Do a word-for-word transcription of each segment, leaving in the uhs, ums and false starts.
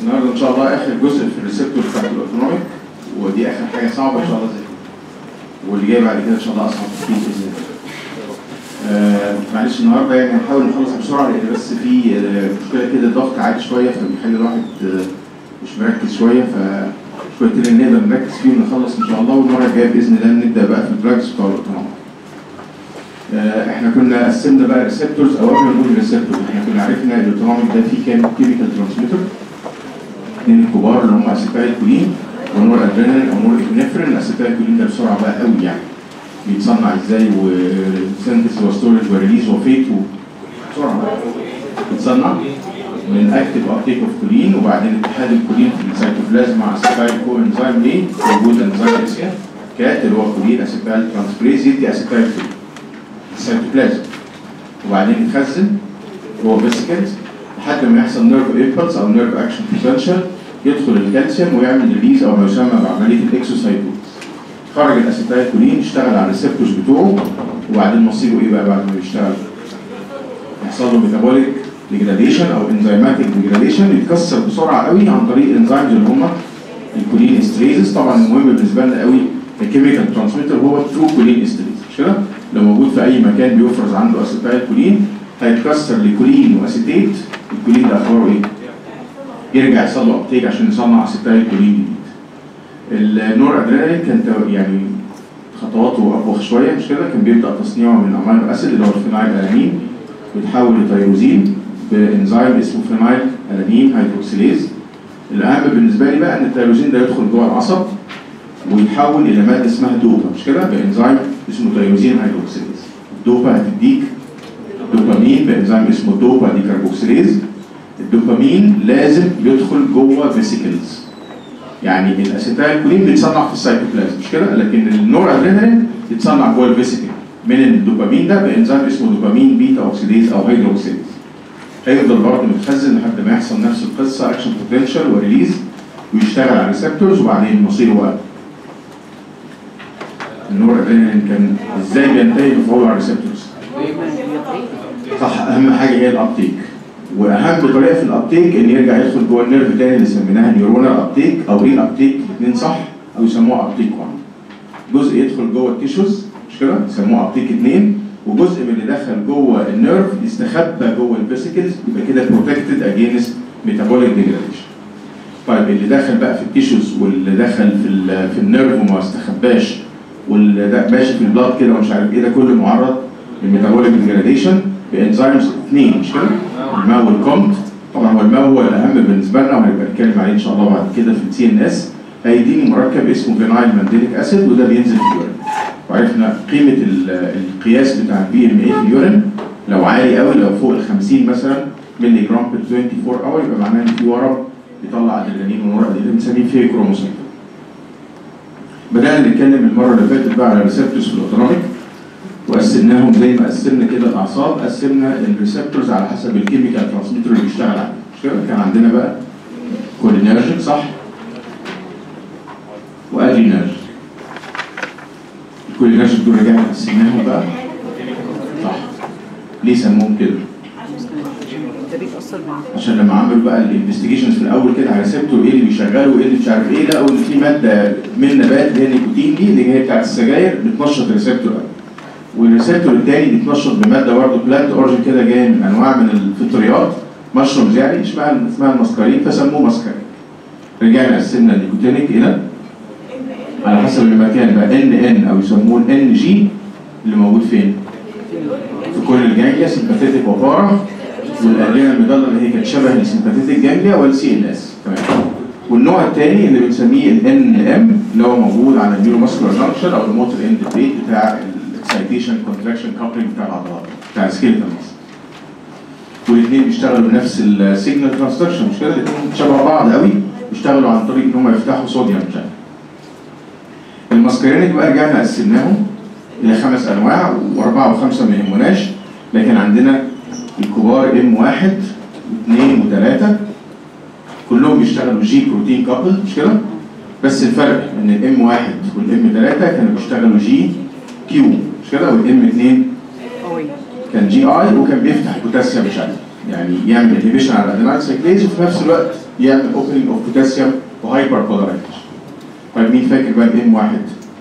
النهارده ان شاء الله اخر جزء في الريسبتور بتاعت الاوتونوميك، ودي اخر حاجه صعبه ان شاء الله زي كده، واللي جاي بعد كده ان شاء الله اصعب كتير باذن الله. آه معلش النهارده يعني هنحاول نخلص بسرعه لان بس في آه مشكله كده، الضغط عالي شويه فبيخلي الواحد آه مش مركز شويه، فشويتين نقدر نركز فيه ونخلص ان شاء الله، والمره الجايه باذن الله نبدا بقى في الدراجز بتوع الاوتونوميك. آه احنا كنا قسمنا بقى ريسبتورز، او قبل ما نقول ريسبتورز احنا كنا عرفنا ان الاوتونوميك ده فيه كام كيميكال ترانسميتر، اثنين الكبار اللي هم اسيتايل كولين ونور ادرينالين او نور ابنفرين. الاسيتايل كولين ده بسرعه بقى قوي يعني بيتصنع ازاي، وسنتس وستورج وريليز وفيت بسرعه بيتصنع من اكتيف ابتيك اوف كولين، وبعدين اتحاد الكولين في السيتوبلازم مع اسيتايل كو انزيم ايه موجود انزيم اسيا كات اللي هو كولين اسيتايل ترانسفيريز يدي اسيتايل كولين السيتوبلازم، وبعدين يتخزن هو فيسيكلز لحد ما يحصل نيرف امبلس او نيرف اكشن بوتنشال، يدخل الكالسيوم ويعمل ريليز او ما يسمى بعمليه الاكسوسايتوز. خرج الاسيتايل كولين يشتغل على الريسبتورز بتوعه، وبعدين مصيره ايه بقى بعد ما يشتغل؟ يحصل له ميتابوليك ديجراديشن او انزيماتيك ديجراديشن، يتكسر بسرعه قوي عن طريق الانزيمز اللي هم الكولين استريزز. طبعا المهم بالنسبه لنا قوي الكيميكال ترانسميتر هو الترو كولين استريز، مش كده؟ لو موجود في اي مكان بيفرز عنده اسيتايل كولين هيتكسر لكولين واسيتيت، الكولين ده اخباره ايه؟ يرجع يحصل له ابتيك عشان يصنع اسيتايل كولين جديد. النور ادرينالين كان يعني خطواته اقوى شويه، مش كده؟ كان بيبدا تصنيعه من امينو اسيد اللي هو الفينايل الانين، ويتحول لتيروزين بانزيم اسمه فينايل الانين هيدروكسيليز. الاهم بالنسبه لي بقى ان التيروزين ده يدخل جوه العصب ويتحول الى ماده اسمها دوبا، مش كده؟ بانزيم اسمه تيروزين هيدروكسيليز. الدوبا هتديك دوبامين بانزيم اسمه دوبا ديكربوكسيليز. الدوبامين لازم يدخل جوه فيسيكلز، يعني الاسيتايل كولين بيتصنع في السيتوبلازم، مش كده؟ لكن النور ادرينالين يتصنع جوه الفيسيكل من الدوبامين ده بانزيم اسمه دوبامين بيتا اوكسيديز او هيدروكسيليز. هيفضل برضه متخزن لحد ما يحصل نفس القصه اكشن بوتنشال وريليز ويشتغل على الريسبتورز، وبعدين مصيره بقى النور ادرينالين كان ازاي بينتهي مفعوله على الريسبتورز؟ صح، اهم حاجه هي الابتيك، واهم طريقه في الابتيك ان يرجع يدخل جوه النيرف تاني اللي سميناها نيورونال ابتيك او ريل ابتيك، الاثنين صح، او يسموها ابتيك واحد. جزء يدخل جوه التيشوز، مش كده؟ يسموه ابتيك اثنين، وجزء من اللي دخل جوه النيرف يستخبى جوه الفيسيكلز، يبقى كده بروتكتد اجينست ميتابوليك ديجراديشن. طيب اللي دخل بقى في التيشوز واللي دخل في في النيرف وما استخباش واللي ماشي في البلاد كده ومش عارف ايه، ده كله معرض للميتابوليك ديجراديشن بانزيمز اثنين، مش كده؟ الماو والكومت. طبعا هو الماو هو الاهم بالنسبه لنا وهنبقى نتكلم عليه ان شاء الله بعد كده في السي ان اس. هيديني مركب اسمه فينايل مانديليك اسيد، وده بينزل في اليورين. وعرفنا قيمه القياس بتاع البي ام اي في اليورين، لو عالي قوي لو فوق ال خمسين مثلا مللي جرام بير أربعة وعشرين اور يبقى معناه ان في ورم بيطلع ادرينالين ونور ادرينالين بنسميه فيه كروموسوم. بدانا نتكلم المره اللي فاتت بقى على الريسبتورز في الاوتونوميك، وقسمناهم زي ما قسمنا كده الاعصاب، قسمنا الريسبتورز على حسب الكيميكال ترانسميتر اللي بيشتغل عليه، مش كده؟ كان عندنا بقى كولينرجيك صح؟ وادرينرجيك. الكولينرجيك دول رجعنا قسمناهم بقى صح؟ ليه سموهم كده؟ عشان لما عملوا بقى الانفستيجيشنز في الاول كده على ريسبتور ايه اللي بيشغله وايه اللي مش عارف ايه، لقوا ان في ماده من نبات اللي هي النيكوتين دي اللي هي بتاعت السجاير بتنشط الريسبتور قوي. والريسبتور الثاني بيتنشط بماده برضه بلانت اورجن كده جايه من انواع من الفطريات مشرومز يعني اسمها اسمها المسكرين، فسموه مسكرين. رجعنا قسمنا النيكوتينيك الى على حسب المكان بقى ان ان او يسموه الان جي اللي موجود فين؟ في كل الجانجليا سمباثيتك وبارا، والادرينال المضله اللي هي كانت شبه السمباثيتك جانجليا والسي ان اس تمام. والنوع الثاني اللي بنسميه الان ام اللي هو موجود على النيورو ماسكولار جانكشن او الموتور اند بليت بتاع اكسايتيشن كونتراكشن كابلنج بتاع العضلات بتاع السكيلتال ماسل. والاثنين بيشتغلوا بنفس السيجنال ترانسدكشن، مش كده؟ الاثنين شبه بعض قوي، بيشتغلوا عن طريق ان هم يفتحوا صوديوم شانل. الماسكرينيك بقى رجعنا قسمناهم الى خمس انواع، واربعه وخمسه ما يهمناش، لكن عندنا الكبار ام واحد واثنين وثلاثه كلهم بيشتغلوا جي بروتين كابل، مش كده؟ بس الفرق ان الام واحد والام ثلاثه كانوا بيشتغلوا جي كيو، مش كده؟ والام اثنين كان جي اي وكان بيفتح بوتاسيوم شانل، يعني يعمل انهبيشن على الادينايل سايكليز وفي نفس الوقت يعمل اوبننج اوف بوتاسيوم وهايبر بولارايزيشن. طيب مين فاكر بقى الام واحد؟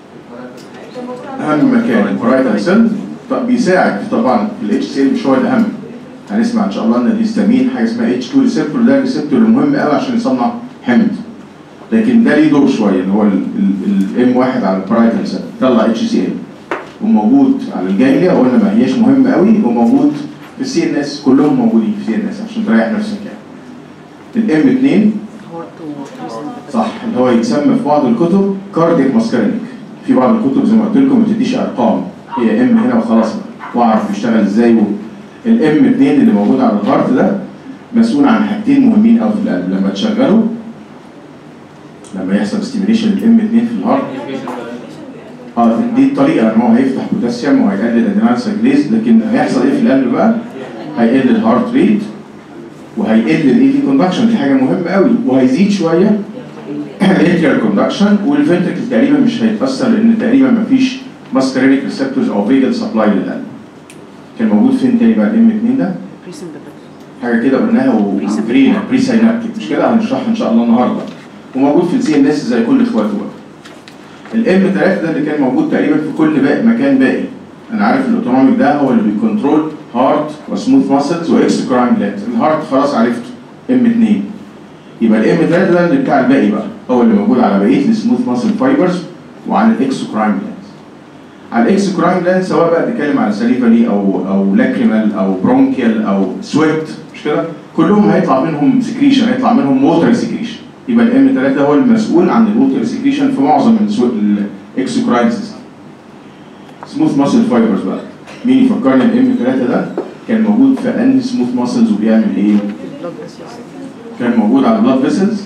اهم مكان البرايتال سيل. طب بيساعد طبعا في الاتش سي ال مش هو الاهم. هنسمع ان شاء الله ان الهستامين حاجه اسمها اتش اتنين ريسبتور، ده الريسبتور المهم قوي عشان يصنع حمض. لكن ده ليه دور شويه اللي هو الام واحد على البرايتال سيل طلع اتش سي ال وموجود على الجانجليا، قلنا ما هياش مهم قوي، وموجود في السي ان اس، كلهم موجودين في السي ان اس عشان تريح نفسك يعني. الام اتنين صح اللي هو يتسمى في بعض الكتب كاردياك ماسكارينيك. في بعض الكتب زي ما قلت لكم ما بتديش ارقام، هي ام هنا وخلاص واعرف يشتغل ازاي. الام اتنين اللي موجود على الهارت ده مسؤول عن حاجتين مهمين قوي في القلب لما تشغله، لما يحصل ستيميليشن الام اتنين في الهارت. اه دي الطريقه ان هو هيفتح بوتاسيوم وهيقلل ادرينال سايكليز، لكن هيحصل ايه في القلب بقى؟ هيقل الهارت ريت وهيقل الاي في كوندكشن، دي حاجه مهمه قوي، وهيزيد شويه الاتريال كوندكشن، والفنتركل تقريبا مش هيتاثر لان تقريبا ما فيش ماسكارينيك ريسبتورز او فيجل سبلاي للقلب. كان موجود فين تاني بقى الام اتنين ده؟ حاجه كده قلناها وجرينا بري ساينابتيك، مش كده؟ هنشرحها ان شاء الله النهارده. وموجود في السي ان اس زي كل اخواته بقى. الام تلاتة ده اللي كان موجود تقريبا في كل باقي مكان باقي. انا عارف الاوتونوميك ده هو اللي بيكنترول هارت وسموث ماسلز واكسكراين جلاندز. الهارت خلاص عرفته ام اتنين. يبقى الام تلاتة ده اللي بتاع الباقي بقى، هو اللي موجود على بقيه السموث ماسل فايبرز وعن الاكسكراين جلاندز. على الاكسكراين جلاندز سواء بقى بتتكلم على سليفالي او او لاكريمال او برونكيال او سويت، مش كده؟ كلهم هيطلع منهم سكريشن، هيطلع منهم موتر سكريشن. يبقى الام تلاتة هو المسؤول عن الووتر سكريشن في معظم الاكسكراين سيستم. سموث ماسل فايبرز بقى، مين يفكرني الام تلاتة ده كان موجود في انهي سموث ماسلز وبيعمل ايه؟ كان موجود على البلاد فيسلز،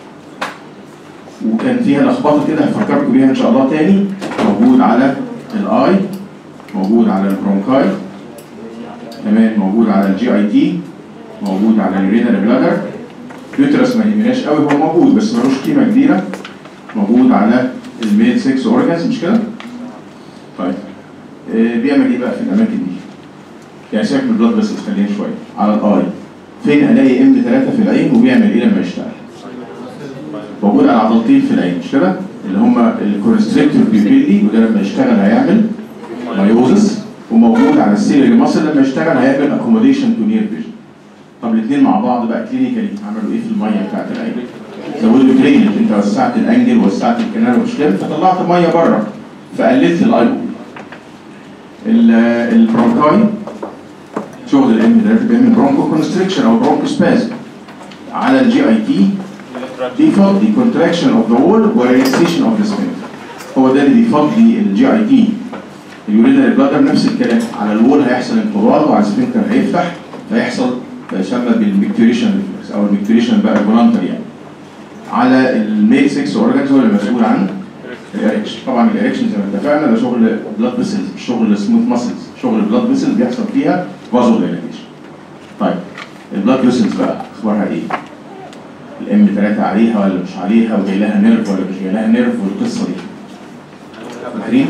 وكان فيها لخبطه كده هفكركم بيها ان شاء الله تاني. موجود على الاي، موجود على البرونكاي، كمان موجود على الجي اي تي، موجود على اليورينال بلادر. يوترس ما يهمناش قوي، هو موجود بس ملوش قيمه كبيره. موجود على الميل سكس اورجانز، مش كده؟ طيب آه بيعمل ايه بقى في الاماكن دي؟ يعني سيبك من البلاد بس خلينا شويه على الاي. فين الاقي ام تلاتة في العين وبيعمل ايه لما يشتغل؟ موجود على عضلتين في العين، مش كده؟ اللي هم الكونستريكتور بيبيلي، وده لما يشتغل هيعمل مايوزس. وموجود على السيلري ماسل لما يشتغل هيعمل اكوموديشن تو نير فيجن. طب الاثنين مع بعض بقى كلينيكالي عملوا ايه في الميه بتاعت العين؟ زودوا درينج، انت وسعت الانجل ووسعت الكنال والشلم فطلعت ميه بره فقللت الاي او. البرونكاي شغل الام تلاتة بيعمل برونكو كونستريكشن او برونكو سبازم. على الجي اي تي بيفضي كونتراكشن اوف ذا وول وريلاكسيشن اوف ذا سفنكتر. هو ده اللي بيفضي الجي اي تي. اليورينال بلادر نفس الكلام، على الوول هيحصل انقباض وعلى السفنكتر هيفتح فيحصل يسمى بالميكتوريشن ريفلكس او الميكتوريشن بقى فولنتري يعني. على الميل سكس اورجانز هو اللي مسؤول عن الاريكشن. طبعا الاريكشن زي ما اتفقنا ده شغل بلاد فيسلز مش شغل سموث ماسلز، شغل بلاد فيسلز بيحصل فيها فازو دايلاتيشن. طيب البلاد فيسلز بقى اخبارها ايه؟ الام تلاتة عليها ولا مش عليها، وجاي لها نيرف ولا مش جاي لها نيرف، والقصه دي فاكرين؟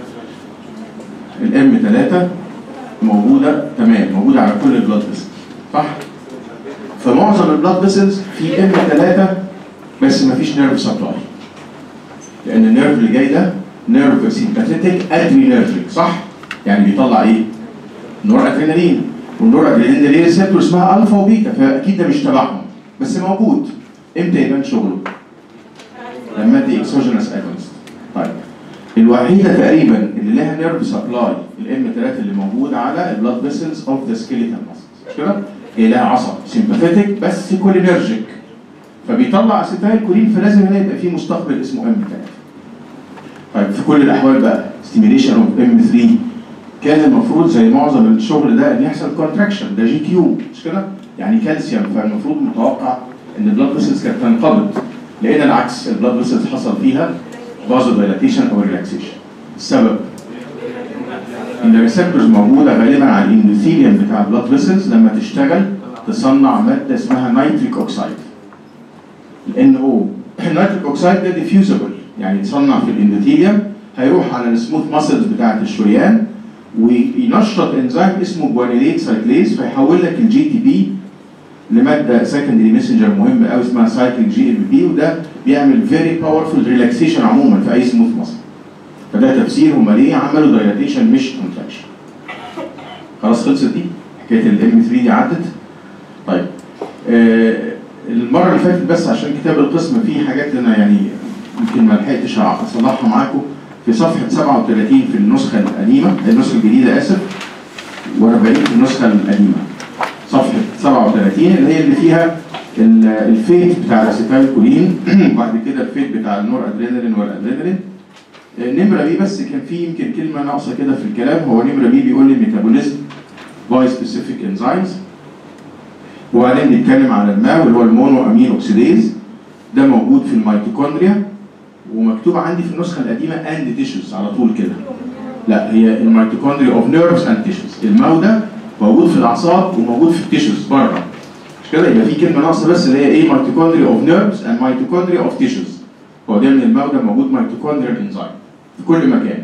الام تلاتة موجوده تمام، موجوده على كل البلاد فيسلز صح؟ فمعظم البلاد فيسلز في ام تلاتة بس ما فيش نيرف سبلاي، لان النيرف اللي جاي ده نيرف سيمباثيتك ادرينرجيك صح؟ يعني بيطلع ايه؟ نور ادرينالين، والنور ادرينالين ده ليه ريسبتور اسمها الفا وبيتا، فاكيد ده مش تبعهم بس موجود. امتى يبان شغله؟ لما ادي اكسوجينس اجونست. طيب الوحيده تقريبا اللي لها نيرف سبلاي الام تلاتة اللي موجود على البلاد فيسلز اوف ذا سكيليتال ماسلز، مش كده؟ هي لها عصب سيمباثيتك بس كولينرجيك فبيطلع اسيتايل كولين، فلازم هنا يبقى في مستقبل اسمه ام تلاتة. طيب في كل الاحوال بقى ستيميليشن اوف ام تلاتة كان المفروض زي معظم الشغل ده ان يحصل كونتراكشن، ده جي كيو مش كده؟ يعني كالسيوم، فالمفروض متوقع ان البلاد فيسلز كانت تنقبض. لقينا العكس، البلاد فيسلز حصل فيها فازو دايلاتيشن او ريلاكسيشن. السبب ان الريسبتورز موجوده غالبا على الاندوثيليوم بتاع البلاد فيسلز، لما تشتغل تصنع ماده اسمها نيتريك اوكسايد. الان او النيتريك اوكسايد ده ديفيوزبل، يعني يتصنع في الاندوثيليوم، هيروح على السموث ماسلز بتاعه وينشط انزيم اسمه جوانيليت سايكليز فيحول لك الجي تي بي لماده سكندري ميسنجر مهم قوي اسمها سايكليك جي ام بي، وده بيعمل فيري باورفul ريلاكسيشن عموما في اي سموث ماسل. فده تفسير هم ليه عملوا دايلاتيشن مش كونتراكشن. خلاص خلصت دي حكايه الام ثلاثة دي عدت. طيب آه المره اللي فاتت بس عشان كتاب القسم فيه حاجات انا يعني يمكن ما لحقتش اصلحها معاكم في صفحه سبعة وثلاثين في النسخه القديمه، النسخه الجديده اسف، وأربعين في النسخه القديمه. صفحه سبعة وثلاثين اللي هي اللي فيها الفيت بتاع الاسيتايلكولين وبعد كده الفيت بتاع النور ادرينالين والادرينالين. نمره بي بس كان في يمكن كلمه ناقصه كده في الكلام، هو نمره بي بيقول لي ميتابوليزم باي سبيسيفيك انزيمز، وبعدين بيتكلم على الماو اللي هو المونو امين اوكسيديز، ده موجود في الميتوكوندريا ومكتوب عندي في النسخه القديمه اند تيشوز على طول كده. لا هي الميتوكوندريا اوف نيرفز اند تيشوز، الماو ده موجود في الاعصاب وموجود في التيشوز بره. مش كده؟ يبقى في كلمه ناقصه بس اللي هي ايه؟ ميتوكوندريا اوف نيرفز اند ميتوكوندريا اوف تيشوز. هو ده من الماو ده موجود ميتوكوندريا انزيم في كل مكان.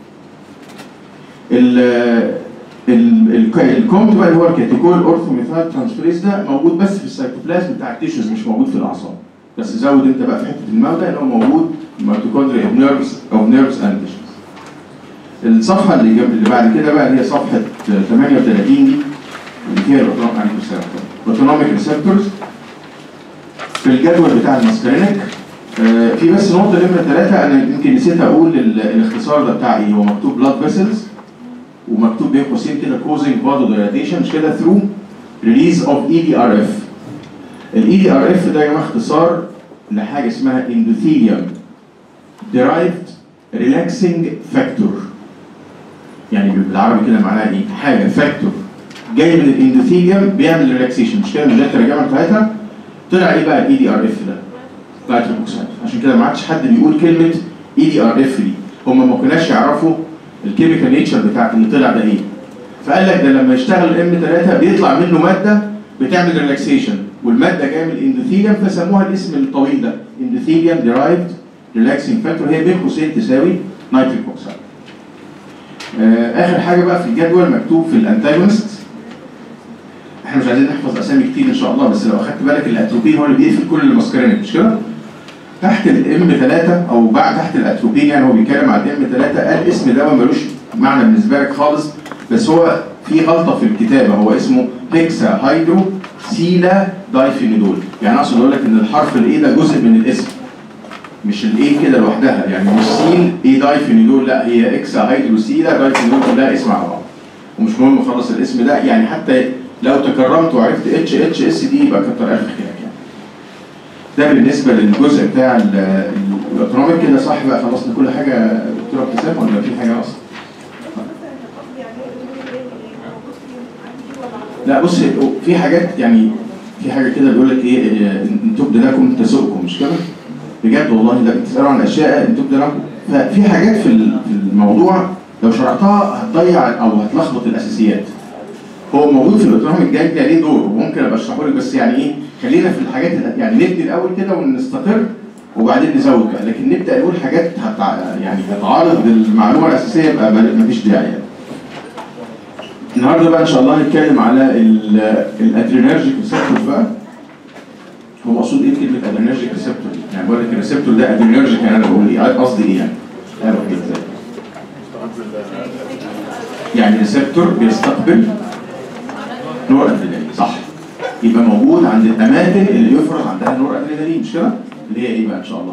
ال الكومت بقى اللي هو الكاتيكول اورثوميثايل ترانسفيريز ده موجود بس في السيتوبلازم بتاع التيشوز، مش موجود في الاعصاب. بس زود انت بقى في حته الماو ده ان هو موجود الميتوكوندريا اوف نيرفز اوف نيرفز اند تيشوز. الصفحه اللي جنب اللي بعد كده بقى اللي هي صفحه ثمانية وثلاثين دي اللي فيها الاوتونوميك ريسبتورز في الجدول بتاع الماسكارينيك. آه في بس نقطه نمره ثلاثه انا يمكن نسيت اقول الاختصار ده بتاع ايه. هو مكتوب بلاد فيسلز ومكتوب بين قوسين كده causing vasodilation مش كده through release of E D R F. ال E D R F ده يا جماعه اختصار لحاجه اسمها endothelium derived relaxing factor. يعني بالعربي كده معناها ايه؟ حاجه فاكتور جاي من الاندوثيليوم بيعمل ريلاكسيشن، مش كده؟ مش ده الترجمه بتاعتها؟ طلع ايه بقى الاي دي ار اف ده؟ نيتريك اوكسيد. عشان كده ما عادش حد بيقول كلمه اي دي ار اف دي، هم ما كناش يعرفوا الكيميكال نيتشر بتاعت اللي طلع ده ايه. فقال لك ده لما يشتغل ام ثلاثة بيطلع منه ماده بتعمل ريلاكسيشن، والماده جايه من الاندوثيليوم فسموها الاسم الطويل ده اندوثيليوم ديرايفد ريلاكسنج فاكتور، هي بين قوسين تساوي نيتريك اوكسيد. آه اخر حاجه بقى في الجدول مكتوب في الانتاجونست. احنا مش عايزين نحفظ اسامي كتير ان شاء الله، بس لو اخدت بالك الاتروبين هو اللي بيقفل كل الماسكارينيك مش كده؟ تحت الام ثلاثة او بعد تحت الاتروبين يعني هو بيتكلم على الام ثلاثة، قال الاسم ده ملوش معنى بالنسبه لك خالص، بس هو في غلطه في الكتابه، هو اسمه هيكسا هيدرو سيلا دايفينيدول. يعني اقصد اقول لك ان الحرف الاي ده جزء من الاسم، مش الاي كده لوحدها، يعني مش سيل اي دايفينيدول، لا هي اكسا هيدرو سيلا دايفينيدول كلها اسم على بعض. ومش مهم خالص الاسم ده، يعني حتى لو تكرمت وعرفت اتش اتش اس دي يبقى كتر الف خيرك يعني. ده بالنسبه للجزء بتاع الاوتونوميك كده صح بقى، خلصنا كل حاجه دكتور ابتسام ولا في حاجه اصلا؟ لا بص في حاجات يعني في حاجه كده بيقول لك ايه ان تبدو لكم تسؤكم مش كده؟ بجد والله ده بتسالوا عن اشياء ان تبدو لكم، ففي حاجات في الموضوع لو شرحتها هتضيع او هتلخبط الاساسيات. هو موجود في الاوتونوميك جاي ليه دور وممكن ابقى اشرحه لك، بس يعني ايه خلينا في الحاجات يعني نبني الاول كده ونستقر وبعدين نزود بقى، لكن نبدا نقول حاجات هتع... يعني هتعارض المعلومه الاساسيه يبقى مفيش داعي يعني. النهارده بقى ان شاء الله هنتكلم على الادرينرجيك ريسبتورز بقى. هو مقصود ايه كلمه ادرينرجيك ريسبتور؟ يعني بقول لك الريسبتور ده ادرينرجيك، يعني انا بقول ايه قصدي ايه يعني؟ اعرف كده ازاي؟ يعني ريسبتور بيستقبل نور ادرينالين صح؟ يبقى موجود عند الاماكن اللي يفرز عندها نور ادرينالين مش كده؟ اللي هي ايه بقى ان شاء الله؟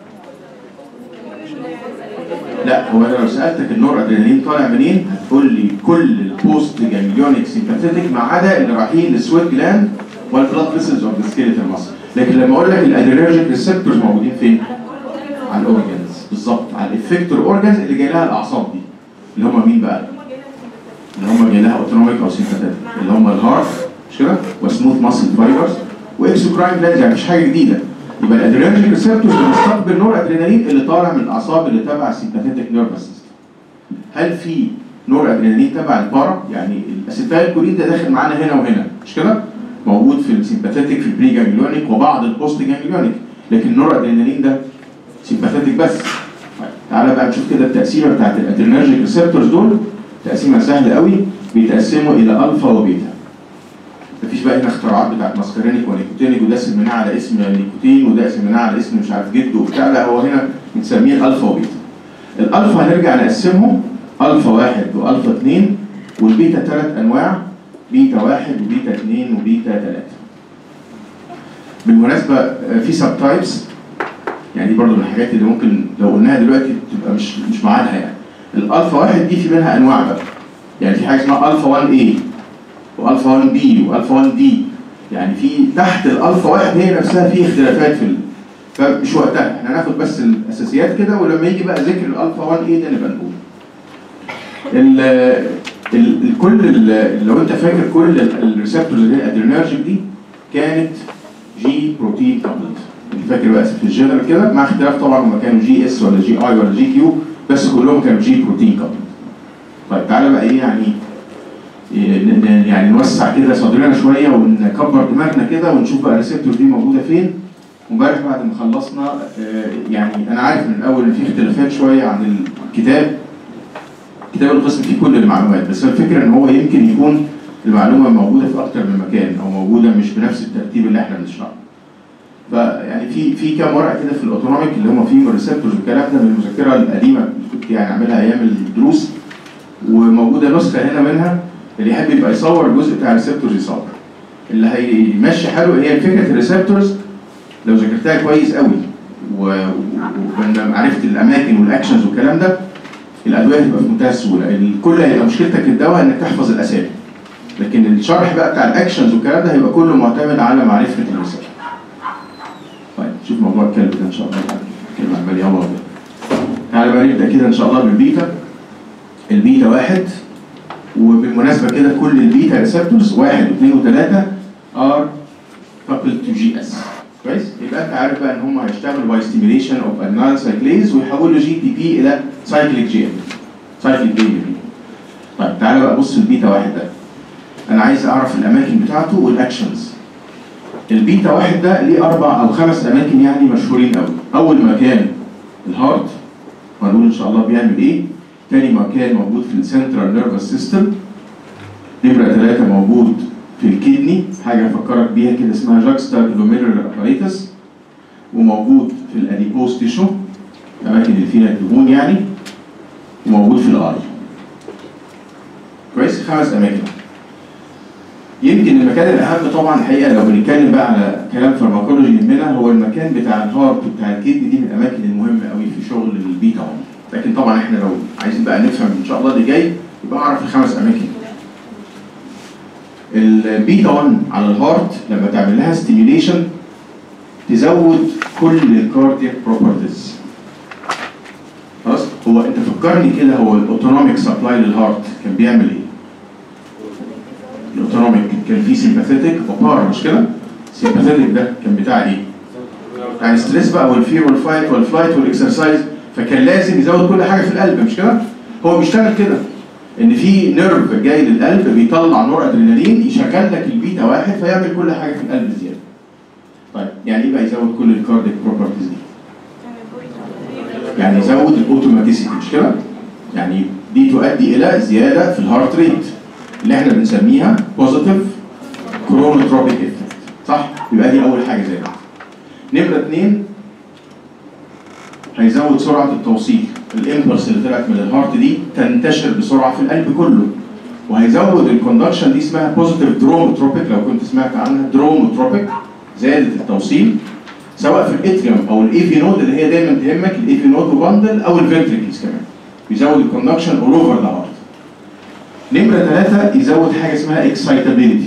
لا هو انا لو سالتك النور ادرينالين طالع منين؟ هتقول لي كل البوست جانجليونيك سيمباثيتك ما عدا اللي رايحين للسويت جلاند والبلاد فيسلز اوف ذا سكيلتال ماسل. لكن لما اقول لك الادرينرجيك ريسبتورز موجودين فين؟ على الاورجنز بالظبط، على الافكتور اورجنز اللي جاي لها الاعصاب دي اللي هم مين بقى؟ اللي هم جاي لها اوتونوميك او سيمباثيتك اللي هم الهارت مش كده؟ وسموث ماسل فايبرز واكسوكراين جلاندز، يعني مش حاجه جديده. يبقى الادرينرجيك ريسبتورز بتستقبل نور ادرينالين اللي طالع من الاعصاب اللي تبع السيمباثيتك نيرفس سيستم. هل في نور ادرينالين تبع البارا؟ يعني الاسيتايلكولين ده داخل معانا هنا وهنا مش كده؟ موجود في السيمباثيتك في البري جانجليونيك وبعض البوست جانجليونيك، لكن النور ادرينالين ده سيمباثيتك بس. تعالى بقى نشوف كده التقسيمه بتاعت الادرينرجيك ريسبتورز دول. تقسيمه سهله قوي، بيتقسموا الى الفا وبيتا. مفيش في بقى هنا اختراعات بتاعت ماسكارينيك ونيكوتينيك، وده سميناه على اسم نيكوتين وده سميناه على اسم مش عارف جد وبتاع. لا هو هنا بنسميه الالفا وبيتا. الالفا هنرجع نقسمهم الفا واحد والفا اثنين، والبيتا ثلاث انواع، بيتا واحد وبيتا اثنين وبيتا ثلاثة. بالمناسبه في سب تايبس، يعني دي برضه من الحاجات اللي ممكن لو قلناها دلوقتي تبقى مش مش معادها. يعني الالفا واحد دي في منها انواع بقى، يعني في حاجه اسمها الفا واحد اي والفا واحد بي والفا واحد دي، يعني في تحت الالفا واحد هي نفسها في اختلافات في ال... فمش وقتها، احنا هناخد بس الاساسيات كده، ولما يجي بقى ذكر الالفا واحد اي ده نبقى نقول. ال ال كل ال لو انت فاكر كل الريسبتورز اللي هي الادرينرجيك دي كانت جي بروتين كابلد، انت فاكر بقى في الجنرال كده، مع اختلاف طبعا هم كانوا جي اس ولا جي اي ولا جي كيو، بس كلهم كانوا جي بروتين كابلد. طيب تعالى بقى ايه يعني يعني نوسع كده صدرنا شويه ونكبر دماغنا كده ونشوف بقى الريسبتور دي موجوده فين. وامبارح بعد ما خلصنا يعني انا عارف من الاول ان في اختلافات شويه عن الكتاب، كتاب القسم فيه كل المعلومات، بس الفكره ان هو يمكن يكون المعلومه موجوده في اكتر من مكان او موجوده مش بنفس الترتيب اللي احنا بنشرحه. فيعني في في كام ورقه كده في الاوتونوميك اللي هم فيهم الريسبتورز والكلام ده من المذكره القديمه اللي كنت يعني اعملها ايام الدروس، وموجوده نسخه هنا منها، اللي يحب يبقى يصور الجزء بتاع الريسبتورز يصور. اللي هيمشي حاله هي فكره الريسبتورز لو ذاكرتها كويس قوي وعرفت الاماكن والاكشنز والكلام ده، الادويه هتبقى في منتهى السهوله. الكل هيبقى مشكلتك الدواء انك تحفظ الاسامي، لكن الشرح بقى بتاع الاكشنز والكلام ده هيبقى كله معتمد على معرفه الريسبتور. طيب شوف موضوع الكلب ده ان شاء الله، الكلب عمال يعوض. تعالى بقى نبدا كده ان شاء الله بالبيتا. البيتا واحد، وبالمناسبه كده كل البيتا ريسبتورز واحد واثنين وثلاثه ار كابل تو جي اس. كويس؟ يبقى انت عارف بقى ان هم هيشتغلوا باي ستيميوليشن اوف ادرينال سايكليز ويحولوا جي دي بي الى سايكليك جي ام سايكليك جي بي. طيب تعالى بقى بص البيتا واحد ده، انا عايز اعرف الاماكن بتاعته والاكشنز. البيتا واحد ده ليه اربع او خمس اماكن يعني مشهورين قوي. اول مكان الهارت، وهنقول ان شاء الله بيعمل ايه. تاني مكان موجود في السنترال نيرفس سيستم. نمره ثلاثه موجود في الكدني، حاجه افكرك بيها كده اسمها جاكستا جلوميرولار اباريتس، وموجود في الاديبوز تيشو الاماكن اللي فيها الدهون يعني، وموجود في الاي. كويس؟ خمس اماكن. يمكن المكان الاهم طبعا الحقيقه لو بنتكلم بقى على كلام فارماكولوجي يهمنا هو المكان بتاع الهارت بتاع الكدني، دي من الاماكن المهمه قوي في شغل البيتا واحد. لكن طبعا احنا لو عايزين بقى نفهم ان شاء الله اللي جاي يبقى اعرف الخمس اماكن. البيتا واحد على الهارت لما تعمل لها ستيميوليشن تزود كل الكاردياك بروبرتيز. خلاص؟ هو انت فكرني كده، هو الاوتونوميك سبلاي للهارت كان بيعمل ايه؟ الاوتونوميك كان فيه سيمباثيتك وبار، مش كده؟ السيمباثيتك ده كان بتاع ايه؟ بتاع الستريس بقى والفير والفايت والفلايت والاكسرسايز، فكان لازم يزود كل حاجه في القلب، مش كده؟ هو بيشتغل كده ان في نيرف جاي للقلب بيطلع نور ادرينالين يشغل لك البيتا واحد فيعمل كل حاجه في القلب زياده. طيب يعني ايه بقى يزود كل الكارديك بروبرتيز دي؟ يعني يزود الاوتوماتيسيتي، مش كده؟ يعني دي تؤدي الى زياده في الهارت ريت اللي احنا بنسميها بوزيتيف كرونوتروبيك افكت، صح؟ يبقى دي اول حاجه زي كده. نمره اثنين هيزود سرعه التوصيل، الامبلس اللي طلعت من الهارت دي تنتشر بسرعه في القلب كله، وهيزود الكوندكشن دي اسمها بوزيتيف دروموتروبيك، لو كنت سمعت عنها دروموتروبيك، زياده التوصيل سواء في الاتريوم او الايفي نود اللي هي دايما تهمك، الايفي نود وباندل او الفنتريكلز كمان، بيزود الكوندكشن اول اوفر ذا هارت. نمره ثلاثه يزود حاجه اسمها اكسايتابيلتي،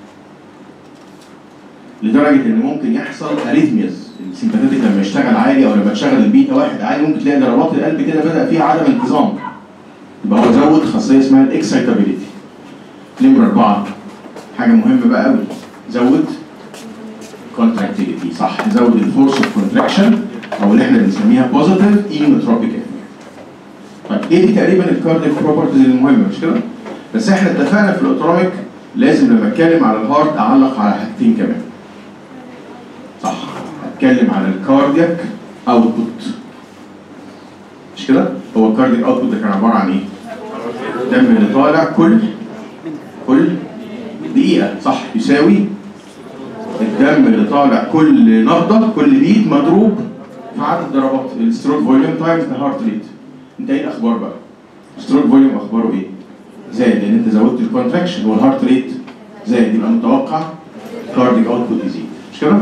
لدرجه ان ممكن يحصل اريثمياز، السيمباثيتك لما يشتغل عالي او لما تشغل البيتا واحد عالي ممكن تلاقي ضربات القلب كده بدا فيها عدم انتظام، يبقى هو زود خاصيه اسمها الاكسايتابيلتي. نمره اربعه حاجه مهمه بقى قوي، زود كونتراكتيليتي، صح؟ زود الفورس اوف كونتراكشن او اللي احنا بنسميها بوزيتيف ايموتروبيك افكت. طيب ايه دي تقريبا الكاردياك بروبرتيز المهمه، مش كده؟ بس احنا اتفقنا في الاوتونوميك لازم لما اتكلم على الهارت اعلق على حاجتين كمان، صح؟ اتكلم على الكاردياك اوتبوت، مش كده؟ هو الكاردياك اوتبوت ده كان عباره عن ايه؟ الدم اللي طالع كل كل دقيقه صح يساوي الدم اللي طالع كل نبضه كل بيت مضروب في عدد ضربات الستروك فوليوم تايمز ذا هارت ريت. انت ايه الاخبار بقى؟ الستروك فوليوم اخباره ايه؟ زاد لان انت زودت الكونتراكشن والهارت ريت زاد، يبقى متوقع كارديك اوتبوت يزيد مش كده؟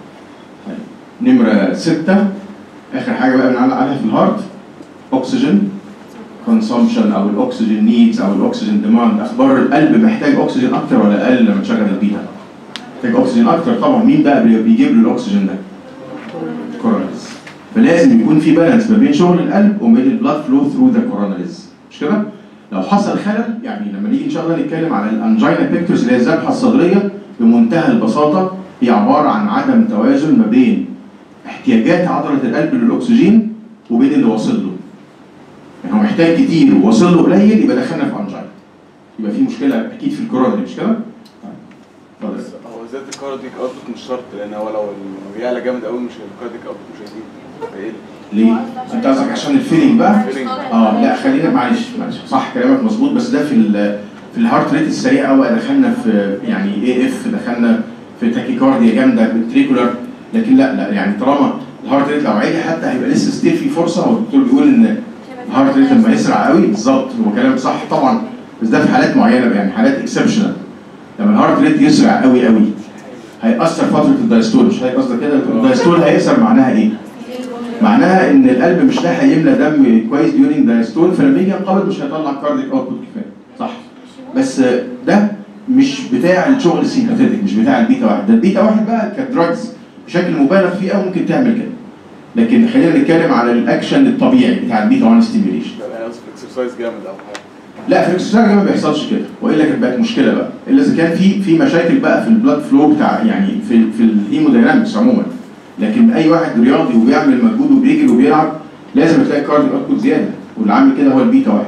نمره سته اخر حاجه بقى بنعلق عليها في الهارت اوكسجين كونسومشن او الاكسجين نيدز او الاكسجين ديماند. اخبار القلب محتاج اكسجين اكتر ولا اقل لما تشغل البيتا؟ محتاج اكسجين اكتر طبعا. مين بقى بيجيب له الاكسجين ده؟ كوروناليز. فلازم يكون في بالانس ما بين شغل القلب وما بين البلاد فلو ثرو ذا كوروناليز مش كده؟ لو حصل خلل يعني لما نيجي ان شاء الله نتكلم على الانجينا بيكتورز اللي هي الذبحه الصدريه بمنتهى البساطه هي عباره عن عدم توازن ما بين احتياجات عضله القلب للاكسجين وبين اللي واصل له. يعني هو محتاج كتير وواصل له قليل يبقى دخلنا في انجينا. يبقى في مشكله اكيد في الكورونري مش كده؟ اتفضل. هو زاد الكارديك اوتبوت مش شرط لان هو لو بيعلى جامد قوي مش الكارديك اوتبوت مش هيزيد هيقل. ليه؟ انت قصدك عشان الفيلينج بقى؟ اه لا خلينا معلش معلش صح كلامك مظبوط بس ده في ال في الهارت ريت السريع قوي دخلنا في يعني اي اف دخلنا في تاكيكارديا جامده فنتريكولار لكن لا لا يعني طالما الهارت ريت لو عالي حتى هيبقى لسه ستيل في فرصه. والدكتور بيقول ان الهارت ريت لما يسرع قوي بالظبط هو كلام صح طبعا بس ده في حالات معينه يعني حالات اكسبشنال. لما الهارت ريت يسرع قوي قوي هيأثر فتره الدايستول مش هيقصد كده. الدايستول هيأثر معناها ايه؟ معناها ان القلب مش لاحق يملى دم كويس ديورنج دايستول فلما يجي ينقبض مش هيطلع كارديك اوتبوت كفايه صح. بس ده مش بتاع الشغل السيمباثيتك مش بتاع البيتا واحد. ده البيتا واحد بقى كدراجز بشكل مبالغ فيه او ممكن تعمل كده. لكن خلينا نتكلم على الاكشن الطبيعي بتاع البيتا واحد ستيميوليشن. يعني قصدك اكسرسايز جامد او حاجه؟ لا في الاكسرسايز ما بيحصلش كده والا كانت بقت مشكله بقى الا اذا كان في في مشاكل بقى في البلاد فلو بتاع يعني في في الهيموداينامكس عموما. لكن اي واحد رياضي وبيعمل مجهود وبيجري وبيلعب لازم تلاقي كارديو اوتبوت زياده واللي عامل كده هو البيتا واحد.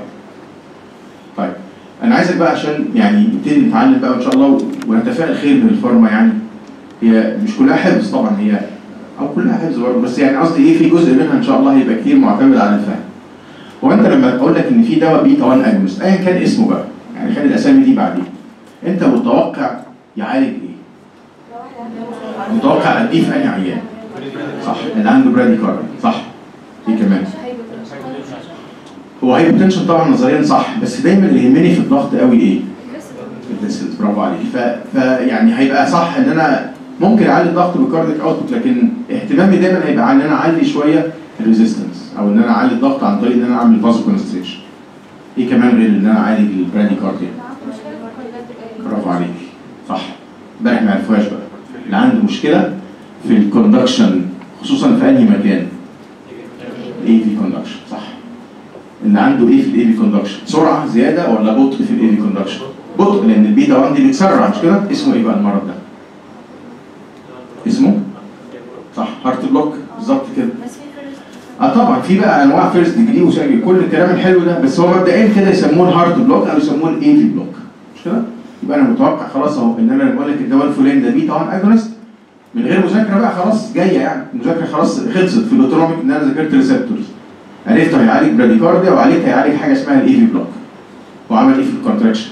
طيب انا عايزك بقى عشان يعني نبتدي نتعلم بقى ان شاء الله ونتفائل خير من الفارما. يعني هي مش كلها حفظ طبعا هي او كلها حفظ برضه بس يعني قصدي ايه في جزء منها ان شاء الله هيبقى كتير معتمد على الفهم. هو انت لما اقول لك ان في دواء بيتا واحد اجونست ايا كان اسمه بقى يعني خلي الاسامي دي بعدين انت متوقع يعالج ايه؟ متوقع اديه في انهي عيان؟ صح اللي عنده براديكارديا صح. ايه كمان؟ هو هايبوتنشن طبعا نظريا صح بس دايما اللي يهمني في الضغط قوي ايه؟ الديسلت برافو عليك. فيعني هيبقى صح ان انا ممكن اعلي الضغط بالكارديك اوتبوت لكن اهتمامي دايما هيبقى ان انا اعلي شويه الريزيستنس او ان انا اعلي الضغط عن طريق ان انا اعمل فازو كونستريكشن. ايه كمان غير ان انا اعالج البراديكارديا؟ برافو عليك صح. امبارح ما عرفوهاش بقى. اللي عنده مشكله في الكوندكشن خصوصا في انهي مكان؟ الاي في كوندكشن صح. اللي عنده ايه في الاي في كوندكشن؟ سرعه زياده ولا بطء في الاي في كوندكشن؟ بطء لان البيتا واحد دي بتسرع مش كده؟ اسمه ايه بقى المرض ده؟ اسمه؟ صح هارت بلوك بالظبط كده. اه طبعا في بقى انواع فيرست ديجري وسكند كل الكلام الحلو ده بس هو مبدئيا كده يسموه الهارت بلوك او يسموه الاي في بلوك مش كده؟ يبقى انا متوقع خلاص اهو ان انا بقول لك الدواء الفلاني ده بيتا واحد اجونست من غير مذاكره بقى خلاص جايه يعني المذاكره خلاص خلصت في الاوتونوميك ان انا ذاكرت ريسبتورز عرفت هيعالج براديكارديا وعليك هيعالج حاجه اسمها الاي في بلوك. وعمل ايه في الكونتراكشن؟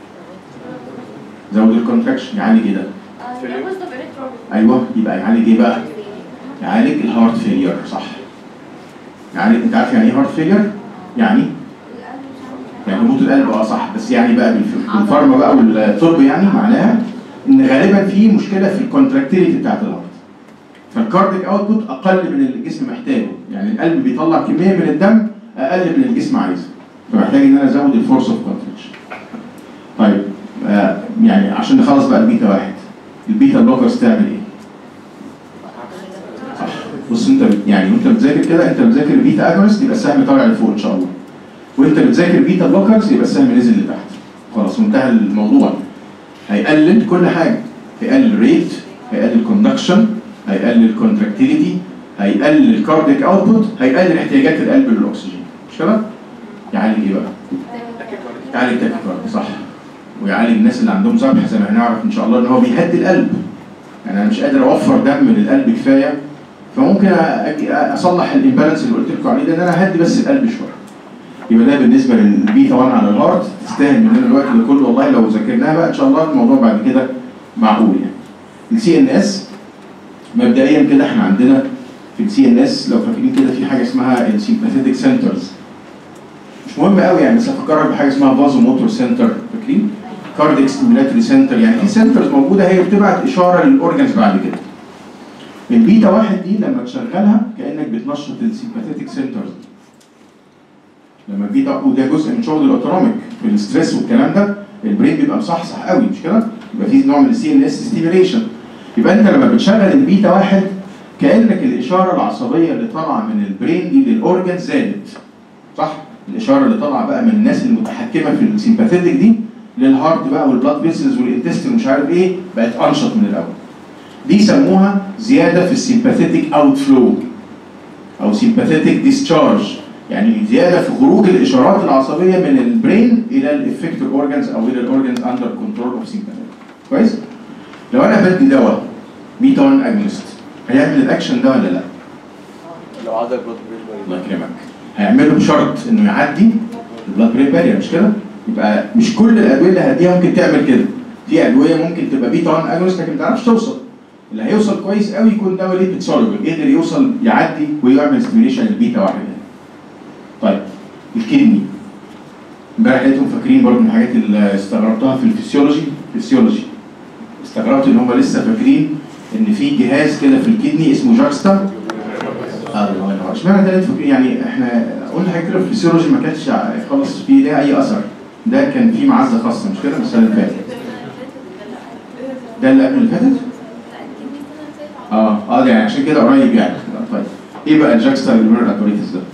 زود الكونتراكشن يعالج ايه ده؟ ايوه يبقى يعالج ايه بقى؟ يعالج الهارت فيلير صح. يعني انت عارف يعني ايه هارت فيلير؟ يعني يعني هبوط القلب اه صح بس يعني بقى بالفارما بقى والطب يعني معناها ان غالبا في مشكله في الكونتراكتيليتي بتاعت الهارت. فالكارديك اوتبوت اقل من اللي الجسم محتاجه يعني القلب بيطلع كميه من الدم اقل من اللي الجسم عايزه فمحتاج ان انا ازود الفورس اوف كونتراكشن. طيب آه يعني عشان نخلص بقى البيتا واحد البيتا بلوكرز تعمل ايه؟ صح بص انت يعني وانت بتذاكر كده انت بتذاكر بيتا اجونست يبقى السهم طالع لفوق ان شاء الله وانت بتذاكر بيتا بلوكرز يبقى السهم نزل لتحت خلاص وانتهى الموضوع. هيقلل كل حاجه هيقلل ريت هيقلل كوندكشن هيقلل الكونتراكتيليتي هيقلل الكارديك اوتبوت هيقلل احتياجات القلب للاكسجين مش كده؟ يعالج ايه بقى؟ يعالج تاكيكارديا صح ويعالج الناس اللي عندهم ذبح زي ما هنعرف ان شاء الله ان هو بيهدي القلب. يعني انا مش قادر اوفر دم للقلب كفايه فممكن اصلح الامبالانس اللي قلت لكم عليه ده ان انا اهدي بس القلب شويه. يبقى ده بالنسبه للبيتا واحد على الهارت، تستاهل مننا الوقت ده كله والله. لو ذاكرناها بقى ان شاء الله الموضوع بعد كده معقول يعني. السي ان اس مبدئيا كده احنا عندنا في السي ان اس لو فاكرين كده في حاجه اسمها السيمباثيتك سنترز، مش مهم قوي يعني، بس هفكرك بحاجه اسمها فازو موتور سنتر، فاكرين؟ كارديك ستيمولاتوري سنتر، يعني في سنترز موجوده هي بتبعت اشاره للاورجنز بعد كده. البيتا واحد دي لما تشغلها كانك بتنشط السيمباثيتك سنترز. لما البيتا، وده جزء من شغل الاوتونوميك في الاستريس والكلام ده، البرين بيبقى مصحصح قوي مش كده؟ يبقى في نوع من السي ان اس ستيميوليشن. يبقى انت لما بتشغل البيتا واحد كانك الاشاره العصبيه اللي طالعه من البرين دي للاورجن زادت. صح؟ الاشاره اللي طالعه بقى من الناس المتحكمه في السيمباثيتك دي للهارت بقى والبلاد فيسلز والانتستين ومش عارف ايه، بقت انشط من الاول. دي يسموها زياده في السيمباثيتك اوت فلو او سيمباثيتك ديسشارج، يعني زياده في خروج الاشارات العصبيه من البرين الى الافكتور اورجنز او الى الاورجنز اندر كنترول اوف سيمباثيتك. كويس؟ لو انا بدي دواء بيتا واحد اجونست هيعمل الاكشن ده ولا لا؟ لو عدى البلاد برين الله يكرمك، هيعمله بشرط انه يعدي البلاد برين بارير مش كده؟ يبقى مش كل الادويه اللي هديها ممكن تعمل كده. في ادويه ممكن تبقى بيتا واحد اجونست لكن ما تعرفش توصل. اللي هيوصل كويس قوي يكون دواء ليه بتسولبل، قدر يوصل يعدي ويعمل ستيميوليشن للبيتا واحد. طيب الكدني امبارح لقيتهم فاكرين برضه من الحاجات اللي استغربتها في الفسيولوجي، فسيولوجي استغربت ان هم لسه فاكرين ان في جهاز كده في الكدني اسمه جاكستا. الله ينور. اشمعنى ده فاكرين؟ يعني احنا قلنا حاجه كده في الفسيولوجي ما كانتش خالص في ليها اي اثر، ده كان فيه معزه خاصه مش كده السنه اللي فاتت. ده اللي قبل اللي فاتت؟ اه اه يعني عشان كده قريب يعني. طيب ايه بقى الجاكستا جلوميرولار اباريتس ده؟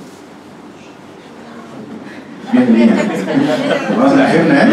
بيعمل ايه يعني؟ خلاص ده اخرنا يعني؟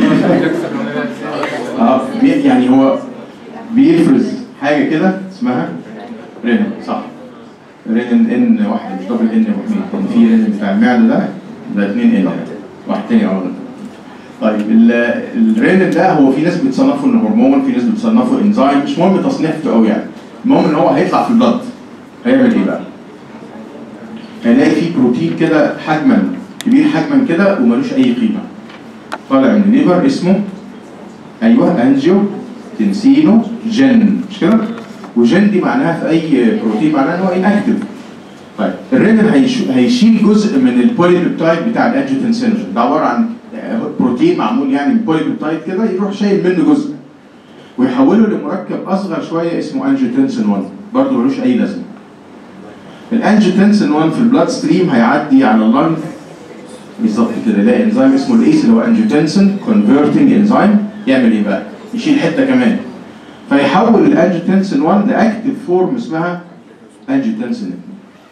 اه يعني هو بيفرز حاجه كده اسمها رينين، صح؟ رينين ان واحد مش دبل ان واثنين، في رينين بتاع المعده ده ده اثنين ان، واحد تاني اه. طيب الرينين ده هو في ناس بتصنفه انه هرمون، في ناس بتصنفه انزيم، مش مهم تصنيفته قوي يعني. المهم ان هو هيطلع في البلد. هيعمل ايه بقى؟ هنلاقي فيه بروتين كده حجما كبير حجما كده ومالوش اي قيمه. طالع من الليفر اسمه ايوه انجيو تنسينو جن مش كده؟ وجن دي معناها في اي بروتين معناها ان هو اناكتيف. طيب الرينين هيشيل جزء من البوليبيبتايد بتاع الانجيوتنسينوجين، ده عباره عن بروتين معمول يعني من بوليبيبتايد كده، يروح شايل منه جزء ويحوله لمركب اصغر شويه اسمه انجيوتنسين واحد، برضه ملوش اي لازمه. الانجيوتنسين واحد في البلاد ستريم هيعدي على اللنج بالظبط كده، يلاقي انزيم اسمه الايس اللي هو انجيوتنسين كونفرتنج انزيم، يعمل ايه بقى؟ يشيل حته كمان فيحول الانجيوتنسين واحد لاكتيف فورم اسمها انجيوتنسين اثنين.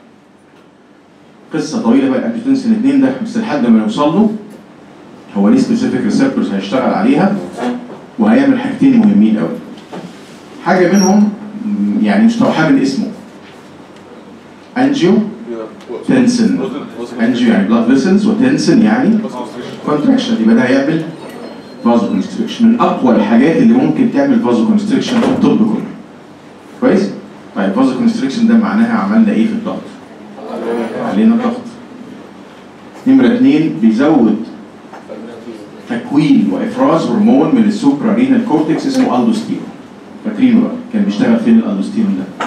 قصه طويله بقى الانجيوتنسين اثنين ده، بس لحد ما نوصل له هو ليه سبيسيفيك ريسبتورز هيشتغل عليها وهيعمل حاجتين مهمين قوي. حاجه منهم يعني مستوحاه من اسمه انجيو تنسن، انجيو يعني بلاد فيسلز وتنسن يعني كونتراكشن، يبقى ده هيعمل فازو كونستريكشن. من اقوى الحاجات اللي ممكن تعمل فازو كونستريكشن في الطب كله. كويس؟ طيب فازو كونستريكشن ده معناها عملنا ايه في الضغط؟ علينا الضغط. نمره اثنين بيزود تكوين وافراز هرمون من السوبرا رينال كورتكس اسمه الدوستيرون. فاكرينه بقى؟ كان بيشتغل فين الالدوستيرون ده؟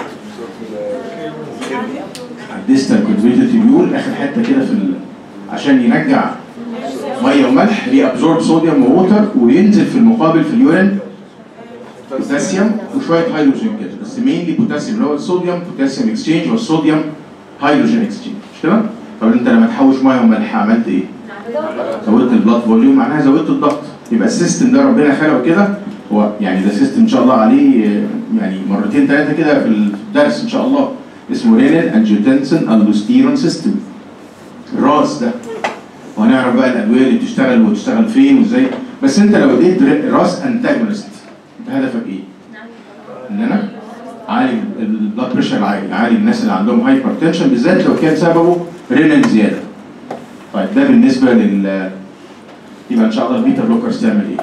الديستال كونفيرتد تيبيول، اخر حته كده في ال... عشان يرجع ميه وملح ريابزورب صوديوم ووتر، وينزل في المقابل في اليورين بوتاسيوم وشويه هيدروجين كده، بس مينلي بوتاسيوم اللي هو الصوديوم بوتاسيوم اكسشينج والصوديوم هيدروجين اكسشينج مش كده؟ طب انت لما تحوش ميه وملح عملت ايه؟ زودت البلاد فوليوم، معناها زودت الضغط. يبقى السيستم ده ربنا خلقه كده، هو يعني ده سيستم ان شاء الله عليه يعني مرتين ثلاثه كده في الدرس ان شاء الله، اسمه رينين انجيوتنسين الدوستيرون سيستم. الراس ده وهنعرف بقى الادويه اللي بتشتغل وتشتغل فين وازاي. بس انت لو اديت راس انتاجونست انت هدفك ايه؟ ان انا عالي البلاد بريشر العالي، عالي الناس اللي عندهم هايبر تنشن بالذات لو كان سببه رينين زياده. طيب ده بالنسبه لل يبقى ان شاء الله البيتا بلوكرز تعمل ايه؟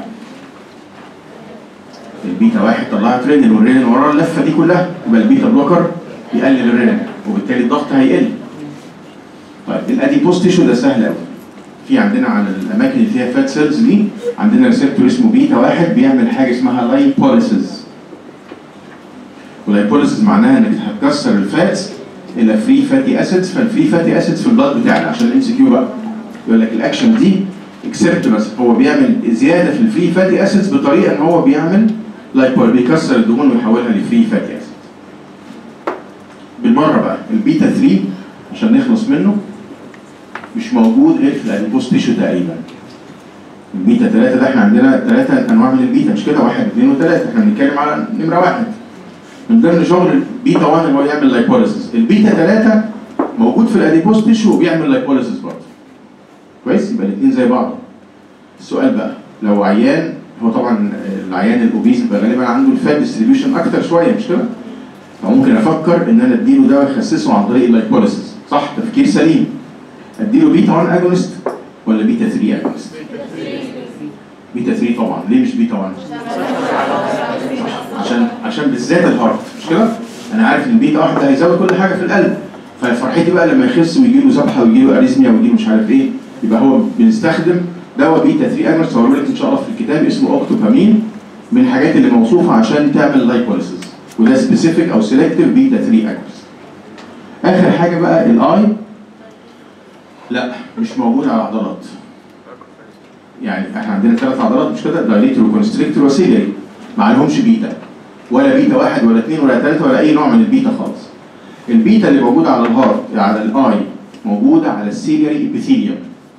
البيتا واحد طلعت رينين والرينين ورا اللفه دي كلها، يبقى البيتا بلوكر يقلل الرينين وبالتالي الضغط هيقل. طيب الاديبوز تيشو ده سهل قوي. في عندنا على الاماكن اللي فيها فات سيلز دي عندنا ريسبتور اسمه بيتا واحد بيعمل حاجه اسمها لايبوليسيس. واللايبوليسيس معناها انك هتكسر الفاتس الى فري فاتي اسيدز، فالفري فاتي اسيدز في البلاد بتاعنا عشان الام سي كيو بقى يقول لك الاكشن دي اكسبت بس هو بيعمل زياده في الفري فاتي اسيدز بطريقه ان هو بيعمل لايبول بيكسر الدهون ويحولها لفري فاتي اسيدز. بالمره بقى البيتا ثلاثة عشان نخلص منه مش موجود غير في الاديبوز تيشو تقريبا. البيتا ثلاثة ده احنا عندنا ثلاثة انواع من البيتا مش كده؟ واحد اثنين وثلاثة، احنا بنتكلم على نمرة واحد. من ضمن شغل البيتا واحد اللي هو يعمل لايبوليسيس، البيتا ثلاثة موجود في الاديبوز تيشو وبيعمل لايبوليسيس برضه. كويس؟ يبقى الاثنين زي بعض. السؤال بقى لو عيان، هو طبعا العيان الاوبيز بيبقى غالبا عنده الفات ديستريبيوشن اكتر شويه مش كده؟ فممكن افكر ان انا اديله دواء يخسسه عن طريق اللايبوليسيس، صح؟ تفكير سليم. اديله بيتا واحد اجونست ولا بيتا ثلاثة اجونست؟ بيتا ثلاثة طبعا، ليه مش بيتا واحد؟ عشان عشان بالذات الهارت مش كده؟ انا عارف ان البيتا واحد ده هيزود كل حاجه في القلب، ففرحتي بقى لما يخس ويجي له ذبحه ويجي له اريزميا ويجي له مش عارف ايه، يبقى هو بنستخدم دواء بيتا ثلاثة اجونست هوريه لك ان شاء الله في الكتاب اسمه اوكتوبامين، من الحاجات اللي موصوفه عشان تعمل لايبوليسيس، وده سبيسيفيك او سيلكتيف بيتا ثلاثة اجونست. اخر حاجه بقى الاي، لا مش موجود على العضلات. يعني احنا عندنا ثلاث عضلات مش كده؟ دايليتور وكونستريكتور وسيلري، ما عليهمش بيتا ولا بيتا واحد ولا اثنين ولا ثلاثه ولا اي نوع من البيتا خالص. البيتا اللي موجوده على الهارت على الاي موجوده على السيلري ابيثيليوم،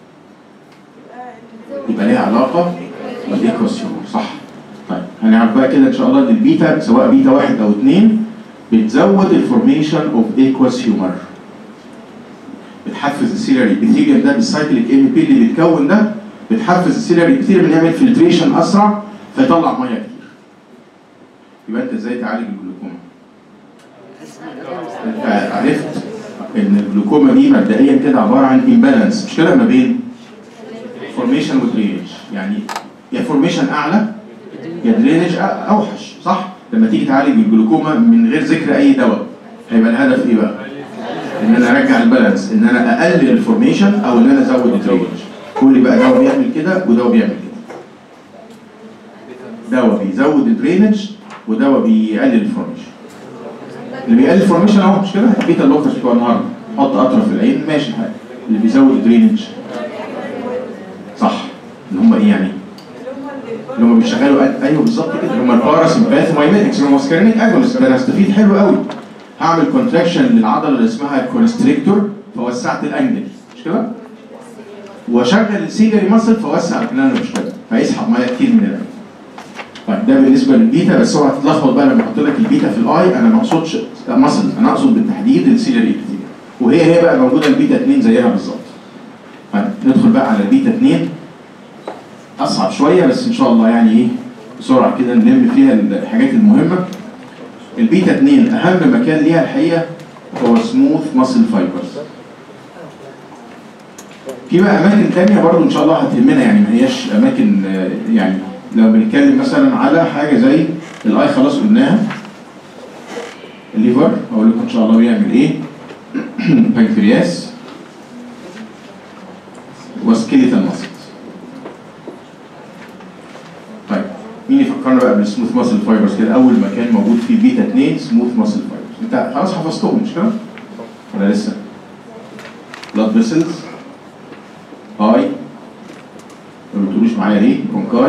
يبقى ليها علاقه بالايكوسيوم، صح؟ طيب هنعرف بقى كده ان شاء الله ان البيتا سواء بيتا واحد او اثنين بتزود الفورميشن اوف ايكوس هيومر، بتحفز السيلري ابيثيليوم ده بالسايكليك ام بي اللي بيتكون ده، بتحفز السيلري ابيثيليوم انه يعمل فلتريشن اسرع فيطلع ميه كتير. يبقى انت ازاي تعالج الجلوكوما؟ انت عرفت ان الجلوكوما دي مبدئيا كده عباره عن امبالانس مش كده ما بين فورميشن ودرينج، يعني يا فورميشن اعلى يا درينج اوحش، صح؟ لما تيجي تعالج الجلوكوما من غير ذكر اي دواء هيبقى الهدف ايه بقى؟ ان انا ارجع البالانس، ان انا اقلل الفورميشن او ان انا ازود الدرينج. كل بقى دواء بيعمل كده ودواء بيعمل كده. دواء بيزود الدرينج ودواء بيقلل الفورميشن. اللي بيقلل الفورميشن اهو مش كده؟ البيتا اللوكس بتوع النهارده، حط قطره في العين ماشي الحال. اللي بيزود الدرينج صح، ان هم ايه يعني؟ اللي هم بيشغلوا ايوه بالظبط كده، اللي هم الباراسمباثومايميتكس اللي هم ماسكرينيك اجونست. ده انا هستفيد حلو قوي. هعمل كونتراكشن للعضله اللي اسمها الكونستريكتور فوسعت الانجل مش كده؟ واشغل السيلري ماسل فوسع الكنال مش كده؟ فيسحب ميه كتير من العين. طيب ده بالنسبه للبيتا، بس اوعى تتلخبط بقى لما احط لك البيتا في الاي، انا ما اقصدش ماسل، انا اقصد بالتحديد السيلري ابيثيليوم، وهي هي بقى موجوده البيتا اثنين زيها بالظبط. طيب ندخل بقى على البيتا اثنين، اصعب شويه بس ان شاء الله يعني ايه بسرعه كده نلم فيها الحاجات المهمه. البيتا اثنين اهم مكان ليها الحقيقه هو سموث ماسل فايبرز. في بقى اماكن ثانيه برضو ان شاء الله هتهمنا، يعني ما هياش اماكن، يعني لو بنتكلم مثلا على حاجه زي الاي خلاص قلناها، الليفر اقول لكم ان شاء الله بيعمل ايه، بنكرياس وسكيليتال ماسل. طيب مين يفكرنا بقى بالسموث ماسل فايبرز كده؟ اول مكان موجود فيه بيتا اثنين سموث ماسل فايبرز، انت خلاص حفظتهم مش كده؟ ولا لسه؟ بلاد فيسلز، اي ما بتقولوش معايا ليه؟ برونكاي،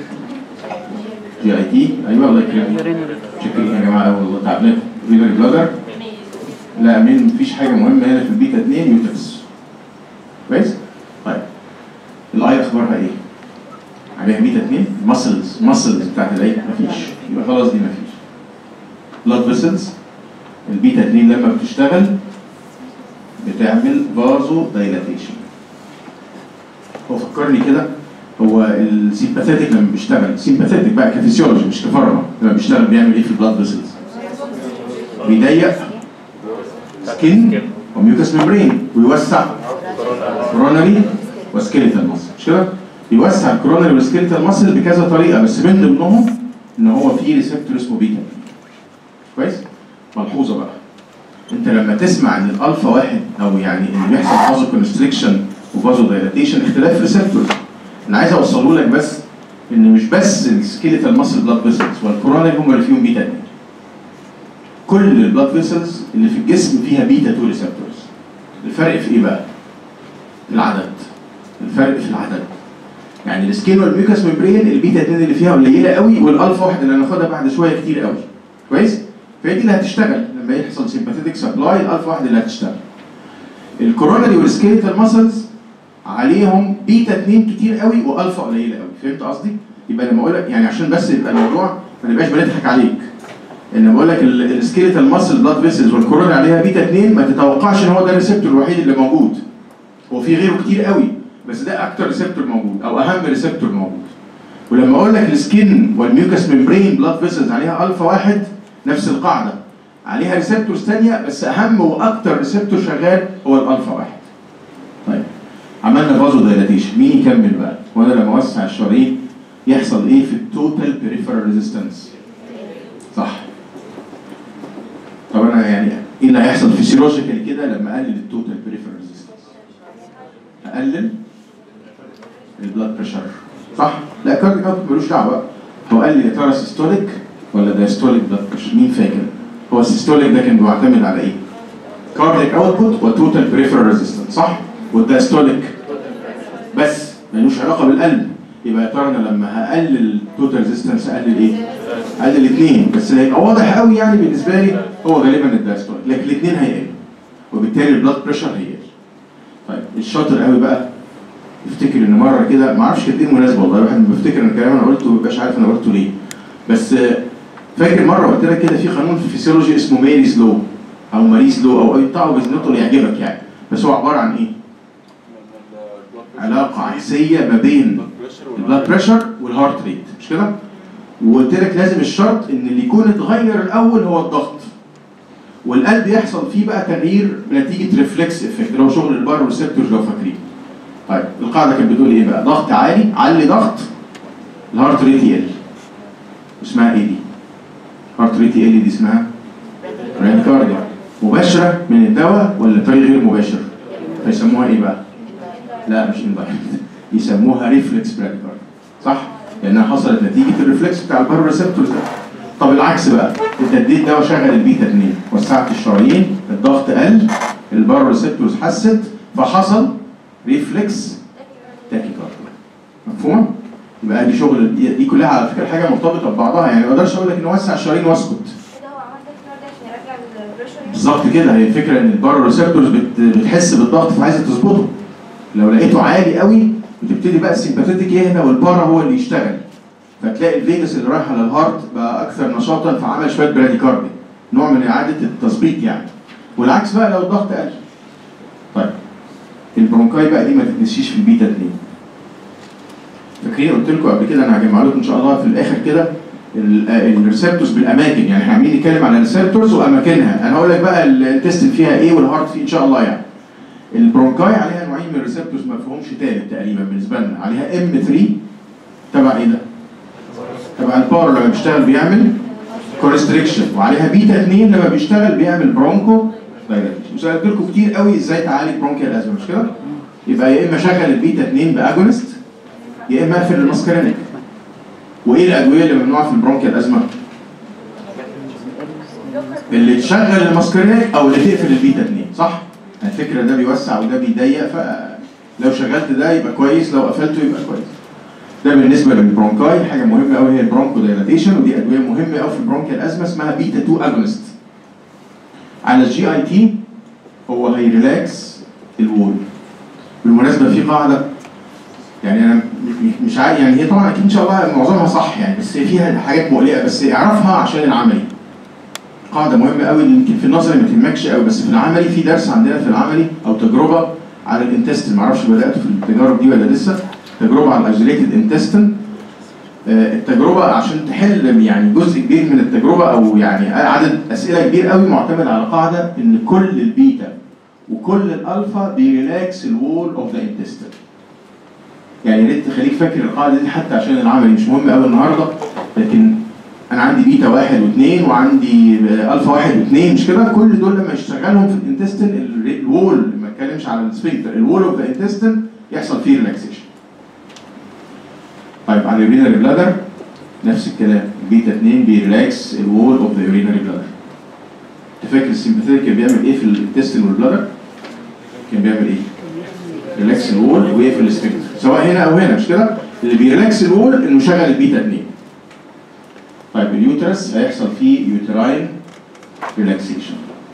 جي اي تي، ايوه الله يكرمك. شكرا يا جماعه والله تعبناكم. رينال بلادر، لا مين مفيش حاجه مهمه هنا في البيتا اثنين، يوترس. كويس؟ طيب الاي اخبارها ايه؟ عليها بيتا اثنين؟ ماسلز، ماسلز بتاعت العين مفيش، يبقى خلاص دي مفيش. بلاد فيسلز، البيتا اثنين لما بتشتغل بتعمل فازو دايلاتيشن. هو فكرني كده، هو السيمباثيتك لما بيشتغل، سيمباثيتك بقى كفيسيولوجي مش كفارما، لما بيشتغل بيعمل ايه في البلاد فيسلز؟ بيضيق سكين وميوكس ميمبرين ويوسع كوروناري وسكيليتال ماسل مش كده؟ بيوسع الكوروناري والسكيليتال ماسل بكذا طريقه، بس من ضمنهم ان هو في ريسبتور اسمه بيتا. كويس؟ ملحوظه بقى، انت لما تسمع ان الالفا واحد او يعني اللي بيحصل فازو كونستريكشن وفازو دايلاتيشن، اختلاف ريسبتورز. انا عايز اوصله لك بس ان مش بس السكيليتال ماسل بلاد فيسلز والكوروناري هم اللي فيهم بيتا اتنين. كل البلاد فيسلز اللي في الجسم فيها بيتا اتنين ريسبتورز. الفرق في ايه بقى؟ العدد. الفرق في العدد. يعني السكين والميوكاس ممبرين البيتا اتنين اللي فيها قليله قوي، والالفا واحد اللي هناخدها بعد شويه كتير قوي. كويس؟ فهي دي اللي هتشتغل لما يحصل سيمباثيتك سبلاي، الالفا واحد اللي هتشتغل. الكوروناري والسكيليتال ماسلز عليهم بيتا اتنين كتير قوي والفا قليله قوي. فهمت قصدي؟ يبقى لما اقول لك يعني عشان بس يبقى الموضوع ما نبقاش بنضحك عليك. ان بقول لك السكيليتال ماسل بلاد فيسلز والكوروناري عليها بيتا اتنين، ما تتوقعش ان هو ده الريسبتور الوحيد اللي موجود. هو في غيره كتير قوي، بس ده اكتر ريسبتور موجود او اهم ريسبتور موجود. ولما اقول لك السكين والميوكاس ممبرين بلاد فيسلز عليها الفا واحد، نفس القاعده. عليها ريسبتورز ثانيه، بس اهم واكتر ريسبتور شغال هو الالفا واحد. طيب عملنا فازو دايلاتيشن، مين يكمل بقى؟ وانا لما اوسع الشرايين يحصل ايه في التوتال بيريفرال ريزيستنس؟ صح. طب انا يعني ايه اللي هيحصل فيسيولوجيكالي كده لما اقلل التوتال بيريفرال ريزيستنس؟ اقلل البلاد بريشر، صح؟ لا كارديك اوتبوت ملوش دعوه بقى. هو قال لي يا ترى سيستوليك ولا دايستوليك بلاد بريشر؟ مين فاكر؟ هو السيستوليك ده كان بيعتمد على ايه؟ كارديك اوتبوت وتوتال بريفرال ريزيستنس، صح؟ والدايستوليك بس ملوش علاقه بالقلب. يبقى يا ترى انا لما هقلل التوتال ريزيستنس اقلل ايه؟ اقلل الاثنين، بس اللي هيبقى واضح قوي يعني بالنسبه لي هو غالبا الدايستوليك، لكن الاثنين هيقلوا وبالتالي البلاد بريشر هيقل. طيب الشاطر قوي بقى افتكر ان مره كده ما اعرفش كانت ايه المناسبه والله، الواحد بيفتكر ان الكلام انا قلته ما بيبقاش عارف انا قلته ليه. بس فاكر مره قلت لك كده في قانون في الفسيولوجي اسمه ماريز لو او ماريز لو او اي بتاعه باذنته اللي يعجبك يعني، بس هو عباره عن ايه؟ علاقه عكسيه ما بين البلاد بريشر والهارت ريت، مش كده؟ وقلت لك لازم الشرط ان اللي يكون اتغير الاول هو الضغط. والقلب يحصل فيه بقى تغيير بنتيجه ريفلكس افكت اللي هو شغل البار ريسبتورز لو فاكرين. طيب القاعده كانت بتقول ايه بقى؟ ضغط عالي، علي ضغط الهارت ريت يقل. اسمها ايه دي؟ هارت ريت يقل دي اسمها براديكارديا. مباشره من الدواء ولا طريق غير مباشر؟ فيسموها ايه بقى؟ لا مش اندايركت، يسموها ريفلكس براديكارديا، صح؟ لانها حصلت نتيجه الريفلكس بتاع البار ريسبتورز ده. طب العكس بقى، انت اديت دواء شغل البيتا اتنين، وسعت الشرايين، الضغط قل، البار ريسبتورز حست، فحصل ريفلكس تاكيكارديا. مفهوم؟ يبقى دي شغل دي كلها على فكره حاجه مرتبطه ببعضها، يعني ما اقدرش اقول لك ان وسع الشرايين واسكت. كده هو عمل تاكيكارديا عشان يرجع البريشر. بالظبط كده، هي الفكره ان البار ريسبتورز بتحس بالضغط فعايزه تظبطه. لو لقيته عالي قوي بتبتدي بقى السيمباثيتك يهدى والبارا هو اللي يشتغل. فتلاقي الفيجاس اللي رايحه للهارت بقى اكثر نشاطا فعمل شويه براديكارديا، نوع من اعاده التظبيط يعني. والعكس بقى لو الضغط قل. طيب البرونكاي بقى دي ما تتنسيش في البيتا اتنين. فاكرين قلت لكم قبل كده، انا هجمع لكم ان شاء الله في الاخر كده الريسبتورز بالاماكن، يعني احنا عاملين نتكلم على الريسبتورز واماكنها. انا هقول لك بقى الانتستين فيها ايه والهارت فيه ان شاء الله يعني. البرونكاي عليها نوعين من الريسبتورز ما فيهمش ثالث تقريبا بالنسبه لنا، عليها ام ثلاثة تبع ايه ده؟ تبع الباور لما بيشتغل بيعمل كونستريكشن، وعليها بيتا اتنين لما بيشتغل بيعمل برونكو دايلاتيشن. مش قلت لكم كتير قوي ازاي تعالج برونكيال ازمه، مش كده؟ يبقى يا اما شغل البيتا اتنين باجونست يا اما اقفل الماسكارينيك. وايه الادويه اللي ممنوعه في البرونكيال ازمه؟ اللي تشغل الماسكارينيك او اللي تقفل البيتا اتنين، صح؟ الفكره ده بيوسع وده بيضيق، فلو شغلت ده يبقى كويس، لو قفلته يبقى كويس. ده بالنسبه للبرونكاي. حاجه مهمه قوي هي البرونكو دايلاتيشن، ودي ادويه مهمه قوي في البرونكيال ازمه اسمها بيتا اتنين اجونست. على الجي اي تي هو هيريلاكس الوول. بالمناسبه في قاعده يعني انا مش عارف يعني، هي طبعا اكيد ان شاء الله معظمها صح يعني، بس فيها حاجات مقلقه، بس اعرفها عشان العملي. قاعده مهمه قوي اللي يمكن في النظري ما تهمكش قوي، بس في العملي في درس عندنا في العملي او تجربه على الانتستين. ما اعرفش بداتوا في التجارب دي ولا لسه. تجربه على الايزوليتد انتستين. التجربه عشان تحل يعني جزء كبير من التجربه او يعني عدد اسئله كبير قوي معتمد على قاعده ان كل البيتا وكل الالفا بيريلاكس الوول اوف ذا انتستين. يعني يا ريت تخليك فاكر القاعده دي حتى عشان العملي، مش مهم قوي النهارده، لكن انا عندي بيتا واحد واثنين وعندي الفا واحد واثنين، مش كده؟ كل دول لما يشتغلهم في الانتستين الوول، ما اتكلمش على السفنكتر، الوول اوف ذا انتستين يحصل فيه ريلاكسيشن. طيب على اليورينري بلادر نفس الكلام، البيتا اثنين بيريلاكس الوول اوف ذا يورينري بلادر. انت فاكر السيمباثيك كان بيعمل ايه في الانتستين والبلادر؟ كان بيعمل ايه؟ ريلاكس الوول ويقفل السفنكتر، سواء هنا او هنا، مش كده؟ اللي بيريلاكس الوول انه يشغل البيتا اثنين. طيب اليوترس هيحصل فيه يوتراين ريلاكسيشن.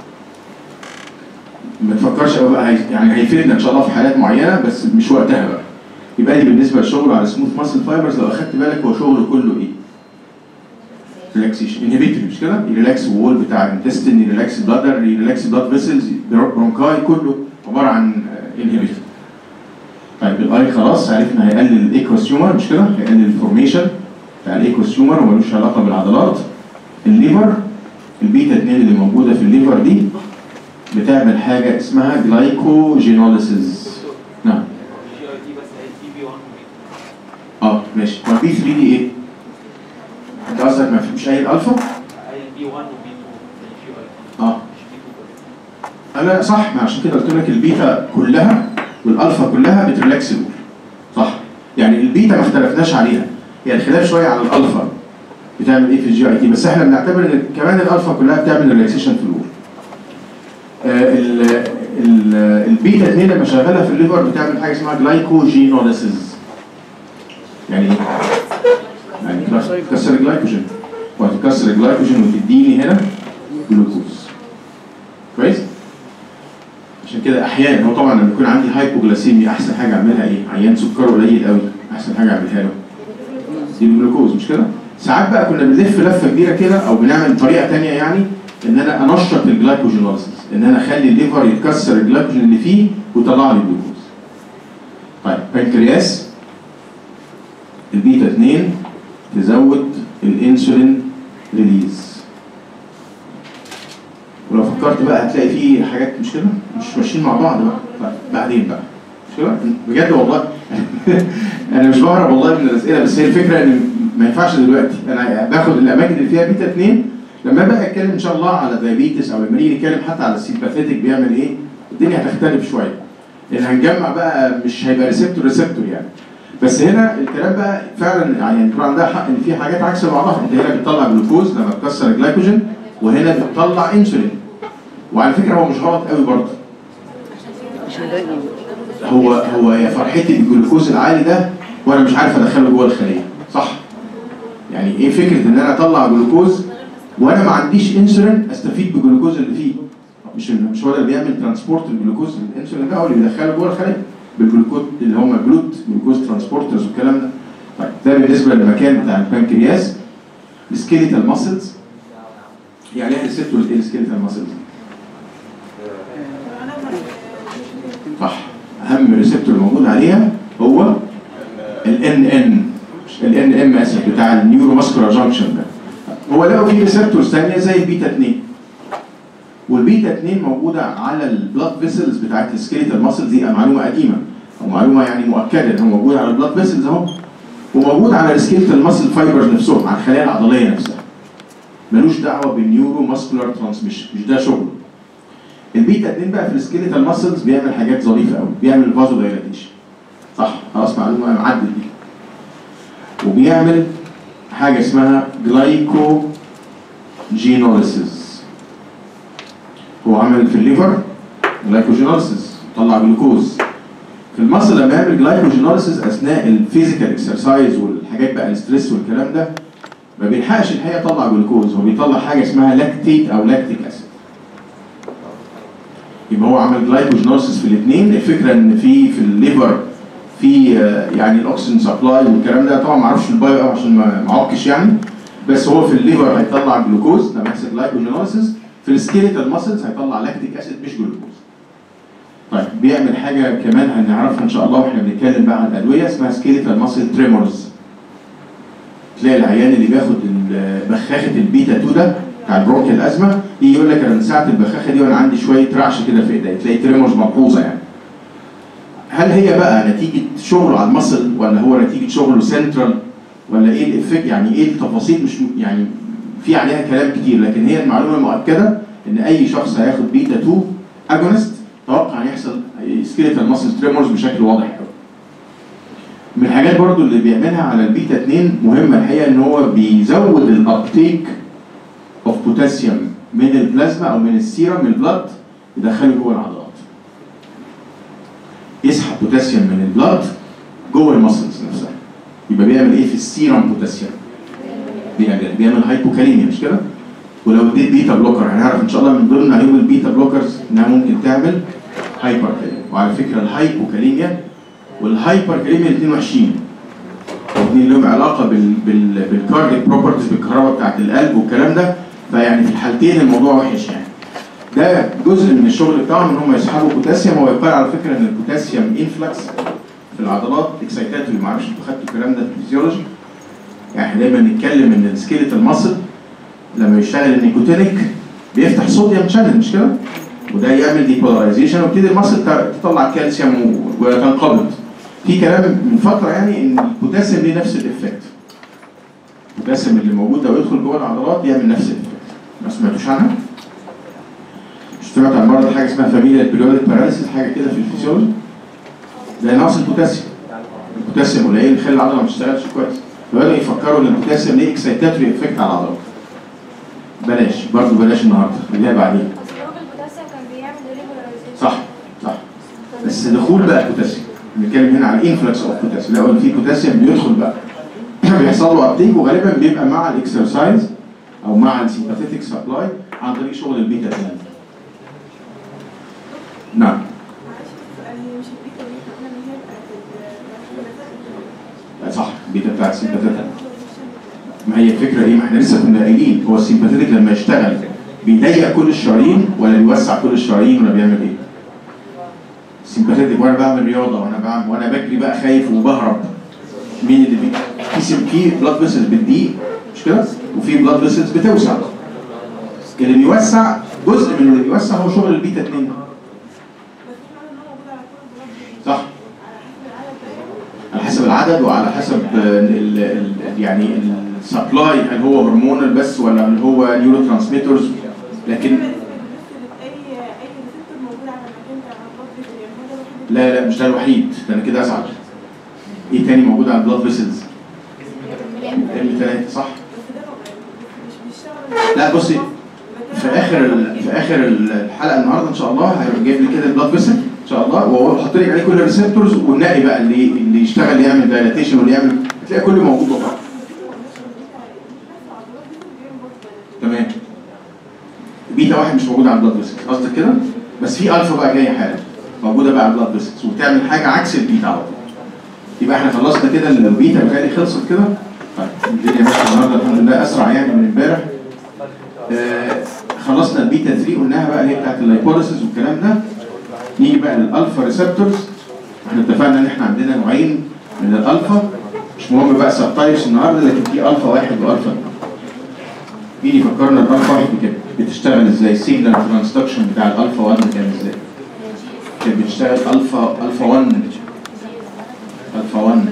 ما تفكرش قوي بقى، يعني هيفيدنا ان شاء الله في حالات معينه بس مش وقتها بقى. يبقى دي بالنسبه للشغل على سموث ماسل فايبرز، لو اخدت بالك هو شغله كله ايه؟ ريلاكسيشن، انهبيتوري، مش كده؟ يريلاكس الوول بتاع الانتستين، يريلاكس بلادر، يريلاكس بلاد فيسلز، برونكاي، كله عباره عن انهبيتوري. طيب الاي خلاص عرفنا هيقلل الايكوس تيومر، مش كده؟ هيقلل الفورميشن بتاع الايكوس تيومر ومالوش علاقه بالعضلات. الليفر، البيتا اثنين اللي موجوده في الليفر دي بتعمل حاجه اسمها جلايكوجينوليسيس. نعم. اه ماشي. هو البي ثلاثة دي ايه؟ انت قصدك ما فيش اي الالفا؟ اي بي واحد وبي اثنين. اه. انا صح، ما عشان كده قلت لك البيتا كلها والالفا كلها بتريلاكس الوول. صح؟ يعني البيتا ما اختلفناش عليها، هي الخلاف شويه على الالفا بتعمل ايه في الجي اي تي، بس احنا بنعتبر ان كمان الالفا كلها بتعمل ريلاكسيشن في الوول. آه البيتا اثنين لما شغاله في الليفر بتعمل حاجه اسمها جلايكوجينوليسيس. يعني ايه؟ يعني تكسر الجلايكوجين، وهتكسر الجلايكوجين وتديني هنا جلوكوز. كويس؟ عشان كده احيانا هو طبعا لما يكون عندي هايبوجلاسيميا احسن حاجه اعملها ايه؟ عيان سكره قليل قوي، احسن حاجه اعملها له دي الجلوكوز، مش كده؟ ساعات بقى كنا بنلف لفه كبيره كده او بنعمل طريقه ثانيه، يعني ان انا انشط الجلايكوجينوليسيس، ان انا اخلي الليفر يكسر الجلايكوجين اللي فيه ويطلع لي الجلوكوز. طيب بنكرياس، البيتا اثنين تزود الانسولين ريليز. ولو فكرت بقى هتلاقي فيه حاجات مش كده؟ مش ماشيين مع بعض بقى. طيب بعدين بقى مش كده؟ بجد والله انا مش بهرب والله من الاسئله، بس هي الفكره ان ما ينفعش دلوقتي، انا باخد الاماكن اللي فيها بيتا اثنين، لما بقى اتكلم ان شاء الله على دايابيتس او لما نيجي نتكلم حتى على السيمباثيتك بيعمل ايه، الدنيا هتختلف شويه. لان هنجمع بقى مش هيبقى ريسبتور ريسبتور يعني. بس هنا الكلام بقى فعلا يعني يكون عندها حق ان في حاجات عكس بعضها، انت هنا بتطلع جلوكوز لما تكسر الجلايكوجين، وهنا بتطلع انسولين. وعلى فكره هو مش غلط قوي برضه. هو هو يا فرحتي بالجلوكوز العالي ده وانا مش عارف ادخله جوه الخليه، صح؟ يعني ايه فكره ان انا اطلع جلوكوز وانا ما عنديش انسولين استفيد بالجلوكوز اللي فيه؟ مش مش هو اللي بيعمل ترانسبورت الجلوكوز، الانسولين ده هو اللي بيدخله جوه الخليه بالجلوكوز اللي هم جلوت جلوكوز ترانسبورترز والكلام ده. طيب ده بالنسبه للمكان بتاع البنكرياس. السكيليتال ماسلز، يعني ايه الست والايه السكيليتال ماسلز؟ صح، اهم ريسبتور موجود عليها هو الان ان الان ام اسف بتاع النيورو ماسكولار جانكشن ده. هو لقوا فيه ريسبتورز ثانيه زي البيتا اثنين، والبيتا اثنين موجوده على البلاد فيسلز بتاعت السكيليتال ماسلز. دي معلومه قديمه او معلومه يعني مؤكده ان هو موجود على البلاد فيسلز اهو، وموجود على السكيليتال ماسل فايبرز نفسهم، على الخلايا العضليه نفسها. ملوش دعوه بالنيورو ماسكولار ترانسميشن، مش ده شغله. البيتا اثنين بقى في السكيليتال ماسلز بيعمل حاجات ظريفه قوي، بيعمل فازو دايلاتيشن. صح؟ خلاص معلومه معدل دي. وبيعمل حاجه اسمها جلايكوجينوليسيس. هو عمل في الليفر جلايكوجينوليسيس، طلع جلوكوز. في المصل لما يعمل جلايكوجينوليسيس اثناء الفيزيكال اكسرسايز والحاجات بقى الستريس والكلام ده، ما بيلحقش الحقيقه يطلع جلوكوز، هو بيطلع حاجه اسمها لاكتيت او لاكتيك اسيد. يبقى هو عمل جلايكوجينوليسيس في الاثنين. الفكره ان في في الليفر في يعني الاكسجين سبلاي والكلام ده، طبعا ما اعرفش البايو قوي عشان ما اعكش يعني، بس هو في الليفر هيطلع جلوكوز لما يحصل جلايكوجينوليسيس. في السكيليتال ماسلز هيطلع لاكتيك اسيد مش جلوكوز. طيب بيعمل حاجه كمان هنعرفها ان شاء الله واحنا بنتكلم بقى عن الادويه، اسمها سكيليتال ماسل تريمورز. تلاقي العيان اللي بياخد بخاخه البيتا اتنين ده بتاع البرونكيال الازمه يجي يقول لك انا من ساعه البخاخه دي وانا عندي شويه رعش كده في ايدي، تلاقي تريمورز ملحوظه يعني. هل هي بقى نتيجه شغله على المصل ولا هو نتيجه شغله سنترال؟ ولا ايه الافكت، يعني ايه التفاصيل، مش يعني في عليها كلام كتير، لكن هي المعلومه المؤكده ان اي شخص هياخد بيتا اتنين اجونست توقع ان يحصل سكيليتال ماسل تريمورز بشكل واضح قوي. من الحاجات برضو اللي بيعملها على البيتا اتنين مهمه الحقيقه ان هو بيزود الابتيك اوف بوتاسيوم من البلازما او من السيرم من البلاد يدخله جوه العضلات. يسحب بوتاسيوم من البلاد جوه المسلز نفسها. يبقى بيعمل ايه في السيرم بوتاسيوم؟ بيعمل بيعمل هايبوكاليميا مش كده؟ ولو اديت بيتا بلوكر هنعرف ان شاء الله من ضمن عيوب البيتا بلوكرز انها ممكن تعمل هايبركاليميا. وعلى فكره الهايبوكاليميا والهايبركاليميا الاثنين وحشين. الاثنين لهم علاقه بال بال بالكارديك بروبرتيز بالكهرباء بتاعت القلب والكلام ده، فيعني في الحالتين الموضوع وحش يعني. ده جزء من الشغل بتاعهم ان هم يسحبوا بوتاسيوم. هو يقال على فكره ان البوتاسيوم انفلكس في العضلات اكسايتاتوري، ما اعرفش انتوا خدتوا الكلام ده في الفيزيولوجي. يعني احنا دايما نتكلم ان السكيليتال ماسل لما يشتغل النيكوتينيك بيفتح صوديوم شانل مش كده؟ وده يعمل ديبولاريزيشن ويبتدي الماسل تطلع كالسيوم وتنقبض. في كلام من فتره يعني ان البوتاسيوم ليه نفس الايفكت. البوتاسيوم اللي موجود لو يدخل جوه العضلات يعمل نفس الايفكت. ما سمعتوش عنها؟ مش سمعت عن مرض حاجه اسمها فاميليال بيريودك باراليسيس حاجه كده في الفسيولوجي؟ ده نقص البوتاسيوم. البوتاسيوم قليل يخلي العضله ما تشتغلش كويس. فبدأوا يفكروا ان البوتاسيوم ليه اكسايتاتوري افكت على العضلات. بلاش برضه بلاش النهارده خليها بعدين. اصل هو البوتاسيوم كان بيعمل ريجولاريزيشن. صح صح. بس دخول بقى البوتاسيوم. بنتكلم هنا على انفلكس اوف بوتاسيوم، لو في بوتاسيوم بيدخل بقى بيحصل له ابتيك وغالبا بيبقى مع الاكسرسايز او مع السيمباثيتك سبلاي عن طريق شغل البيتا اتنين. نعم. صح البيتا بتاعت السيمباثيتك. ما هي الفكره ايه؟ ما احنا لسه كنا قايلين هو السيمباثيتك لما يشتغل بيضيق كل الشرايين ولا بيوسع كل الشرايين ولا بيعمل ايه؟ السيمباثيتك وانا بعمل رياضه وانا بعمل وانا بجري بقى خايف وبهرب. مين اللي بي؟ في في بلاد فيسلز بتضيق مش كده؟ وفي بلاد فيسلز بتوسع. اللي بيوسع جزء من اللي بيوسع هو شغل البيتا اتنين. صح؟ على حسب العدد وعلى حسب ال ال يعني السبلاي، هل هو هرمونال بس ولا هل هو نيورو ترانسميترز. لكن لا لا مش ده الوحيد، ده انا كده ازعل. ايه تاني موجود على البلاد فيسلز؟ ام ثلاثة صح؟ لا بصي في اخر في اخر الحلقه النهارده ان شاء الله هيبقى جايب لي كده البلاد فيسل ان شاء الله، وهو حاطط لي عليه كل الريسبتورز والنقي بقى اللي اللي يشتغل يعمل دايلاتيشن واللي يعمل، هتلاقي كله موجود بقى. تمام. بيتا واحد مش موجود على البلاد فيسل قصدك كده؟ بس في الفا بقى جايه حالا موجوده بقى على البلاد فيسل وبتعمل حاجه عكس البيتا على طول. يبقى احنا خلصنا كده البيتا بتاعتي خلصت كده. طيب الدنيا ماشيه النهارده الحمد لله اسرع يعني من امبارح. آه خلصنا البيتا ثلاثة قلناها بقى اللي هي بتاعت اللايبوليسيس والكلام ده. نيجي بقى للالفا ريسبتورز. احنا اتفقنا ان احنا عندنا نوعين من الالفا، مش مهم بقى سب تايبس النهارده، لكن في الفا واحد والفا اثنين. مين يفكرنا الالفا واحد كده بتشتغل ازاي؟ السيجنال ترانسدكشن بتاع الالفا واحد كان ازاي؟ كانت بتشتغل الفا الفا واحد الفا واحد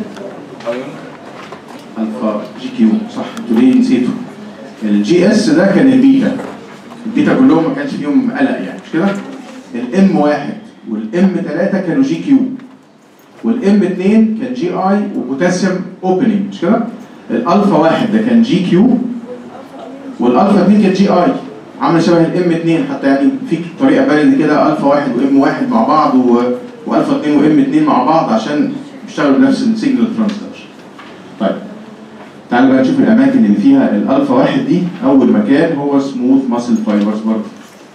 الفا جي كيو صح؟ انتوا ليه نسيتوا؟ الجي اس ده كان البيتا. البيتا كلهم ما كانش فيهم قلق يعني مش كده؟ الام واحد والام ثلاثة كانوا جي كيو والام اثنين كان جي اي وبوتاسيوم اوبننج مش كده؟ الالفا واحد ده كان جي كيو والالفا اثنين كان جي اي، عامل شبه الام اثنين حتى يعني في طريقه بلدي كده الفا واحد وام واحد مع بعض و... والفا اثنين وام اثنين مع بعض عشان يشتغلوا بنفس السيجنال ترانسدكشن. طيب تعالوا بقى نشوف الاماكن اللي فيها الالفا واحد دي. اول مكان هو سموث ماسل فايبرز برضه.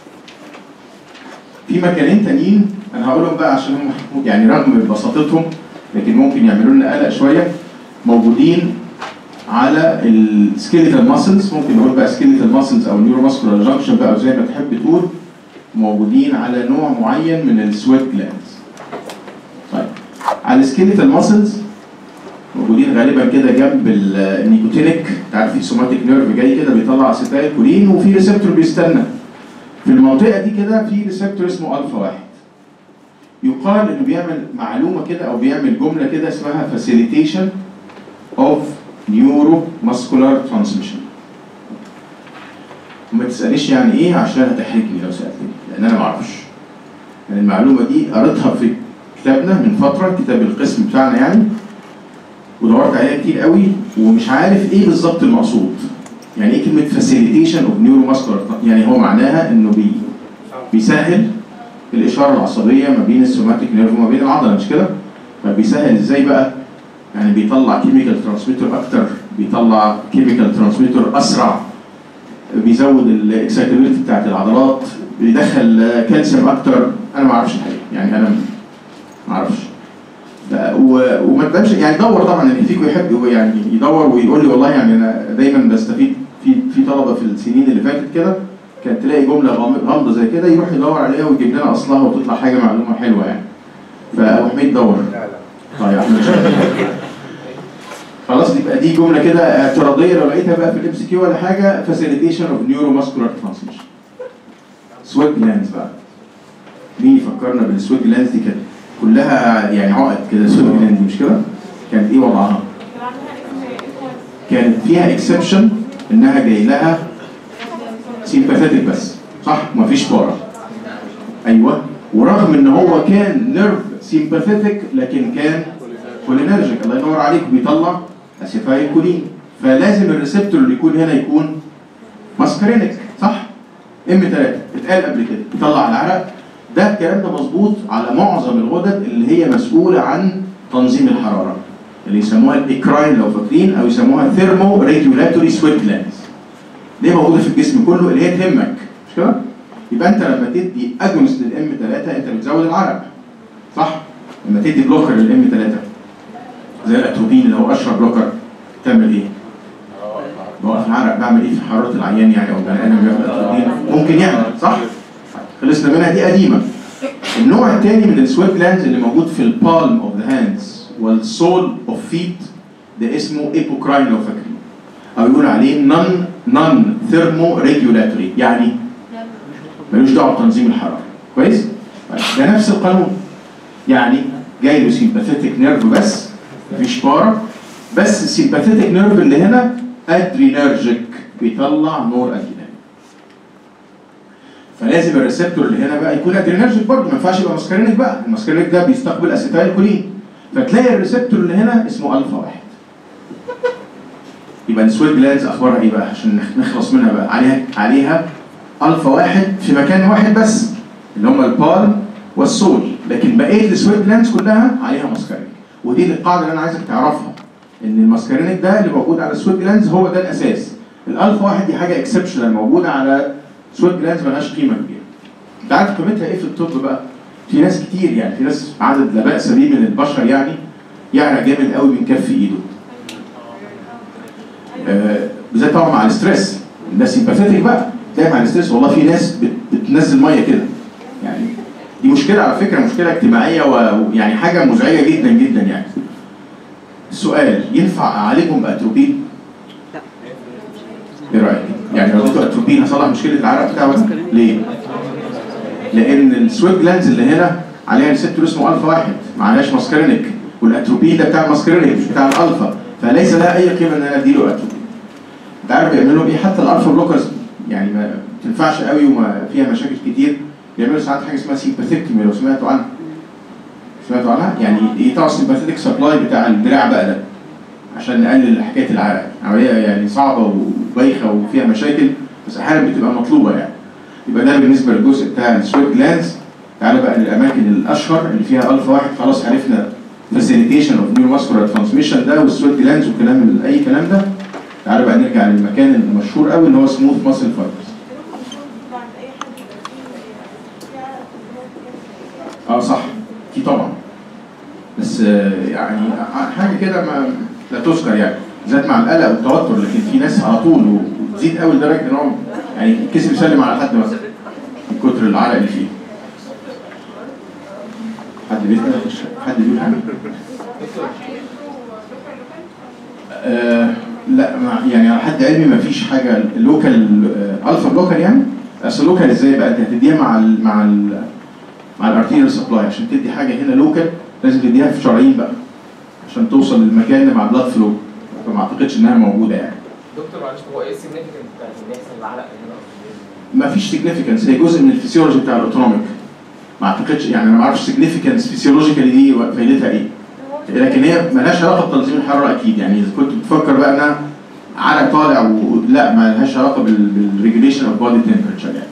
في مكانين تانيين انا هقولهم بقى عشان هم يعني رغم بساطتهم لكن ممكن يعملوا لنا قلق شويه، موجودين على السكيليتال ماسلز. ممكن نقول بقى سكيليتال ماسلز او النيورو ماسكولار جانكشن بقى زي ما تحب تقول، موجودين على نوع معين من السويت جلاندز. طيب على السكيليتال ماسلز موجودين غالبا كده جنب النيكوتينيك. انت عارف في سوماتيك نيرف جاي كده بيطلع اسيتايل كولين وفي ريسبتور بيستنى. في المنطقه دي كده في ريسبتور اسمه الفا واحد. يقال انه بيعمل معلومه كده او بيعمل جمله كده اسمها facilitation of نيورو ماسكولار ترانسميشن. وما تسالنيش يعني ايه عشان هتحرجني لو سالتني، لان انا ما اعرفش. يعني المعلومه دي قريتها في كتابنا من فتره، كتاب القسم بتاعنا يعني، ودورت عليها كتير قوي ومش عارف ايه بالظبط المقصود. يعني ايه كلمه فاسيليتيشن اوف نيورو ماسكولار؟ يعني هو معناها انه بي بيسهل الاشاره العصبيه ما بين السوماتيك نيرف وما بين العضله، مش كده؟ طب بيسهل ازاي بقى؟ يعني بيطلع كيميكال ترانسميتر اكتر، بيطلع كيميكال ترانسميتر اسرع، بيزود الاكسايتابيلتي بتاعت العضلات، بيدخل كالسيوم اكتر. انا ما اعرفش الحقيقه، يعني انا ما اعرفش. وما تبقاش يعني دور طبعا اللي فيكم يحب يعني يدور ويقول لي والله يعني انا دايما بستفيد في في طلبه في السنين اللي فاتت كده كانت تلاقي جمله غامضه زي كده يروح يدور عليها ويجيب لنا اصلها وتطلع حاجه معلومه حلوه يعني. فابو حميد دور. طيب يا احمد خلاص يبقى دي جمله كده اعتراضيه لو لقيتها بقى في الام سي كيو ولا حاجه. فاسيليتيشن اوف نيورو ماسكولار ترانسميشن. سويت جلاندز بقى. مين يفكرنا بالسويت جلاندز دي؟ كانت كلها يعني عقد كده. سويت جلاند دي مش كده؟ كانت ايه وضعها؟ كانت فيها اكسبشن انها جاي لها سيمباثيتك بس، صح؟ ومفيش بارا. ايوه، ورغم ان هو كان نيرف سيمباثيتك لكن كان كولينرجيك. الله ينور عليك، بيطلع اسيتايل كولين. فلازم الريسبتور اللي يكون هنا يكون ماسكارينيك، صح؟ ام ثلاثة اتقال قبل كده، بيطلع العرق. ده الكلام ده مظبوط على معظم الغدد اللي هي مسؤوله عن تنظيم الحراره، اللي يسموها الاكراين لو فاكرين، او يسموها ثيرمو ريجولاتوري سويت جلاندز. دي موجوده في الجسم كله، اللي هي تهمك، مش كده؟ يبقى انت لما تدي اجونست للام ثلاثة انت بتزود العرق، صح؟ لما تدي بلوكر للام ثلاثة زي الاتروبين اللي هو اشهر بلوكر تعمل ايه؟ بوقف العرق. بعمل ايه في حراره العيان يعني او بني ادم بياخد اتروبين؟ ممكن يعمل، صح؟ خلصنا منها، دي قديمه. النوع الثاني من السويت جلاندز اللي موجود في البالم اوف ذا هاندز والسول اوف فيت ده اسمه ايبوكراين لو فاكرين، او يقول عليه نون نون ثيرمو ريجولاتوري، يعني ملوش دعوه بتنظيم الحراره. كويس؟ ده نفس القانون، يعني جاي له سيمباثيتك نيرف بس مفيش بارا، بس السيمباثيتك نيرف اللي هنا ادرينرجيك بيطلع نور ادرينال. فلازم الريسبتور اللي هنا بقى يكون ادرينرجيك برضه، ما ينفعش يبقى ماسكارينيك بقى. الماسكارينيك ده بيستقبل اسيتايل كولين، فتلاقي الريسبتور اللي هنا اسمه الفا واحد. يبقى السويت جلاندز اخبارها ايه بقى عشان نخلص منها بقى؟ عليها عليها الفا واحد في مكان واحد بس اللي هم البالم والسول، لكن بقيه السويت جلاندز كلها عليها ماسكارينيك. ودي القاعده اللي انا عايزك تعرفها، ان الماسكارينيك ده اللي موجود على السويت جلاندز هو ده الاساس. الالفا واحد دي حاجه اكسبشنال موجوده على سويت جلاندز مالهاش قيمه كبيره. انت عارف قيمتها ايه في الطب بقى؟ في ناس كتير يعني، في ناس عدد لا باس به من البشر يعني يعرق جامد قوي من كف ايده. آه بالذات طبعا مع الاستريس، الناس سيمباثيتك بقى، تلاقي مع الاستريس والله في ناس بت بتنزل ميه كده. يعني دي مشكله على فكره، مشكله اجتماعيه ويعني حاجه مزعجه جدا جدا يعني. السؤال، ينفع اعالجهم باتروبين؟ لا. ايه رايك؟ يعني لو اديته اتروبين هصلح مشكله العرق بتاعه؟ ليه؟ لان السويت جلاندز اللي هنا عليها ريسبتور اسمه الفا واحد، ما عليهاش ماسكارينيك، والاتروبين ده بتاع الماسكارينيك مش بتاع الالفا، فليس لها اي قيمه ان انا اديله اتروبين. انت عارف بيعملوا ايه؟ حتى الالفا بلوكرز يعني ما بتنفعش قوي وما فيها مشاكل كتير، بيعملوا ساعات حاجه اسمها سيمباثيكتومي لو سمعتوا عنها. سمعتوا عنها؟ يعني يقطعوا السيمباثيتك سبلاي بتاع الدراع بقى ده عشان نقلل حكايه العرق. عمليه يعني صعبه وبايخه وفيها مشاكل، بس احيانا بتبقى مطلوبه يعني. يبقى ده بالنسبه للجزء بتاع السويت جلاندز. تعالوا بقى للاماكن الاشهر اللي فيها الفا واحد. خلاص عرفنا فاسيليتيشن اوف نيورو ماسكولار ترانسميشن ده والسويت جلاندز والكلام اي كلام ده. تعالوا بقى نرجع للمكان المشهور قوي اللي هو سموث ماسل فايبرز. اه صح، في طبعا، بس يعني حاجه كده ما لا تذكر يعني، بالذات مع القلق والتوتر. لكن في ناس على طول وتزيد قوي لدرجه ان هو يعني كسب يسلم على حد مثلا من كتر العرق اللي فيه. حد بيسال؟ حد بيقول حاجه؟ آه لا، يعني على حد علمي ما فيش حاجه لوكال الفا بلوكر يعني. اصل لوكال ازاي بقى؟ انت هتديها مع ال مع ال مع الارتيريال سبلاي. عشان تدي حاجه هنا لوكال لازم تديها في شرايين بقى عشان توصل للمكان ده مع بلاد فلو. فما اعتقدش انها موجوده يعني. دكتور معلش هو ايه السيجنفكنت بتاعت ان يحصل العلق هنا؟ ما فيش سيجنفكنس، هي جزء من الفسيولوجي بتاع الاوتونوميك. ما اعتقدش يعني انا ما اعرفش سيجنفكنس فيسيولوجيكالي دي فايدتها ايه. لكن هي مالهاش علاقه بتنظيم الحراره اكيد، يعني اذا كنت بتفكر بقى انها عرق طالع ولا ما لهاش علاقه بالريجوليشن اوف بودي تمبرتشر يعني.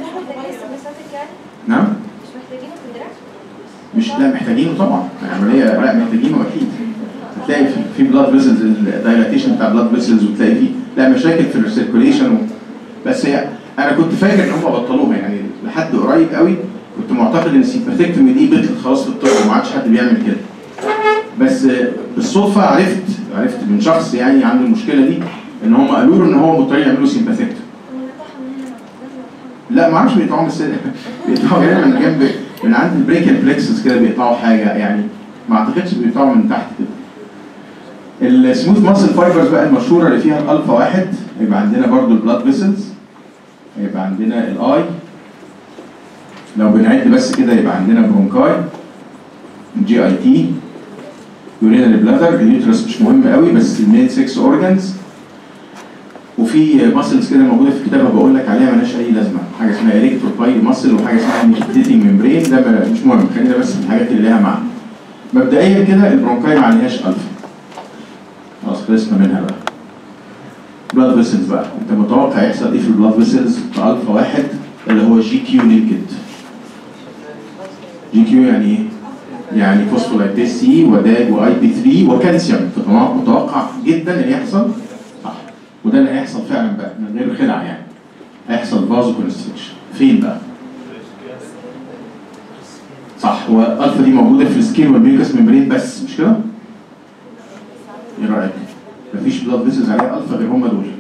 نعم؟ مش محتاجينه في الدراسه؟ مش لا محتاجينه طبعا، العمليه لا محتاجينه اكيد. هتلاقي في في بلاد فيسلز الدايلاتيشن بتاع بلاد فيسلز، وتلاقي فيه لا مشاكل في السيركوليشن و... بس هي انا كنت فاكر ان هم بطلوها يعني لحد قريب قوي، كنت معتقد ان السيمباثيكتومي دي بطلت خلاص في الطب وما عادش حد بيعمل كده. بس بالصدفه عرفت عرفت من شخص يعني عنده المشكله دي ان هم قالوا له ان هو مضطر يعملوا سيمباثيكتومي. لا ما اعرفش بيقطعوا بس بيقطعوا هنا من جنب من عند البريكال بلكسس كده، بيقطعوا حاجه يعني ما اعتقدش بيقطعوا من تحت كده. السموث ماسل فايبرز بقى المشهوره اللي فيها الالفا واحد، يبقى عندنا برضو البلاد فيسلز، يبقى عندنا الاي، لو بنعد بس كده يبقى عندنا برونكاي، جي اي تي، يورينال بلادر، اليوترس مش مهم قوي بس المين سكس اورجانز، وفي ماسلز كده موجوده في الكتاب بقول لك عليها مالهاش اي لازمه، حاجه اسمها الكتروبايل ماسل وحاجه اسمها نيكتيتنج ممبرين، ده مش مهم، خلينا بس في الحاجات اللي لها معنى. مبدئيا كده البرونكاي ما عليهاش الفا، خلاص خلصنا منها بقى. بلاد فيسلز بقى، انت متوقع يحصل ايه في البلاد فيسلز في الفا واحد اللي هو جي كيو لينكد؟ جي كيو يعني ايه؟ يعني فوسفولايبيز سي وداج واي بي ثلاثة وكالسيوم، متوقع جدا ان يحصل صح، وده اللي هيحصل فعلا بقى من غير خدع يعني. هيحصل فازو كونستريكشن فين بقى؟ صح، هو الالفا دي موجوده في السكين والميوكس ممبرين بس مش كده؟ ايه رايك؟ مفيش بلاد فيسلز عليها الفا غير هم دول.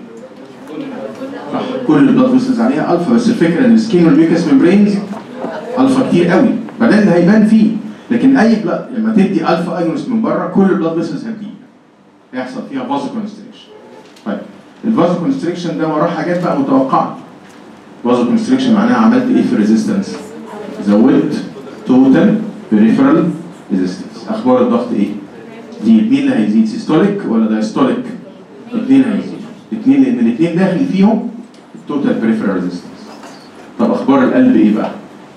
صح، كل البلاد فيسلز عليها الفا، بس الفكره ان السكين والميوكس ممبرينز الفا كتير قوي، بعدين اللي هيبان فيه، لكن اي بلاد لما تدي الفا اجونست من بره كل البلاد فيسلز هتجي هيحصل فيها فازو كونستريكشن. طيب الفازو كونستريكشن ده وراه حاجات بقى متوقعه. فازو كونستريكشن معناها عملت ايه في الريزيستنس؟ زودت توتال بريفرال ريزيستنس. اخبار الضغط ايه؟ دي مين اللي هيزيد؟ سيستوليك ولا دايستوليك؟ الاثنين هيزيدوا، الاثنين لان الاثنين داخل فيهم التوتال بريفرال ريزيستنس. طب اخبار القلب ايه بقى؟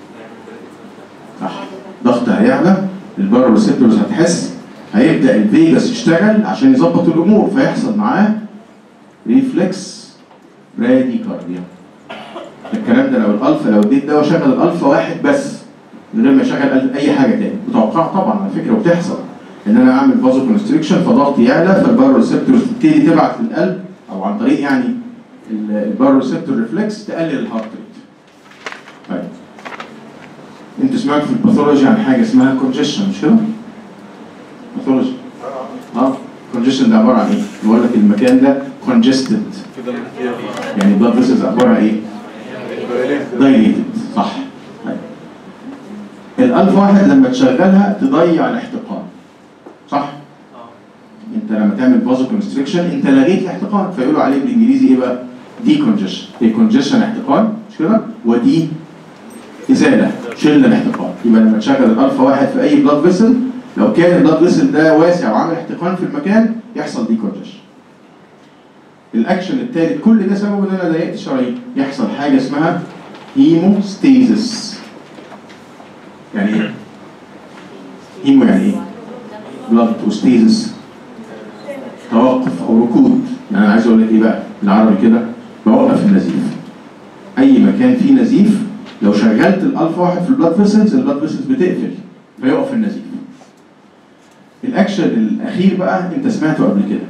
صح، ضغط هيعلى، الباروسيبتورز هتحس، هيبدا الفيجاس يشتغل عشان يظبط الامور، فيحصل معاه ريفلكس براديكارديا. الكلام ده لو الالفا لو اديت دواء شغل الالفا واحد بس من غير ما يشغل اي حاجه تاني، متوقعه طبعا على فكره وبتحصل ان انا اعمل فازو كونستريكشن فضغطي يعلى فالباروسيبتورز تبتدي تبعت للقلب او عن طريق يعني الباروسيبتور ريفلكس تقلل الهارت ريت. طيب انتوا سمعتوا في الباثولوجي عن حاجه اسمها كونجيشن مش كده؟ باثولوجي اه كونجيشن ده عباره عن ايه؟ بقول لك المكان ده كونجستد يعني بلاد فيسلز عباره عن ايه؟ دايليتد صح. طيب الالفا واحد لما تشغلها تضيع الاحتقان صح؟ انت لما تعمل فازو كونستريكشن انت لغيت الاحتقان، فيقولوا عليه بالانجليزي ايه بقى؟ دي كونجيشن. هي كونجيشن احتقان مش كده؟ ودي ازاله شلنا الاحتقان. يبقى لما تشغل الالفا واحد في اي بلاد فيسل لو كان البلاد فيسل ده واسع وعامل احتقان في المكان يحصل دي كونجيشن. الاكشن الثالث كل ده سببه ان انا ضيقت الشرايين، يحصل حاجه اسمها هيموستيزس. يعني ايه؟ هيمو يعني ايه؟ بلاد وستيزس توقف او ركود. يعني انا عايز اقول لك ايه بقى بالعربي كده؟ بوقف النزيف. اي مكان فيه نزيف لو شغلت الالفا واحد في البلاد فيسلز البلاد فيسلز بتقفل فيقف النزيف. الاكشن الاخير بقى انت سمعته قبل كده.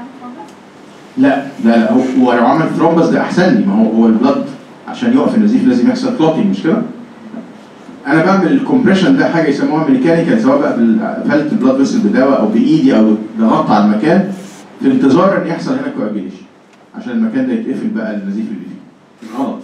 لا لا لا هو لو عمل ثرومبس ده احسن لي، ما هو هو البلاد عشان يقف النزيف لازم يحصل كلوتنج مش كده؟ انا بعمل الكومبريشن ده حاجه يسموها ميكانيكال، سواء بقى قفلت البلاد فيسل بدواء او بايدي او ضغطت على المكان في انتظار ان يحصل هنا كواجيليشن عشان المكان ده يتقفل بقى النزيف اللي فيه. غلط.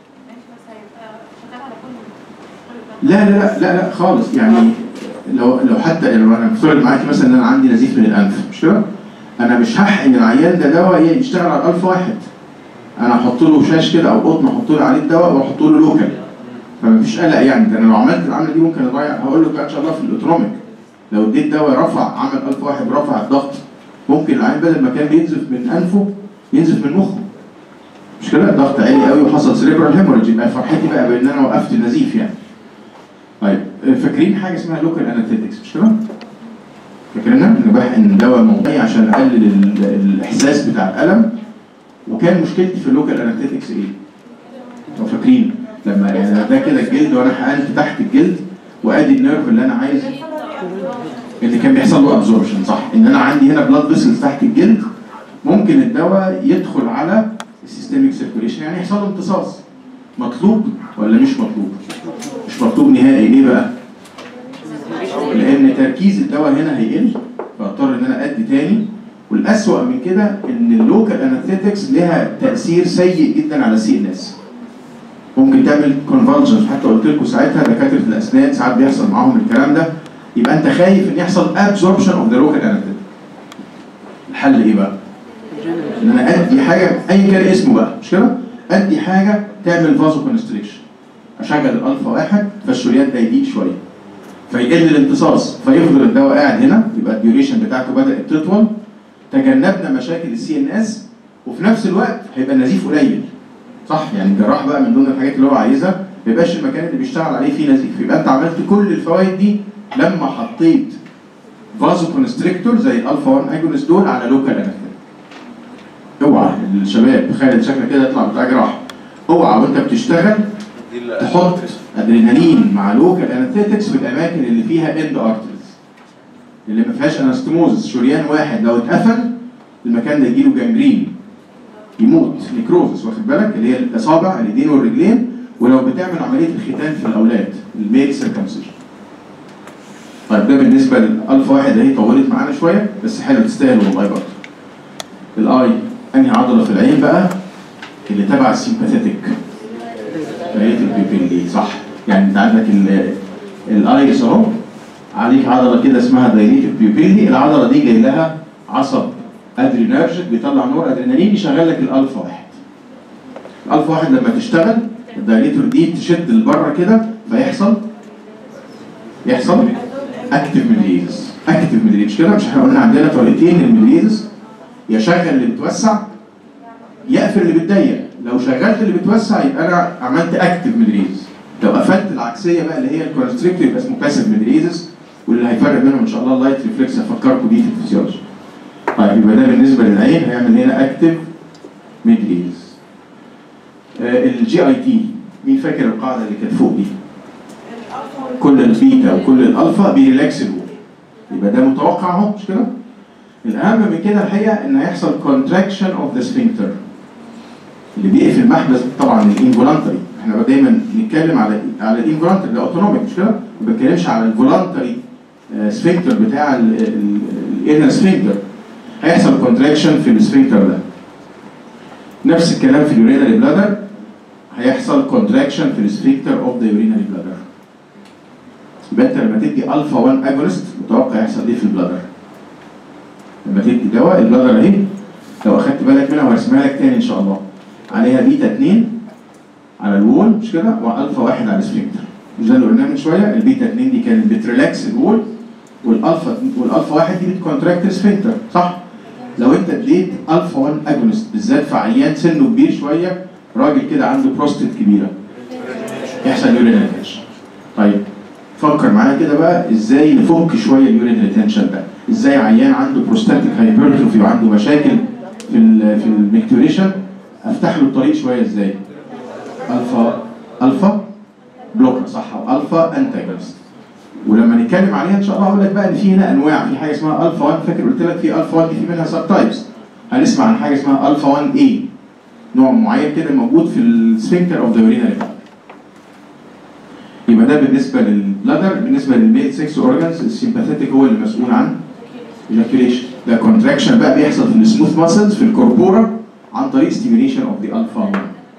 لا لا لا لا لا خالص. يعني لو لو حتى لو انا مفترض معاكي مثلا ان انا عندي نزيف من الانف مش كده؟ انا مش هحقن العيان ده دواء يشتغل على الالفا واحد. انا احط له شاش كده او قطن احط له عليه الدواء واحط له لوكال. فمفيش قلق يعني. ده انا لو عملت العمله دي ممكن اضيع. هقول لك ان شاء الله في الاوتونوميك لو اديت دواء رفع عمل الفا واحد رفع الضغط ممكن العين بدل ما كان بينزف من انفه ينزف من مخه. مش كده؟ الضغط عالي قوي وحصل سيريبرال هيموريدج، يبقى فرحتي بقى بان انا وقفت النزيف يعني. طيب فاكرين حاجه اسمها لوكال انستيتكس مش كده؟ فاكرينها؟ ان بحقن دواء موضعي عشان اقلل الاحساس بتاع الالم. وكان مشكلتي في اللوكال انستيتكس ايه؟ لو فاكرين لما يعني ده كده الجلد وانا حقنت تحت الجلد وادي النيرف اللي انا عايزه اللي كان بيحصل له ابزوربشن، صح؟ ان انا عندي هنا بلاد فيسلز تحت الجلد، ممكن الدواء يدخل على السيستميك سيركوليشن يعني يحصل له امتصاص. مطلوب ولا مش مطلوب؟ مش مطلوب نهائي. ليه بقى؟ لان تركيز الدواء هنا هيقل فاضطر ان انا ادي تاني. والاسوأ من كده ان اللوكال انستيتكس لها تاثير سيء جدا على السي ان اس. ممكن تعمل كونفالجنز، حتى قلت لكم ساعتها دكاتره الاسنان ساعات بيحصل معاهم الكلام ده. يبقى انت خايف ان يحصل ابزوربشن اوف ذا لوكال انستيتكس. الحل ايه بقى؟ ان انا ادي حاجه ايا كان اسمه بقى مش كده؟ ادي حاجه تعمل فازو كونستريكشن، اشغل الالفا واحد فالشريان ده يضيق شويه فيقل الامتصاص فيفضل الدواء قاعد هنا، يبقى الديوريشن بتاعته بدات تطول. تجنبنا مشاكل السي ان اس وفي نفس الوقت هيبقى النزيف قليل. صح؟ يعني الجراح بقى من ضمن الحاجات اللي هو عايزها ما يبقاش المكان اللي بيشتغل عليه فيه نزيف. يبقى انت عملت كل الفوائد دي لما حطيت فازو كونستريكتور زي الالفا واحد اجونست دول على لوكال انستيتكس. اوعى الشباب خالد شكلك كده يطلع بتاع جراحه. اوعى وانت بتشتغل تحط ادرينالين مع لوكال انستيتكس في الاماكن اللي فيها اند ارتريز اللي ما فيهاش انستموزس. شريان واحد لو اتقفل المكان ده يجيله جانجرين يموت، نيكروزس، واخد بالك؟ اللي هي الاصابع الايدين والرجلين. ولو بتعمل عمليه الختان في الاولاد الميل سيركمسيشن. طيب ده بالنسبه للالفا واحد اهي طولت معانا شويه بس حلو تستاهل والله برضه. الاي انهي عضله في العين بقى؟ اللي تبع السيمباثيتك دايليتد بيوبيلي، صح؟ يعني انت عندك الايرس اهو عليك عضله كده اسمها دايليتد بيوبيلي. العضله دي جاي لها عصب ادرينرجيك بيطلع نور ادرينالين يشغل لك الالفا واحد. الالفا واحد لما تشتغل الدايليتور دي تشد لبره كده فيحصل يحصل اكتف ميدريزس. اكتف ميدريزس مش كده؟ مش احنا قلنا عندنا طريقتين للميدريزس، يا شغل اللي بتوسع يقفل اللي بتضيق. لو شغلت اللي بتوسع يبقى انا عملت اكتف ميدريزس. لو قفلت العكسيه بقى اللي هي الكونستريكتور يبقى اسمه باسيف ميدريزس. واللي هيفرق بينهم ان شاء الله اللايت ريفلكس هفكركم بيه في الفسيولوجي. طيب يبقى ده بالنسبه للعين هيعمل هنا اكتف ميدريزس. آه الجي اي تي مين فاكر القاعده اللي كانت فوق دي؟ كل البيتا وكل الالفا بيريلاكس الوول. يبقى ده متوقع اهو مش كده؟ الاهم من كده الحقيقه ان هيحصل كونتراكشن اوف ذا سفنكتر اللي بيقفل المحبس طبعا الانفولانتري. احنا دايما نتكلم على على الانفولانتري ده اوتونوميك مش كده؟ ما بنتكلمش على الفولانتري سفنكتر بتاع الانر سفنكتر. هيحصل كونتراكشن في السفنكتر ده. نفس الكلام في اليورينري بلادر هيحصل كونتراكشن في السفنكتر اوف ذا يورينري بلادر. يبقى انت لما تدي الفا واحد اجونست متوقع يحصل ايه في البلادر؟ لما تدي دواء البلادر اهي لو اخدت بالك منها وهرسمها لك تاني ان شاء الله عليها بيتا اتنين على الوول مش كده؟ والفا واحد على السفنكتر. مش ده اللي قلناه من شويه؟ البيتا اتنين دي كانت بتريلاكس الوول والالفا والالفا واحد دي بتكونتراكت السفنكتر، صح؟ لو انت اديت الفا واحد اجونست بالذات في عيان سنه كبير شويه راجل كده عنده بروستات كبيره يحصل يورين ريتنشن. طيب فكر معايا كده بقى ازاي نفك شويه اليورين ريتنشن ده. ازاي عيان عنده بروستاتيك هايبرتروفي وعنده مشاكل في ال في الميكتوريشن افتح له الطريق شويه ازاي؟ الفا الفا بلوكر، صح؟ والفا انتاجونست. ولما نتكلم عليها ان شاء الله هقول لك بقى ان في هنا انواع. في حاجه اسمها الفا واحد، فاكر قلت لك في الفا واحد دي في منها سب تايبس. هنسمع عن حاجه اسمها الفا واحد اي نوع معين كده موجود في السفنكتر اوف ذا يورينري. يبقى ده بالنسبه للبلادر. بالنسبه للميل سكس اورجانز السيمباثيتك هو اللي مسؤول عن الاكيوليشن. ده كونتراكشن بقى بيحصل في السموث ماسلز في الكوربورا عن طريق ستيميوليشن اوف ذا الفا واحد.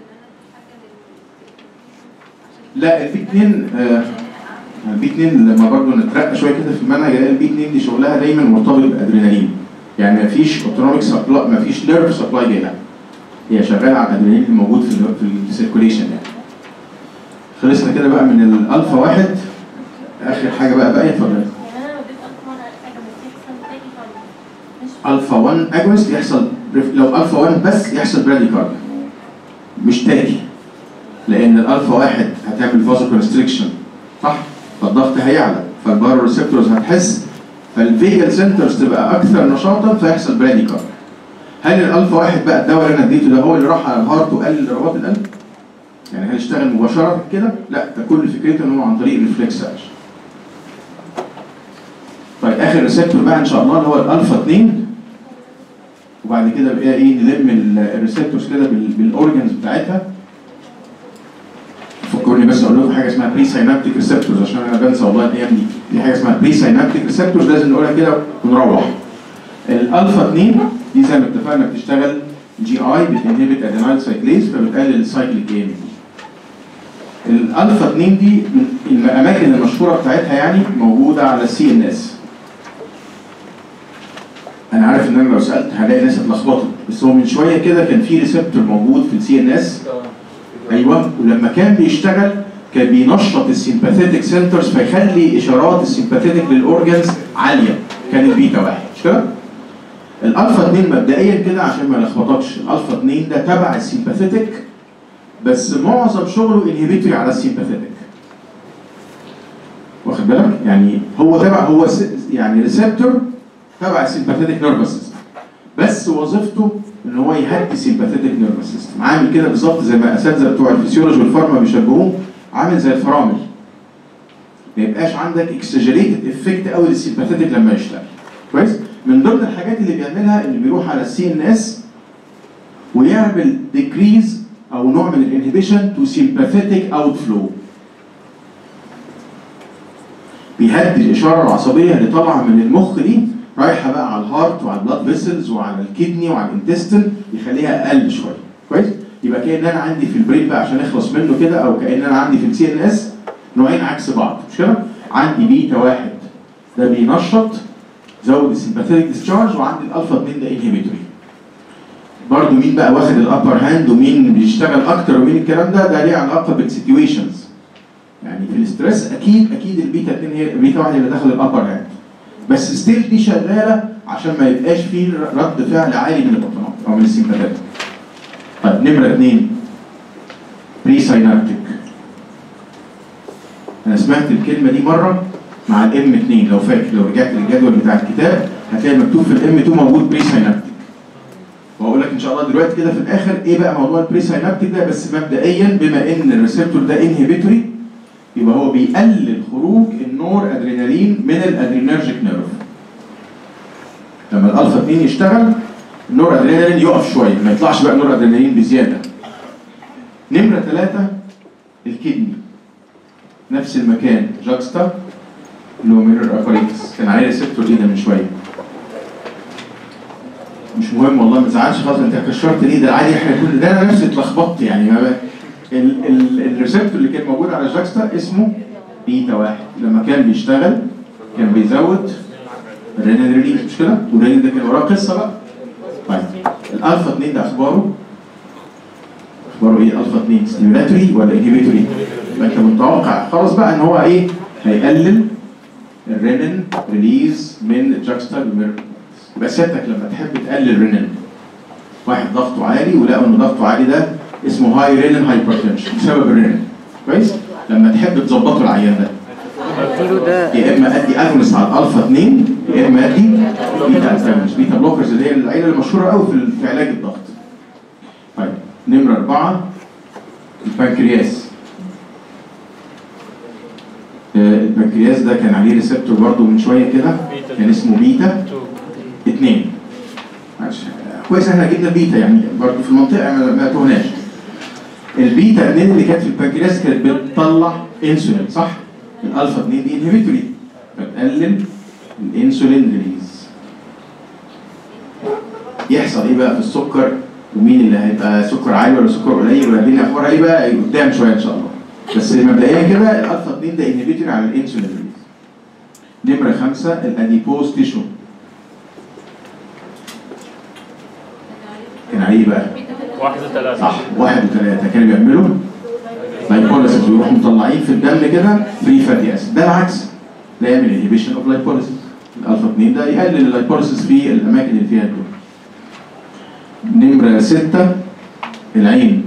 لا البي اتنين آه البي اتنين لما برضه نترقى شويه كده في المنهج البي اتنين دي شغلها دايما مرتبط بالادرينالين. يعني مفيش اوتونوميك سبلاي، مفيش نيرف سبلاي جاي لها. هي شغاله على الادرينالين اللي موجود في في السيركوليشن يعني. خلصنا كده بقى من الالفا واحد. اخر حاجه بقى بقى اتفضل. يعني انا لو اديت الفا واحد حاجه بس يحصل تاني خالص مش الفا واحد اجونست يحصل، لو الفا واحد بس يحصل براديكارديا مش تاكي، لان الالفا واحد هتعمل فازو كونستريكشن صح؟ فالضغط هيعلى، فالبارو ريسبتورز هتحس، فالفيجال سنترز تبقى اكثر نشاطا فيحصل براديكارديا. هل الالفا واحد بقى الدواء اللي انا اديته ده هو اللي راح على الهارت وقلل ضربات القلب؟ يعني هل اشتغل مباشره كده؟ لا، ده كل فكرته ان هو عن طريق الريفلكس اكشن. طيب اخر ريسبتور بقى ان شاء الله اللي هو الالفا اتنين، وبعد كده بقى ايه نلم الريسبتورز كده بالاورجنز بتاعتها. فكرني بس اقول لكم حاجه اسمها بري ساينابتيك ريسبتورز عشان انا بنسى والله الايام دي. دي حاجه اسمها بري ساينابتيك ريسبتورز لازم نقولها كده ونروح. الالفا اتنين دي زي ما اتفقنا بتشتغل جي اي، بتنهبت ادينايل سايكليز فبتقلل السايكليك اي ام بي. الالفا اتنين دي من الاماكن المشهوره بتاعتها يعني موجوده على السي ان اس. انا عارف ان انا لو سالت هلاقي ناس اتلخبطوا، بس هو من شويه كده كان في ريسبتور موجود في السي ان اس. ايوه، ولما كان بيشتغل كان بينشط السيمباثيتك سنترز فيخلي اشارات السيمباثيتك للاورجنز عاليه، كان البيتا واحد مش كده؟ الالفا اتنين مبدئيا كده عشان ما نلخبطكش، الالفا اتنين ده تبع السيمباثيتك بس معظم شغله انهبيتوري على السيمباثيتك. واخد بالك؟ يعني هو تبع هو يعني ريسبتور تبع السيمباثيتك نيرفس سيستم، بس وظيفته ان هو يهدي السيمباثيتك نيرفس سيستم، عامل كده بالظبط زي ما الاساتذه بتوع الفسيولوجي والفارما بيشبهوه، عامل زي الفرامل. ما يبقاش عندك اكسجريتد افكت قوي للسيمباثيتك لما يشتغل. كويس؟ من ضمن الحاجات اللي بيعملها اللي بيروح على السي ان اس ويعمل ديكريز او نوع من الانهبيشن تو سيمباثيتك اوت فلو. بيهدي الاشاره العصبيه اللي طالعه من المخ دي رايحه بقى على الهارت وعلى البلاد فيسلز وعلى الكدني وعلى الانتستين، يخليها اقل شويه. كويس؟ يبقى كأن انا عندي في البرين بقى عشان نخلص منه كده، او كأن انا عندي في السي ان اس نوعين عكس بعض مش كده؟ عندي بيتا واحد ده بينشط زود السيمباثيتك ديسشارج، وعندي الالفا اتنين ده انهبيتوري. برضه مين بقى واخد الابر هاند ومين بيشتغل اكتر ومين الكلام ده؟ ده ليه علاقه بالسيتويشنز. يعني في الاستريس اكيد اكيد البيتا اتنين هي البيتا واحد اللي داخل الابر هاند. بس ستيل دي شغاله عشان ما يبقاش فيه رد فعل عالي من البطنات او من السيمباثيتك. طيب نمره اثنين بري ساينابتيك. انا سمعت الكلمه دي مره مع الام اتنين لو فاكر، لو رجعت للجدول بتاع الكتاب هتلاقي مكتوب في الام اتنين موجود بري ساينابتيك. وهقول لك ان شاء الله دلوقتي كده في الاخر ايه بقى موضوع البري ساينابتيك ده، بس مبدئيا بما ان الريسبتور ده انهبيتوري يبقى هو بيقلل خروج النور ادرينالين من الادرينرجيك نيرف. لما الالفا اتنين يشتغل النور ادرينالين يقف شويه، ما يطلعش بقى نور ادرينالين بزياده. نمره ثلاثه الكدني نفس المكان، جاكستا لوميرر اباريتس، كان عليه ريسبتور ايه ده من شويه. مش مهم والله ما تزعلش خالص، انت كشرت ليه ده عادي، احنا كل ده انا نفسي اتلخبطت يعني. الريسبتور اللي كان موجود على جاكستا اسمه بيتا واحد، لما كان بيشتغل كان بيزود الرينال ريليز مش كده؟ والرينال ده كان وراه قصه بقى. طيب الالفا اتنين ده اخباره اخباره ايه؟ الالفا اتنين ستيمولاتوري ولا انهبيتوري؟ يبقى انت متوقع خلاص بقى ان هو ايه؟ هيقلل الرينال ريليز من الجاكستا لوميرر. يبقى سيادتك لما تحب تقلل رينال، واحد ضغطه عالي ولقوا ان ضغطه عالي ده اسمه هاي رينال هايبرتنشن بسبب الرينال. كويس؟ لما تحب تظبطه العيان ده يا اما ادي اجونست على الالفا اتنين يا اما ادي بيتا انتاجونست، بيتا بلوكرز اللي هي العيله المشهوره قوي في في علاج الضغط. طيب نمره اربعه البنكرياس. البنكرياس ده كان عليه ريسبتور برضه من شويه كده كان اسمه بيتا اتنين. معلش كويس احنا جبنا بيتا يعني برضه في المنطقه ما تهناش. البيتا اتنين اللي كانت في البنكرياس كانت بتطلع انسولين صح؟ الالفا اتنين دي انهبيتوري فتقلل الانسولين ريليز. يحصل ايه بقى في السكر ومين اللي هيبقى سكر عالي ولا سكر قليل ولا الدنيا اخبارها ايه بقى قدام شويه ان شاء الله. بس مبدئيا كده الالفا اتنين ده انهبيتوري على الانسولين ريليز. نمره خمسه الاديبوز تيشو. كان عليه بقى واحد وثلاثة صح واحد وثلاثة كانوا بيعملوا لايبوليسيس ويروحوا مطلعين في الدم كده فري فاتي اسيد. ده العكس، ده يعمل انهبيشن اوف لايبوليسيس. الالفا اتنين ده يقلل اللايبوليسيس في الاماكن اللي فيها الدهون. نمره ستة العين.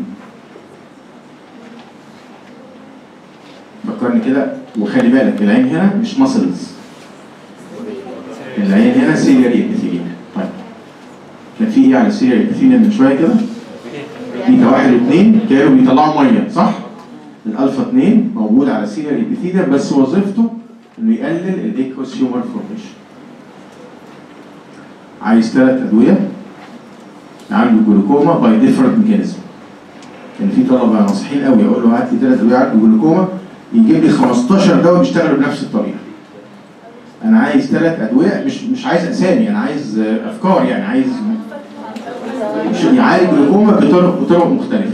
فكرني كده وخلي بالك العين هنا مش ماسلز، العين هنا سيلياري ابيثيليوم. طيب كان في ايه على السيلياري ابيثيليوم من شويه كده؟ بيتا واحد واثنين كانوا بيطلعوا ميه صح؟ الالفا اتنين موجود على السيلياري ابيثيليوم بس وظيفته انه يقلل الايكوس هيومر فورميشن. عايز ثلاث ادويه عنده جلوكوما باي ديفرنت ميكانيزم. كان في طلبه ناصحين قوي اقول له هات لي ثلاث ادويه عنده جلوكوما يجيب لي خمستاشر دواء بيشتغلوا بنفس الطريقه. انا عايز ثلاث ادويه مش مش عايز اسامي، انا عايز افكار، يعني عايز يعالج جلوكوما بطرق بطرق مختلفه.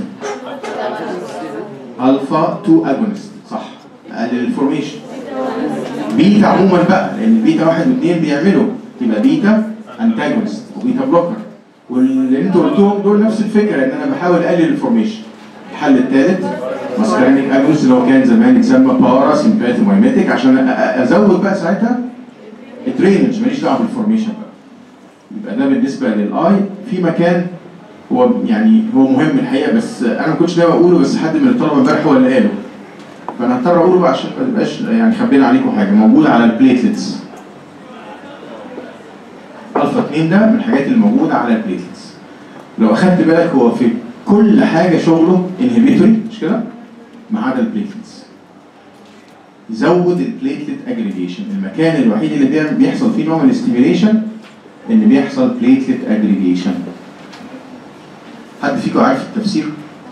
الفا اتنين اجونست صح، اقلل الفورميشن. بيتا عموما بقى لان بيتا واحد واثنين بيعملوا يبقى بيتا انتاجونست وبيتا بلوكر، واللي انتوا قلتوهم دول نفس الفكره ان انا بحاول اقلل الفورميشن. الحل الثالث ماسكارينيك اجونست اللي هو كان زمان يتسمى بارا سيمباثومايميتيك عشان ازود بقى ساعتها الدرينج، ماليش دعوه بالفورميشن بقى. يبقى ده بالنسبه للاي. في مكان هو يعني هو مهم الحقيقه بس انا ما كنتش ناوي اقوله، بس حد من الطلبه امبارح هو اللي قاله، فانا هضطر اقوله بقى عشان ما تبقاش يعني خبينا عليكم حاجه. موجود على البليتلتس. الفا اتنين ده من الحاجات اللي موجوده على البليتلتس. لو اخدت بالك هو في كل حاجه شغله انهبيتوري مش كده؟ ما عدا البليتلتس. يزود البليتلت اجريجيشن. المكان الوحيد اللي بيحصل فيه نوع من الاستيميليشن ان بيحصل بليتلت اجريجيشن. حد فيكم عارف التفسير؟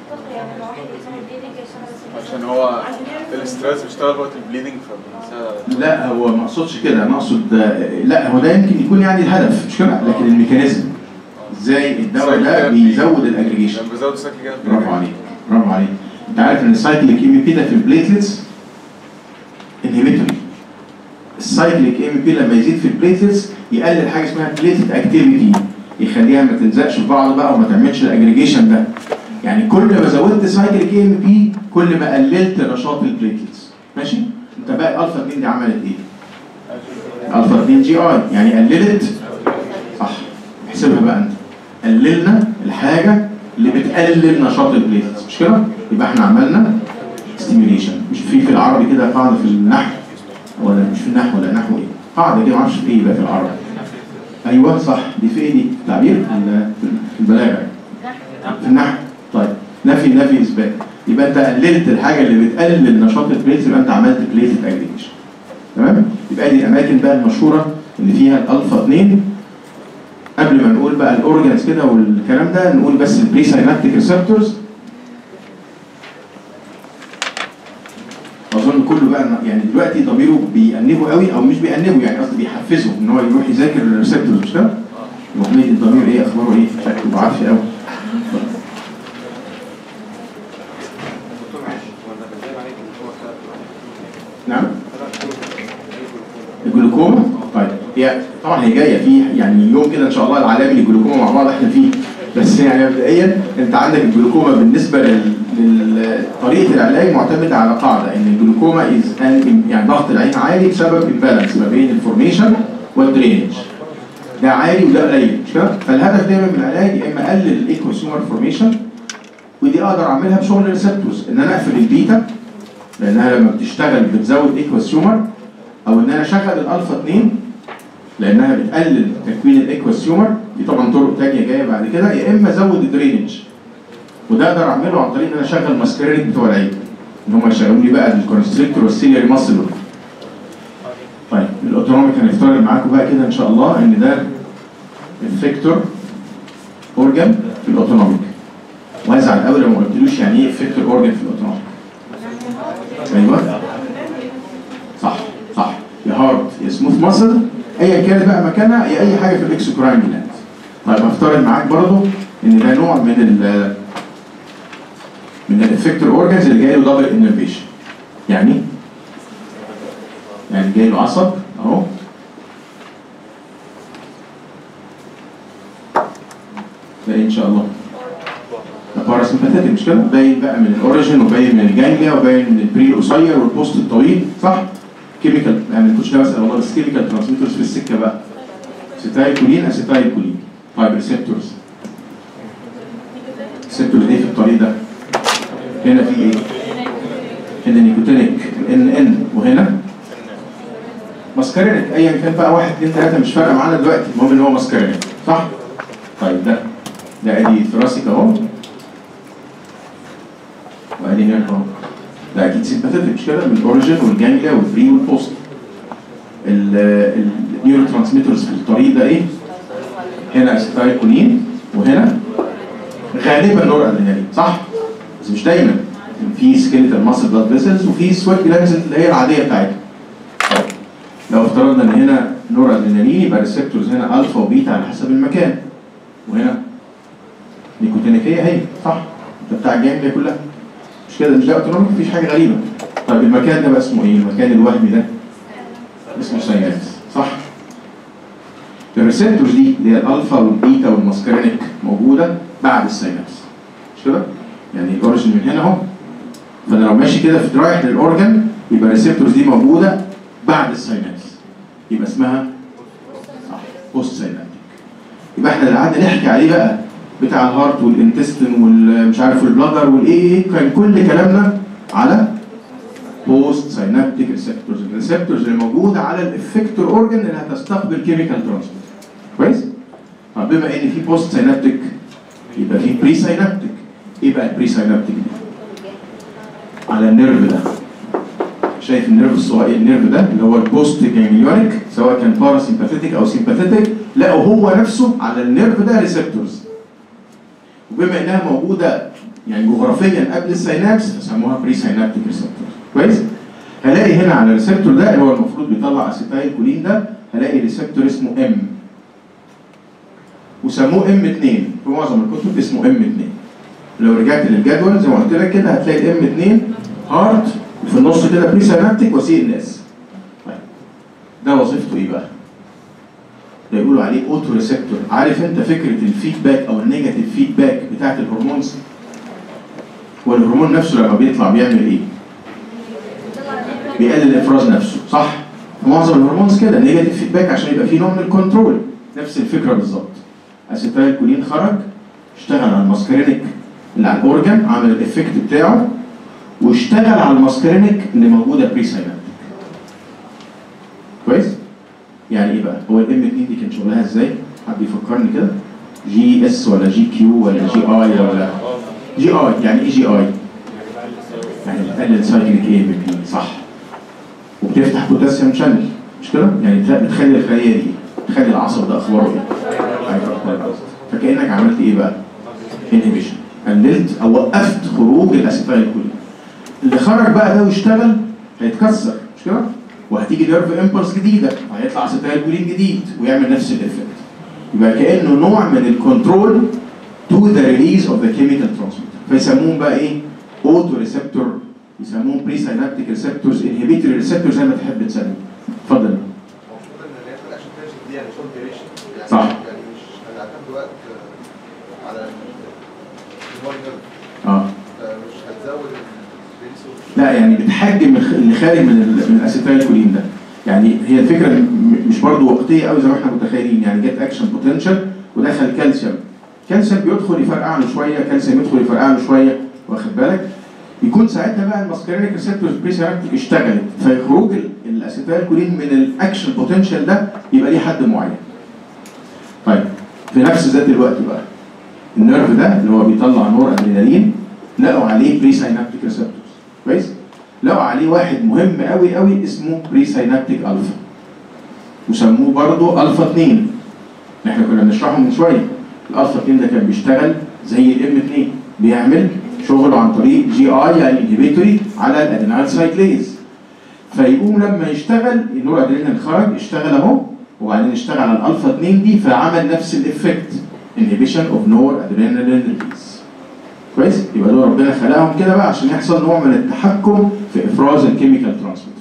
عشان هو الاسترس بيشتغل وقت البليدنج فبنسى. لا هو ما اقصدش كده، انا اقصد لا هو ده يمكن يكون يعني الهدف مش كده، لكن الميكانيزم ازاي الدواء ده بيزود الاجريجيشن. بيزود السايكل كده. برافو عليك برافو عليك. انت عارف ان السايكليك ام بي ده في البليتلتس انهبيتوري. السايكليك ام بي لما يزيد في البليتلتس يقلل حاجه اسمها بليتلت اكتيفيتي، يخليها ما تلزقش في بعض بقى وما تعملش الاجريجيشن ده. يعني كل ما زودت سايكليك ام بي كل ما قللت نشاط البليتلتس. ماشي؟ انت بقى الفا اتنين دي عملت ايه؟ الفا اتنين جي اي يعني قللت صح. احسبها بقى انت. قللنا الحاجه اللي بتقلل نشاط البليتلتس مش كده؟ يبقى احنا عملنا ستيميوليشن. مش في في العربي كده قاعده في النحو ولا مش في النحو ولا نحو ايه؟ قاعده كده ما اعرفش في ايه بقى في العربي. ايوه صح دي في ايه دي؟ تعبير في البلاغه في النحو. طيب نفي نفي اثبات. يبقى انت قللت الحاجه اللي بتقلل نشاط البليتلتس يبقى انت عملت بليتلت اجريجيشن. تمام؟ يبقى دي الاماكن بقى المشهوره اللي فيها الالفا اتنين. قبل ما نقول بقى الاورجانز كده والكلام ده نقول بس البري ساينابتيك ريسبتورز. اظن كله بقى يعني دلوقتي ضميره بيأنبه قوي او مش بيأنبه يعني قصدي بيحفزه ان هو يروح يذاكر الريسبتورز مش كده؟ مقنيه الضمير ايه اخباره ايه؟ شكله بعافيه قوي. نعم؟ الجلوكوما؟ طيب هي طبعا هي جايه في يعني يوم كده ان شاء الله العالمي للجلوكوما مع بعض احنا فيه، بس يعني مبدئيا انت عندك الجلوكوما بالنسبه لطريقه العلاج معتمده على قاعده ان الجلوكوما از يعني ضغط العين عالي بسبب امبالانس ما بين الفورميشن والدرينج. ده عالي وده قليل مش كده؟ فالهدف دايما من العلاج يا اما اقلل الايكوسيومر فورميشن ودي اقدر اعملها بشغل الريسبتورز ان انا اقفل البيتا لانها لما بتشتغل بتزود ايكوسيومر، او ان انا اشغل الالفا اتنين لانها بتقلل تكوين الايكوسيومر. في طبعا طرق ثانيه جايه بعد كده، يا اما ازود الدرينج وده اقدر اعمله عن طريق ان انا اشغل ماسكارينيك بتوع العين ان هم يشغلوا لي بقى الكونستريكتور والسيلياري ماسل. طيب الاوتونوميك هنفترض معاكم بقى كده ان شاء الله ان ده الفيكتور اورجان في الاوتونوميك. وازعل قوي لو ما قلتلوش يعني ايه فيكتور اورجان في الاوتونوميك. ايوه صح صح يا هارد يا سموث ماسل ايا كانت بقى مكانها، يا اي حاجه في الاكسوكراين جلاند. طيب هفترض معاك برضه ان ده نوع من ال من الافكتور اورجانز اللي جاي له دبل انرفيشن. يعني يعني جاي له عصب اهو ده ان شاء الله ده باراسمباثيك مش كده؟ باين بقى من الاوريجن وباين من الجانجليا وباين من البري القصير والبوست الطويل صح؟ كيميكال يعني ما كنتش ناوي اسال والله، بس كيميكال ترانسميترز في السكه بقى اسيتايل كولين اسيتايل كولين. طيب ريسبتورز، ريسبتورز ايه في الطريق ده؟ هنا في ايه؟ هنا نيكوتينيك ان ان، وهنا ماسكارينيك. ايا كان بقى واحد اثنين ثلاثه مش فارقه معانا دلوقتي، المهم ان هو ماسكارينيك صح؟ طيب ده ده ادي ثراسيك اهو، وادي هنا اهو. ده اكيد سيمباثيك مش كده؟ من الاوريجن والجانجليا والبري والبوست. النيورو ترانسميترز في الطريق ده ايه؟ هنا اسيتايل كولين، وهنا غالبا نور ادرينالين صح؟ بس مش دايما. في سكيلتال ماسل بلاد فيسلز وفي سويت جلاندز اللي هي العاديه بتاعتها. لو افترضنا ان هنا نور ادرينالين يبقى الريسبتورز هنا الفا وبيتا على حسب المكان، وهنا نيكوتينيكيه هي صح؟ ده بتاع الجانجليا كلها مش كده؟ مش ده اوتونوميك، مفيش حاجه غريبه. طيب المكان ده بقى اسمه ايه؟ المكان الوهمي ده اسمه ساينابس صح؟ الريسبتورز دي اللي هي الالفا والبيتا والماسكارينيك موجوده بعد الساينابس مش كده؟ يعني الاوريجن من هنا اهو، فانا لو ماشي كده في رايح للاورجن يبقى الريسبتورز دي موجوده بعد الساينابس، يبقى اسمها صح بوست ساينابتيك. يبقى احنا اللي قعدنا نحكي عليه بقى بتاع الهارت والانتستين والمش عارف والبلادر والايه، كان كل كلامنا على بوست ساينابتيك ريسبتورز، الريسبتورز اللي موجوده على الافكتور اورجن اللي هتستقبل كيميكال ترانسميتر. كويس؟ طب بما ان في بوست ساينابتيك يبقى في بري ساينابتيك. ايه بقى البري ساينابتيك دي؟ على النيرف ده. شايف النيرف الصغير، النيرف ده اللي هو البوست جانجليونيك سواء كان باراسيمباثيتيك او سيمباثيتيك، لقوا هو نفسه على النيرف ده ريسبتورز. وبما انها موجوده يعني جغرافيا قبل السينابس فسموها بري ساينابتيك ريسبتورز. كويس؟ هلاقي هنا على الريسبتور ده اللي هو المفروض بيطلع اسيتايل كولين ده، هلاقي ريسبتور اسمه ام وسموه ام اثنين، في معظم الكتب اسمه ام اثنين. لو رجعت للجدول زي ما قلت لك كده هتلاقي الام اثنين هارت وفي النص كده بري ساينابتيك وسي ان اس. طيب ده وظيفته ايه بقى؟ ده يقولوا عليه اوتو ريسبتور. عارف انت فكره الفيدباك او النيجاتيف فيدباك بتاعت الهرمونز؟ والهرمون نفسه لما بيطلع بيعمل ايه؟ بيقلل الافراز نفسه صح؟ معظم الهرمونز كده نيجاتيف فيدباك عشان يبقى فيه نوع من الكنترول. نفس الفكره بالظبط. اسيتايل كولين خرج اشتغل على الماسكارينيك اللي على الاورجن، عمل الافكت بتاعه، واشتغل على الماسكارينيك اللي موجوده بري ساينابتيك. كويس؟ يعني ايه بقى؟ هو الام اثنين دي كان شغلها ازاي؟ حد يفكرني كده؟ جي اس ولا جي كيو ولا جي اي ولا جي اي؟ يعني ايه جي اي؟ يعني بتقلل سايكليك اي بي بي صح؟ وبتفتح بوتاسيوم شانل مش كده؟ يعني بتخلي الخليه دي تخلي العصب ده اخباره ايه؟ فكانك عملت ايه بقى؟ انهبيشن، قللت او وقفت خروج الاسيتايل كولين. اللي خرج بقى ده واشتغل هيتكسر مش كده؟ وهتيجي نيرف امبلس جديده وهيطلع اسيتايل كولين جديد ويعمل نفس الايفكت. يبقى كانه نوع من الكنترول تو ذا ريليز اوف ذا كيميكال ترانسميتر. فيسموهم بقى ايه؟ اوتو ريسبتور، يسموهم بري ساينابتيك ريسبتورز، انهبيتوري ريسبتورز زي ما تحب تسميهم. اتفضل. المفروض ان هي عشان تمشي دي يعني شورت ديوريشن يعني صح. يعني مش هنعتمد وقت على الهواي نيرف. اه مش هتزود الريسورس. لا يعني بتحجم اللي خارج من ال من الاسيتايل كولين ده. يعني هي الفكره م- مش برضه وقتيه قوي زي ما احنا متخيلين. يعني جت اكشن بوتنشال ودخل كالسيوم، كالسيوم بيدخل يفرقع له شويه، كالسيوم يدخل يفرقع له شويه، واخد بالك؟ يكون ساعتها بقى الماسكارينيك ريسبتورز بري ساينابتيك اشتغلت، فخروج الاسيتايل كولين من الاكشن بوتنشال ده يبقى ليه حد معين. طيب في نفس ذات الوقت بقى النيرف ده اللي هو بيطلع نور ادرينالين لقوا عليه بري ساينابتيك ريسبتورز. كويس؟ لقوا عليه واحد مهم قوي قوي اسمه بري ساينابتيك الفا، وسموه برضه الفا اثنين. احنا كنا بنشرحه من شويه. الالفا اثنين ده كان بيشتغل زي الام اثنين، بيعمل شغله عن طريق جي اي يعني انهبيتوري على الادينال سايكليز. فيقوم لما يشتغل النور ادرينالين خرج اشتغل اهو، وبعدين اشتغل على الالفا اثنين دي فعمل نفس الافكت انهبيشن اوف نور ادرينالين ريليز. كويس؟ يبقى دول ربنا خلقهم كده بقى عشان يحصل نوع من التحكم في افراز الكيميكال ترانسميتر.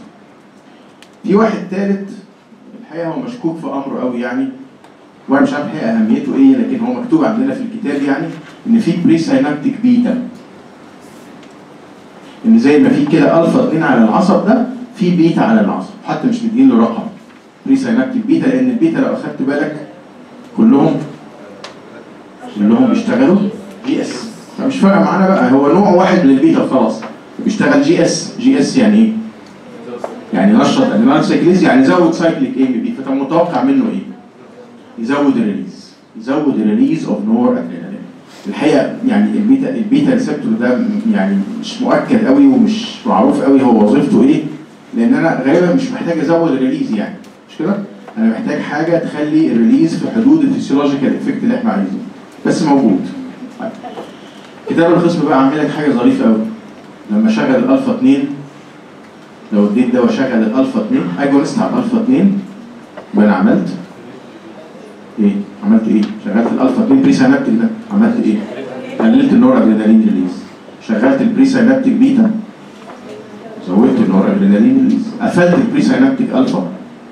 في واحد ثالث الحقيقه هو مشكوك في امره قوي يعني، وانا مش عارف الحقيقه اهميته ايه، لكن هو مكتوب عندنا في الكتاب يعني ان في بري ساينابتيك بيتا. ان زي ما في كده الفا اثنين على العصب ده في بيتا على العصب. حتى مش مدين له رقم بري ساينابتيك بيتا، لان البيتا لو اخدت بالك كلهم كلهم بيشتغلوا جي اس، فمش فارقه معانا بقى، هو نوع واحد من البيتا خلاص بيشتغل جي اس. جي اس يعني ايه؟ يعني نشط ادرينال سايكليز، يعني زود سايكليك اي ام بي، فانت متوقع منه ايه؟ يزود الريليز، يزود الريليز اوف نور ادرينالين. الحقيقه يعني البيتا البيتا ريسبتور ده يعني مش مؤكد قوي ومش معروف قوي هو وظيفته ايه، لان انا غالبا مش محتاج ازود الريليز، يعني مش كده؟ انا محتاج حاجه تخلي الريليز في حدود الفسيولوجيكال افكت اللي احنا عايزينه بس موجود. كتاب الخصم بقى عامل لك حاجه ظريفه قوي، لما شغل الالفا اتنين، لو اديت ده وشغل الالفا اتنين اجونست على الالفا اتنين، يبقى انا عملت ايه؟ عملت ايه؟ شغلت الالفا اتنين بري ساينابتيك ده، عملت ايه؟ قللت النور ادرينالين ريليز. شغلت البري ساينابتيك بيتا، زودت النور ادرينالين ريليز. قفلت البري ساينابتيك الفا،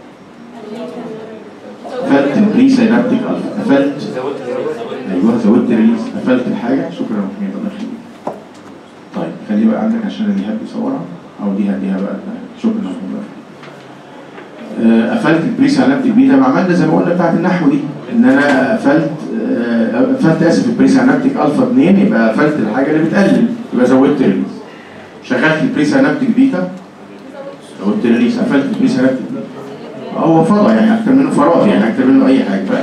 قفلت البري ساينابتيك الفا، قفلت ايوه زودت الريليز، قفلت الحاجه. شكرا محمد الله يخليك. طيب خليه بقى عندك عشان اللي يحب يصورها او دي هديها بقى. شكرا محمد. آه قفلت البري ساينابتيك بيتا، عملنا زي ما قلنا بتاعت النحو دي، ان انا قفلت آه قفلت اسف البري ساينابتيك الفا اتنين، يبقى قفلت الحاجه اللي بتقلل، يبقى زودت الريليز. شغلت البري ساينابتيك بيتا، زودت الريليز. قفلت البري ساينابتيك بيتا، هو فضى يعني اكتر منه فراغ، يعني اكتر منه اي حاجه بقى.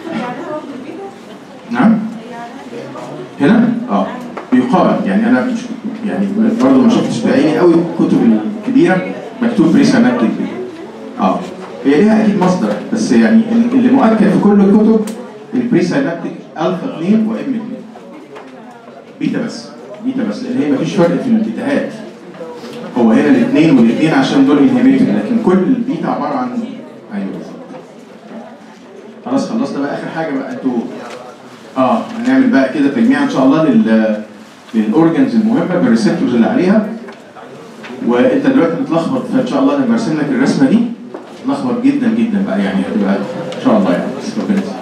نعم؟ هنا؟ اه بيقارن، يعني انا مش يعني برضه ما شفتش بعيني قوي الكتب الكبيره مكتوب بري ساينابتيك بيتا. اه هي ليها اكيد مصدر، بس يعني اللي مؤكد في كل الكتب البري ساينابتيك الفا اتنين وام اتنين. بيتا بس، بيتا بس، لان هي مفيش فرق في البيتاهات. هو هنا الاثنين والاثنين عشان دول انهبيتور، لكن كل البيتا عباره عن ايوه بالظبط. خلاص خلصنا بقى اخر حاجه بقى انتوا اه هنعمل بقى كده تجميع ان شاء الله لل للاورجنز المهمه بالريسبتورز اللي عليها. وانت دلوقتي متلخبط، فان شاء الله لما ارسم لك الرسمه دي تلخبط جدا جدا بقى، يعني هتبقى ان شاء الله يعني بس ربنا يسلمك.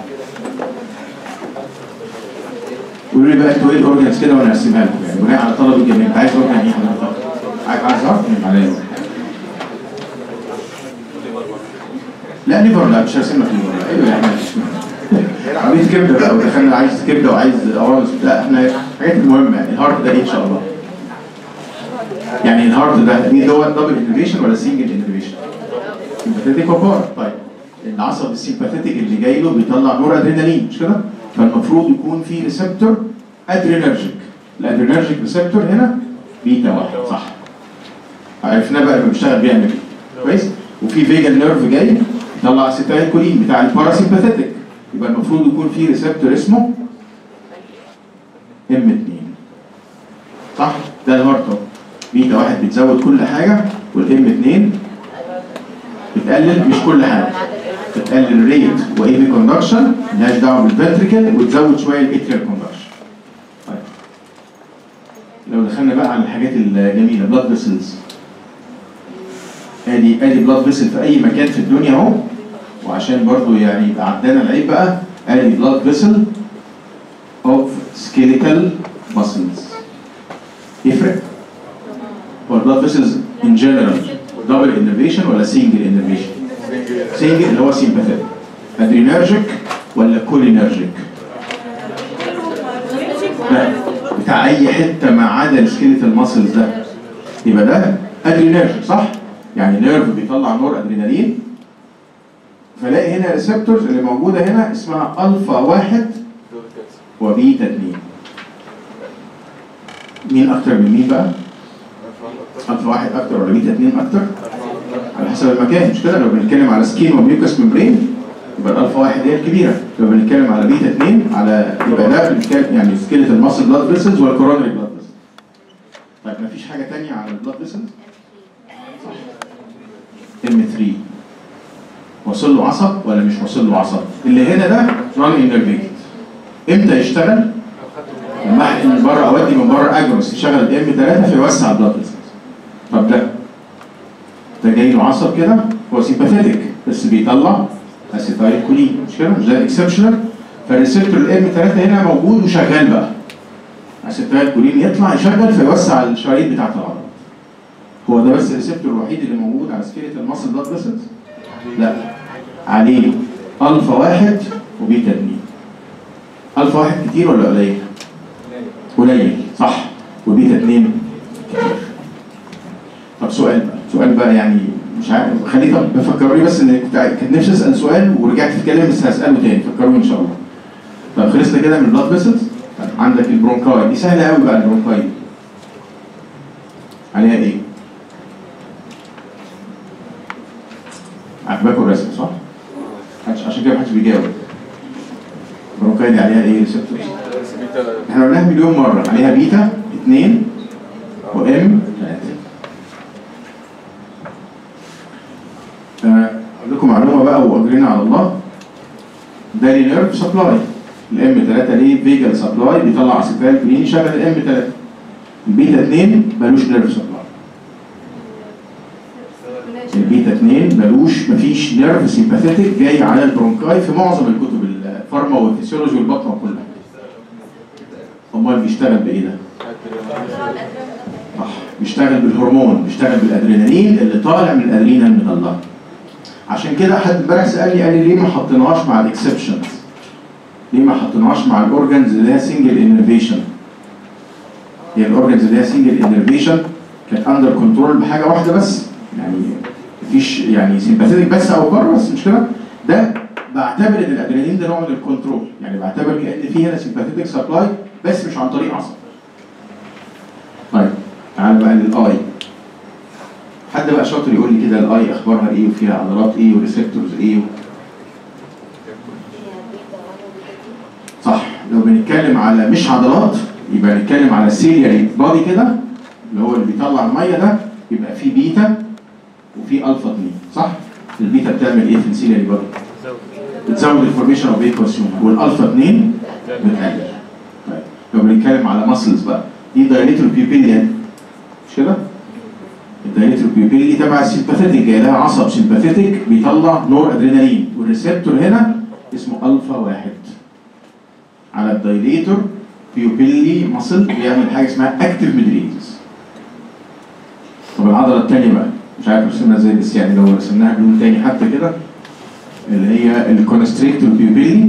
قولوا لي بقى انتوا ايه الاورجنز كده وانا ارسمها لكم، يعني بناء على طلب الجميع. انت عايز اورجن ايه حضرتك؟ عايز عايز اعرف من عليا. لا ليفر لا مش هرسم لك ليفر. ايوه يعني عايز كبده بقى ودخلنا عايز كبده وعايز قوانص، لا احنا الحاجات المهمه يعني. الهارت ده ايه ان شاء الله؟ يعني الهارت ده مين هو دبل انرفيشن ولا سنجل انرفيشن؟ سيمباثيتيك وبار. طيب العصب السيمباثيتيك اللي جاي له بيطلع نور ادرينالين مش كده؟ فالمفروض يكون في ريسبتور ادرينرجيك. الادرينرجيك ريسبتور هنا بيتا واحد صح؟ عرفناه بقى لما بيشتغل بيعمل ايه؟ كويس؟ وفي فيجن نيرف جاي يطلع اسيتايل كولين بتاع الباراسيمباثيتيك، يبقى المفروض يكون في ريسبتور اسمه ام اتنين صح؟ ده الهارت اهو. بيتا واحد بتزود كل حاجه، والام اتنين بتقلل مش كل حاجه، بتقلل ريت واي بي كوندكشن مالهاش دعوه بالفنتريكل، وتزود شويه الاتريال كوندكشن. طيب لو دخلنا بقى على الحاجات الجميله، بلاد فيسلز. ادي ادي بلاد فيسل في اي مكان في الدنيا اهو، وعشان برضو يعني يبقى عندنا العيب بقى، ادي بلاد فيسل اوف سكيليتال ماسلز. يفرق؟ هو البلاد فيسلز ان جنرال دبل انرفيشن ولا سنجل انرفيشن؟ سنجل اللي هو سيمباثيك. ادرينرجيك ولا كولينرجيك؟ لا بتاع اي حته ما عدا السكيليتال ماسلز ده يبقى ده ادرينرجيك صح؟ يعني نيرف بيطلع نور ادرينالين، فلاقي هنا ريسبتورز اللي موجوده هنا اسمها الفا واحد وبيتا اتنين. مين اكتر من مين بقى؟ الفا واحد اكتر ولا بيتا اتنين اكتر؟ على حسب المكان مش كده؟ لو بنتكلم على سكين وميوكس ممبرين يبقى الالفا واحد هي الكبيره، لو بنتكلم على بيتا اتنين على يبقى ده بنتكلم يعني سكيلتال ماسل بلاد فيسلز والكورونري بلاد فيسلز. طيب مفيش حاجه ثانيه على البلاد فيسلز؟ ام ثلاثة وصل له عصب ولا مش وصل له عصب؟ اللي هنا ده نون انرفيتد. امتى يشتغل؟ لما احقن من بره اودي من بره اجروس يشغل الام ثلاثة فيوسع البلاد فيسلز. طب ده ده جاي له عصب كده هو سيمباثيتيك بس بيطلع اسيتايل كولين مش كده؟ مش ده الاكسبشنال؟ فالريسبتور الام ثلاثة هنا موجود وشغال بقى. اسيتايل كولين يطلع يشغل فيوسع الشرايين بتاعت العضله. هو ده بس الريسبتور الوحيد اللي موجود على سكيلتال ماسل بلاد فيسلز؟ لا، عليه الفا واحد وبيتا اتنين. الفا واحد كتير ولا قليل؟ قليل صح، وبيتا اتنين كتير. طب سؤال بقى، سؤال بقى يعني مش عارف، خليه طب بفكروني بس ان كنت كان نفسي اسال سؤال ورجعت اتكلم بس هساله تاني، فكروني ان شاء الله. طب خلصنا كده من البلاد فيسلز. عندك البرونكاي دي سهله قوي بقى. البرونكاي دي عليها ايه؟ عجباكم الرسم صح؟ عشان كده محدش بيجاوب. البرونكاي دي عليها ايه ريسبتورز؟ احنا قلناها مليون مره، عليها بيتا اتنين وام ثلاثة. اقول لكم معلومه بقى واجرينا على الله. ده ليه نيرف سبلاي. الام ثلاثة ليه فيجال سبلاي بيطلع اسيتايل كولين يشغل الام ثلاثة. البيتا اتنين مالوش نيرف سبلاي. البيتا اتنين مالوش، مفيش نيرف سيمباثيتك جاي على البرونكاي في معظم الكتب الفارما والفسيولوجي والبطنه كلها. امال بيشتغل بايه ده؟ صح، بيشتغل بالهرمون، بيشتغل بالادرينالين اللي طالع من الادرينال مطلع. عشان كده حد امبارح سالني قال لي ليه ما حطيناهاش مع الاكسبشنز؟ ليه ما حطيناهاش مع الاورجنز اللي هي سنجل انرفيشن؟ هي الاورجنز اللي هي سنجل انرفيشن كانت اندر كنترول بحاجه واحده بس، يعني مفيش يعني سيمباثيتك بس او بره بس مش كده؟ ده بعتبر ان الادرينالين ده نوع من الكنترول، يعني بعتبر كان في هنا سيمباثيتك سبلاي بس مش عن طريق عصب. طيب تعال بقى للاي. حد بقى شاطر يقول لي كده الاي اخبارها ايه وفيها عضلات ايه وريسبتورز ايه و... صح، لو بنتكلم على مش عضلات يبقى نتكلم على سيلياري بادي كده اللي هو اللي بيطلع الميه ده، يبقى في بيتا وفي الفا اتنين صح؟ البيتا بتعمل ايه في السيلياري بادي؟ بتزود الفورميشن اوف بيكوس والالفا اتنين بتقلل. طيب لو بنتكلم على ماسلز بقى دي دايليتور بيوبيليا مش كده؟ الدايليتور بيوبيلي دي تبع السيمباثيتك، جاي لها عصب سيمباثيتك بيطلع نور ادرينالين، والريسبتور هنا اسمه الفا واحد على الدايليتور بيوبيلي ماسل بيعمل حاجه اسمها اكتيف ميدريتس. طب العضله الثانيه بقى مش عارف رسمها ازاي، بس يعني لو رسمناها بلون تاني حتى كده اللي هي الكونستريكتور بيوبيلي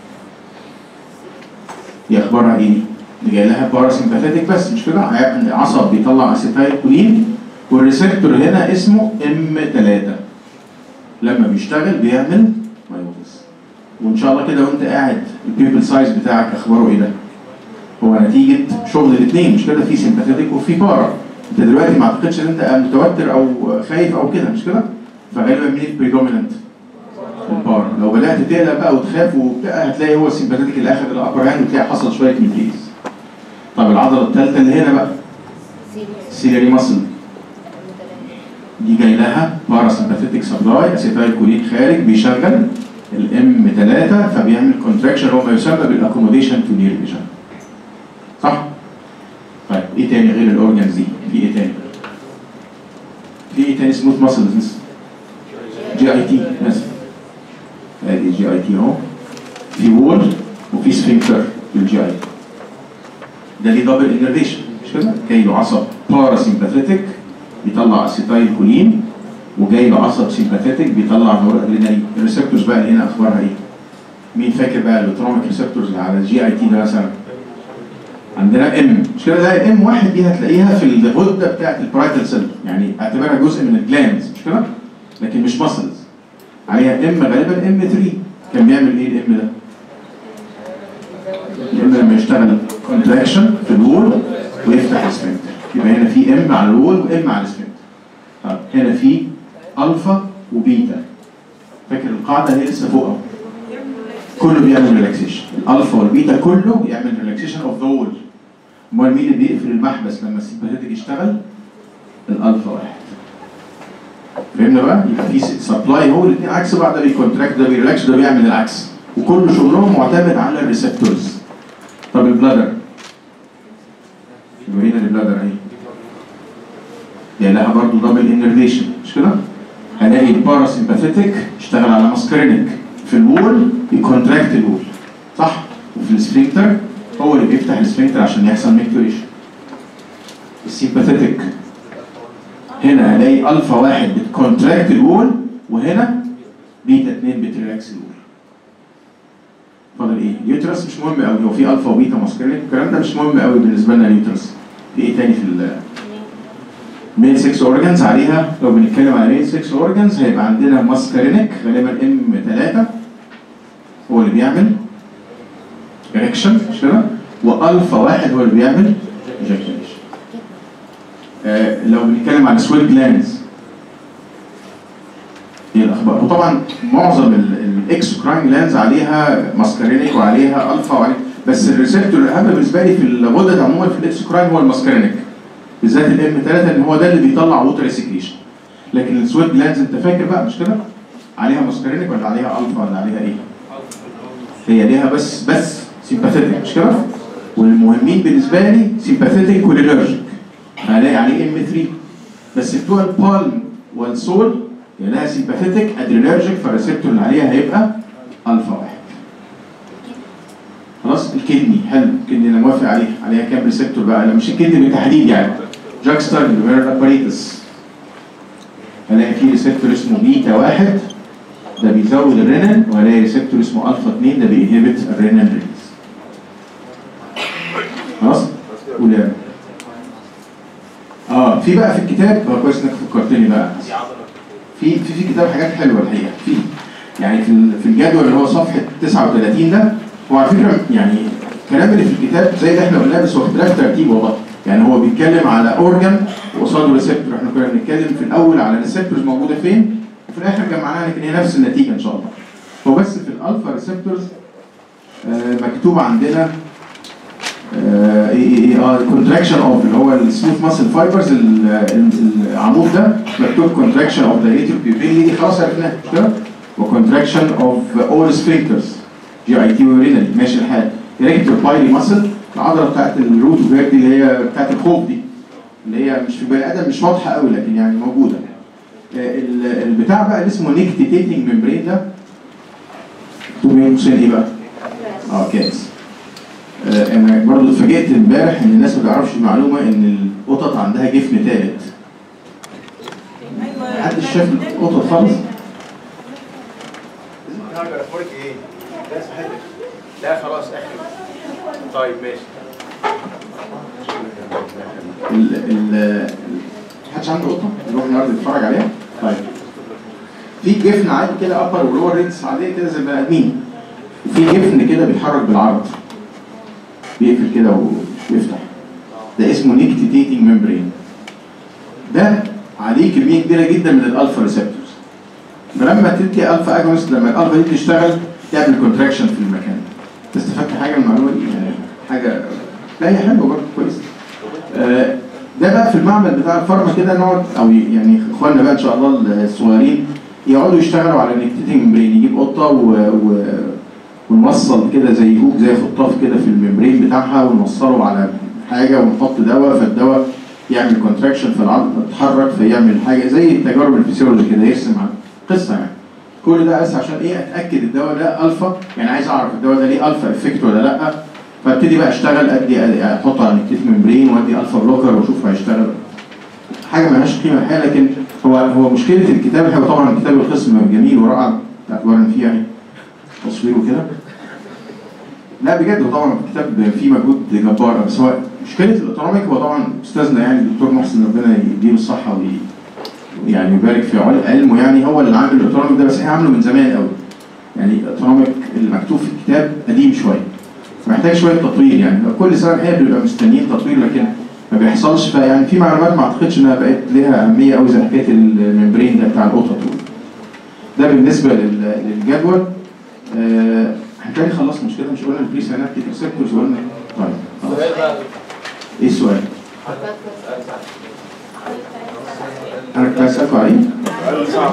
دي اخبارها ايه؟ اللي جاي لها باراسيمباثيتك بس مش كده؟ عصب بيطلع اسيتايل كولين، والريسبتور هنا اسمه ام ثلاثة لما بيشتغل بيعمل مايوتس. وان شاء الله كده وانت قاعد البيبل سايز بتاعك اخباره ايه ده؟ هو نتيجه شغل الاثنين مش كده؟ في سيمباثيتك وفي بارا. انت دلوقتي ما اعتقدش ان انت متوتر او خايف او كده مش كده؟ فغالبا مين البريدوميننت؟ البارا. لو بدات تقلق بقى وتخاف وبتاع هتلاقي هو السيمباثيتك اللي اخذ الابر هاند وتلاقي حصل شويه ميتيز. طب العضله الثالثه اللي هنا بقى سيلياري ماسل دي جاي لها باراسمباثيتك سبلاي، اسيتايل كولين خارج بيشغل الام ثلاثة فبيعمل كونتراكشن هو ما يسمى بالاكوموديشن تو نير فيجن. صح؟ طيب ايه تاني غير الاورجنز دي؟ في ايه تاني؟ في ايه تاني سموث ماسلز؟ جي اي تي مثلا. ادي جي اي تي اهو. في وول وفي سفنكتر في الجي اي تي. ده ليه دبل انرفيشن مش كده؟ جاي له عصب باراسمباثيتك بيطلع اسيتايل كولين وجاي له عصب سيمباثيتك بيطلع نور ادرينالين. الريسبتورز بقى اللي هنا اخبارها ايه؟ مين فاكر بقى الاوتونوميك ريسبتورز اللي على الجي اي تي ده مثلا؟ عندنا ام مش كده؟ ده ام واحد دي هتلاقيها في الغده بتاعت البرايتال سيل، يعني اعتبرها جزء من الجلاندز مش كده؟ لكن مش ماسلز. عليها ام غالبا ام ثلاثة. كان بيعمل ايه الام ده؟ الام لما يشتغل كونتراكشن في الوول ويفتح السفنكتر، يبقى هنا في ام على الوول وام على السفنكتر. طب هنا في الفا وبيتا. فاكر القاعده اللي لسه فوق اهو؟ كله بيعمل ريلاكسيشن، الالفا والبيتا كله يعمل ريلاكسيشن اوف ذا وول. امال مين اللي بيقفل المحبس لما السيمباثيتك يشتغل؟ الالفا واحد. فهمنا بقى؟ يبقى في سبلاي هو الاثنين عكس بعض، ده بيكونتراكت ده بيريلاكس ده بيعمل العكس، وكل شغلهم معتمد على الريسبتورز. طب البلادر يبقى هنا البلادر اهي يعني لها برضه دبل انرفيشن مش كده؟ هلاقي الباراسيمباثيتك اشتغل على ماسكرينك في الوول يكونتراكت الوول صح؟ وفي السفنكتر هو اللي بيفتح السفنكتر عشان يحصل ميكتوريشن. السيمباثيتك هنا هلاقي الفا واحد بتكونتراكت الوول، وهنا بيتا اتنين بتريلاكس الوول. فاضل ايه؟ اليوترس مش مهم قوي، هو في الفا وبيتا ماسكرينيك، الكلام ده مش مهم قوي بالنسبه لنا اليوترس. في ايه تاني في المين ستة اورجانز عليها؟ لو بنتكلم على مين ستة اورجانز هيبقى عندنا ماسكرينيك غالبا ام ثلاثة هو اللي بيعمل اريكشن مش كده؟ والفا واحد هو اللي بيعمل ايجاكيوليشن. آه لو بنتكلم على سويت جلانز ايه الاخبار؟ وطبعا معظم الاكسوكراين جلانز عليها ماسكرينيك وعليها الفا وعليها، بس الريسبتور الاهم بالنسبه لي في الغدد عموما في الاكسوكراين هو الماسكرينيك بالذات الام ثلاثة، ان هو ده اللي بيطلع ووتر سكريشن. لكن السويت جلانز انت فاكر بقى مش كده؟ عليها ماسكرينيك ولا عليها الفا ولا عليها ايه؟ هي ليها بس بس سيمباثيتك مش كده؟ والمهمين بالنسبه لي سيمباثيتك والالرجيك هلاقي عليه ام ثلاثة، بس بتوع البالم والسول هي لها سيمباثيتك ادرينرجيك، فالريسبتور اللي عليها هيبقى الفا واحد. خلاص الكدني حلو، الكدني انا موافق عليها، عليها كام ريسبتور بقى؟ لا مش الكدني بالتحديد يعني جاكستر جلوميرال اباريتس هلاقي فيه ريسبتور اسمه بيتا واحد ده بيزود الرينين، وهلاقي ريسبتور اسمه الفا اتنين ده بينهبت الرينين ريليز. خلاص؟ قول يا اه في بقى في الكتاب هو كويس انك فكرتني بقى في في في كتاب حاجات حلوه الحقيقه في يعني في في الجدول اللي هو صفحه تسعة وثلاثين ده، هو على فكره يعني الكلام اللي في الكتاب زي اللي احنا قلناه بس هو اختلاف ترتيب والله. يعني هو بيتكلم على اورجان وقصاده ريسبتور، احنا كنا بنتكلم في الاول على ريسبتورز موجوده فين وفي الاخر جمعناها، لكن هي نفس النتيجه ان شاء الله. هو بس في الالفا ريسبتورز آه مكتوب عندنا اه ايه اه كونتراكشن اوف اللي هو السموث ماسل فايبرز، العمود ده مكتوب كونتراكشن اوف ذا ريتيال بيوبيلي، دي خلاص عرفناها مش كده؟ وكونتراكشن اوف اول سفنكترز جي اي تي ورينال ماشي الحال. ريكتور بايلي ماسل العضله بتاعت الروت وفير دي اللي هي بتاعت الخوف دي اللي هي مش في البني ادم مش واضحه قوي لكن يعني موجوده. البتاع بقى اللي اسمه نيكتيتيتنج ممبرين ده مكتوب بين قوسين ايه بقى؟ اه كاس. آه انا برضه اتفاجئت امبارح ان الناس ما تعرفش المعلومه ان القطط عندها جفن ثالث. محدش شاف القطط خالص؟ اخبارك ايه؟ لا صحتك؟ لا خلاص اخر. طيب ماشي. ال ال محدش عنده قطه؟ نروح النهارده نتفرج عليها؟ طيب. في جفن عادي كده ابر ولور ريتس عاديه كده زي البني ادمين. وفي جفن كده بيتحرك بالعرض. بيقفل كده ويفتح. ده اسمه نيكتيتيتنج ممبرين. ده عليه كميه كبيره جدا من الالفا ريسبتورز. فلما تدي الفا اجونست لما الالفا دي تشتغل تعمل كونتراكشن في المكان. استفدت حاجه من المعلومه دي؟ يعني حاجه لا هي حلوه برضه كويس. آه ده بقى في المعمل بتاع الفارما كده نقعد او يعني اخواننا بقى ان شاء الله الصغيرين يقعدوا يشتغلوا على النيكتيتنج ممبرين، يجيب قطه و... و... ونوصل كده زي هوك زي خطاف كده في الممبرين بتاعها ونوصله على حاجه ونحط دواء، فالدواء يعمل كونتراكشن في العظم تتحرك فيعمل حاجه زي التجارب الفسيولوجي كده يرسم على قصه يعني. كل ده بس عشان ايه؟ اتاكد الدواء ده الفا، يعني عايز اعرف الدواء ده ليه الفا افكت ولا لا، فابتدي بقى اشتغل ادي احطه على النيكتيتنج ممبرين وادي الفا بلوكر واشوف هيشتغل. حاجه مالهاش قيمه الحقيقه، لكن هو هو مشكله الكتاب الحقيقه طبعا كتاب القسم جميل ورائع باعتبار ان فيه يعني تصوير وكده. لا بجد هو طبعا الكتاب فيه مجهود جبار، بس هو مشكله الاوتونوميك هو طبعا استاذنا يعني الدكتور محسن ربنا يديله الصحه وي يعني يبارك في علمه، يعني هو اللي عامل الاوتونوميك ده، بس احنا عامله من زمان قوي. يعني الاوتونوميك اللي مكتوب في الكتاب قديم شويه محتاج شويه تطوير، يعني كل سنه الحقيقه بنبقى مستنيين تطوير لكن ما بيحصلش، فيعني في معلومات ما اعتقدش انها بقت لها اهميه قوي زي حكايه الممبرين ده بتاع القطط. ده بالنسبه للجدول. آه احنا خلصنا مش كده؟ مش قلنا البري سينابتيك ريسبتورز وقلنا طيب سؤال بقى. ايه السؤال؟ انا كنت هسألكوا عليه؟ سؤال صعب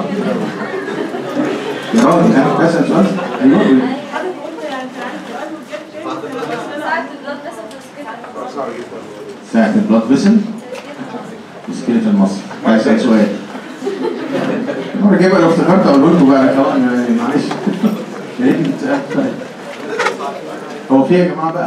يا راجل انا كنت هسأل سؤال؟ ايوه حضرتك قلت يعني كان عندي سؤال صعب جدا. ساعة البلاد فيسل مسكينة المصر. هسأل سؤال. المرة الجاية بقى لو افتكرت اقول لكم بقى خلاص معلش. يا ريت هو في يا جماعة بقى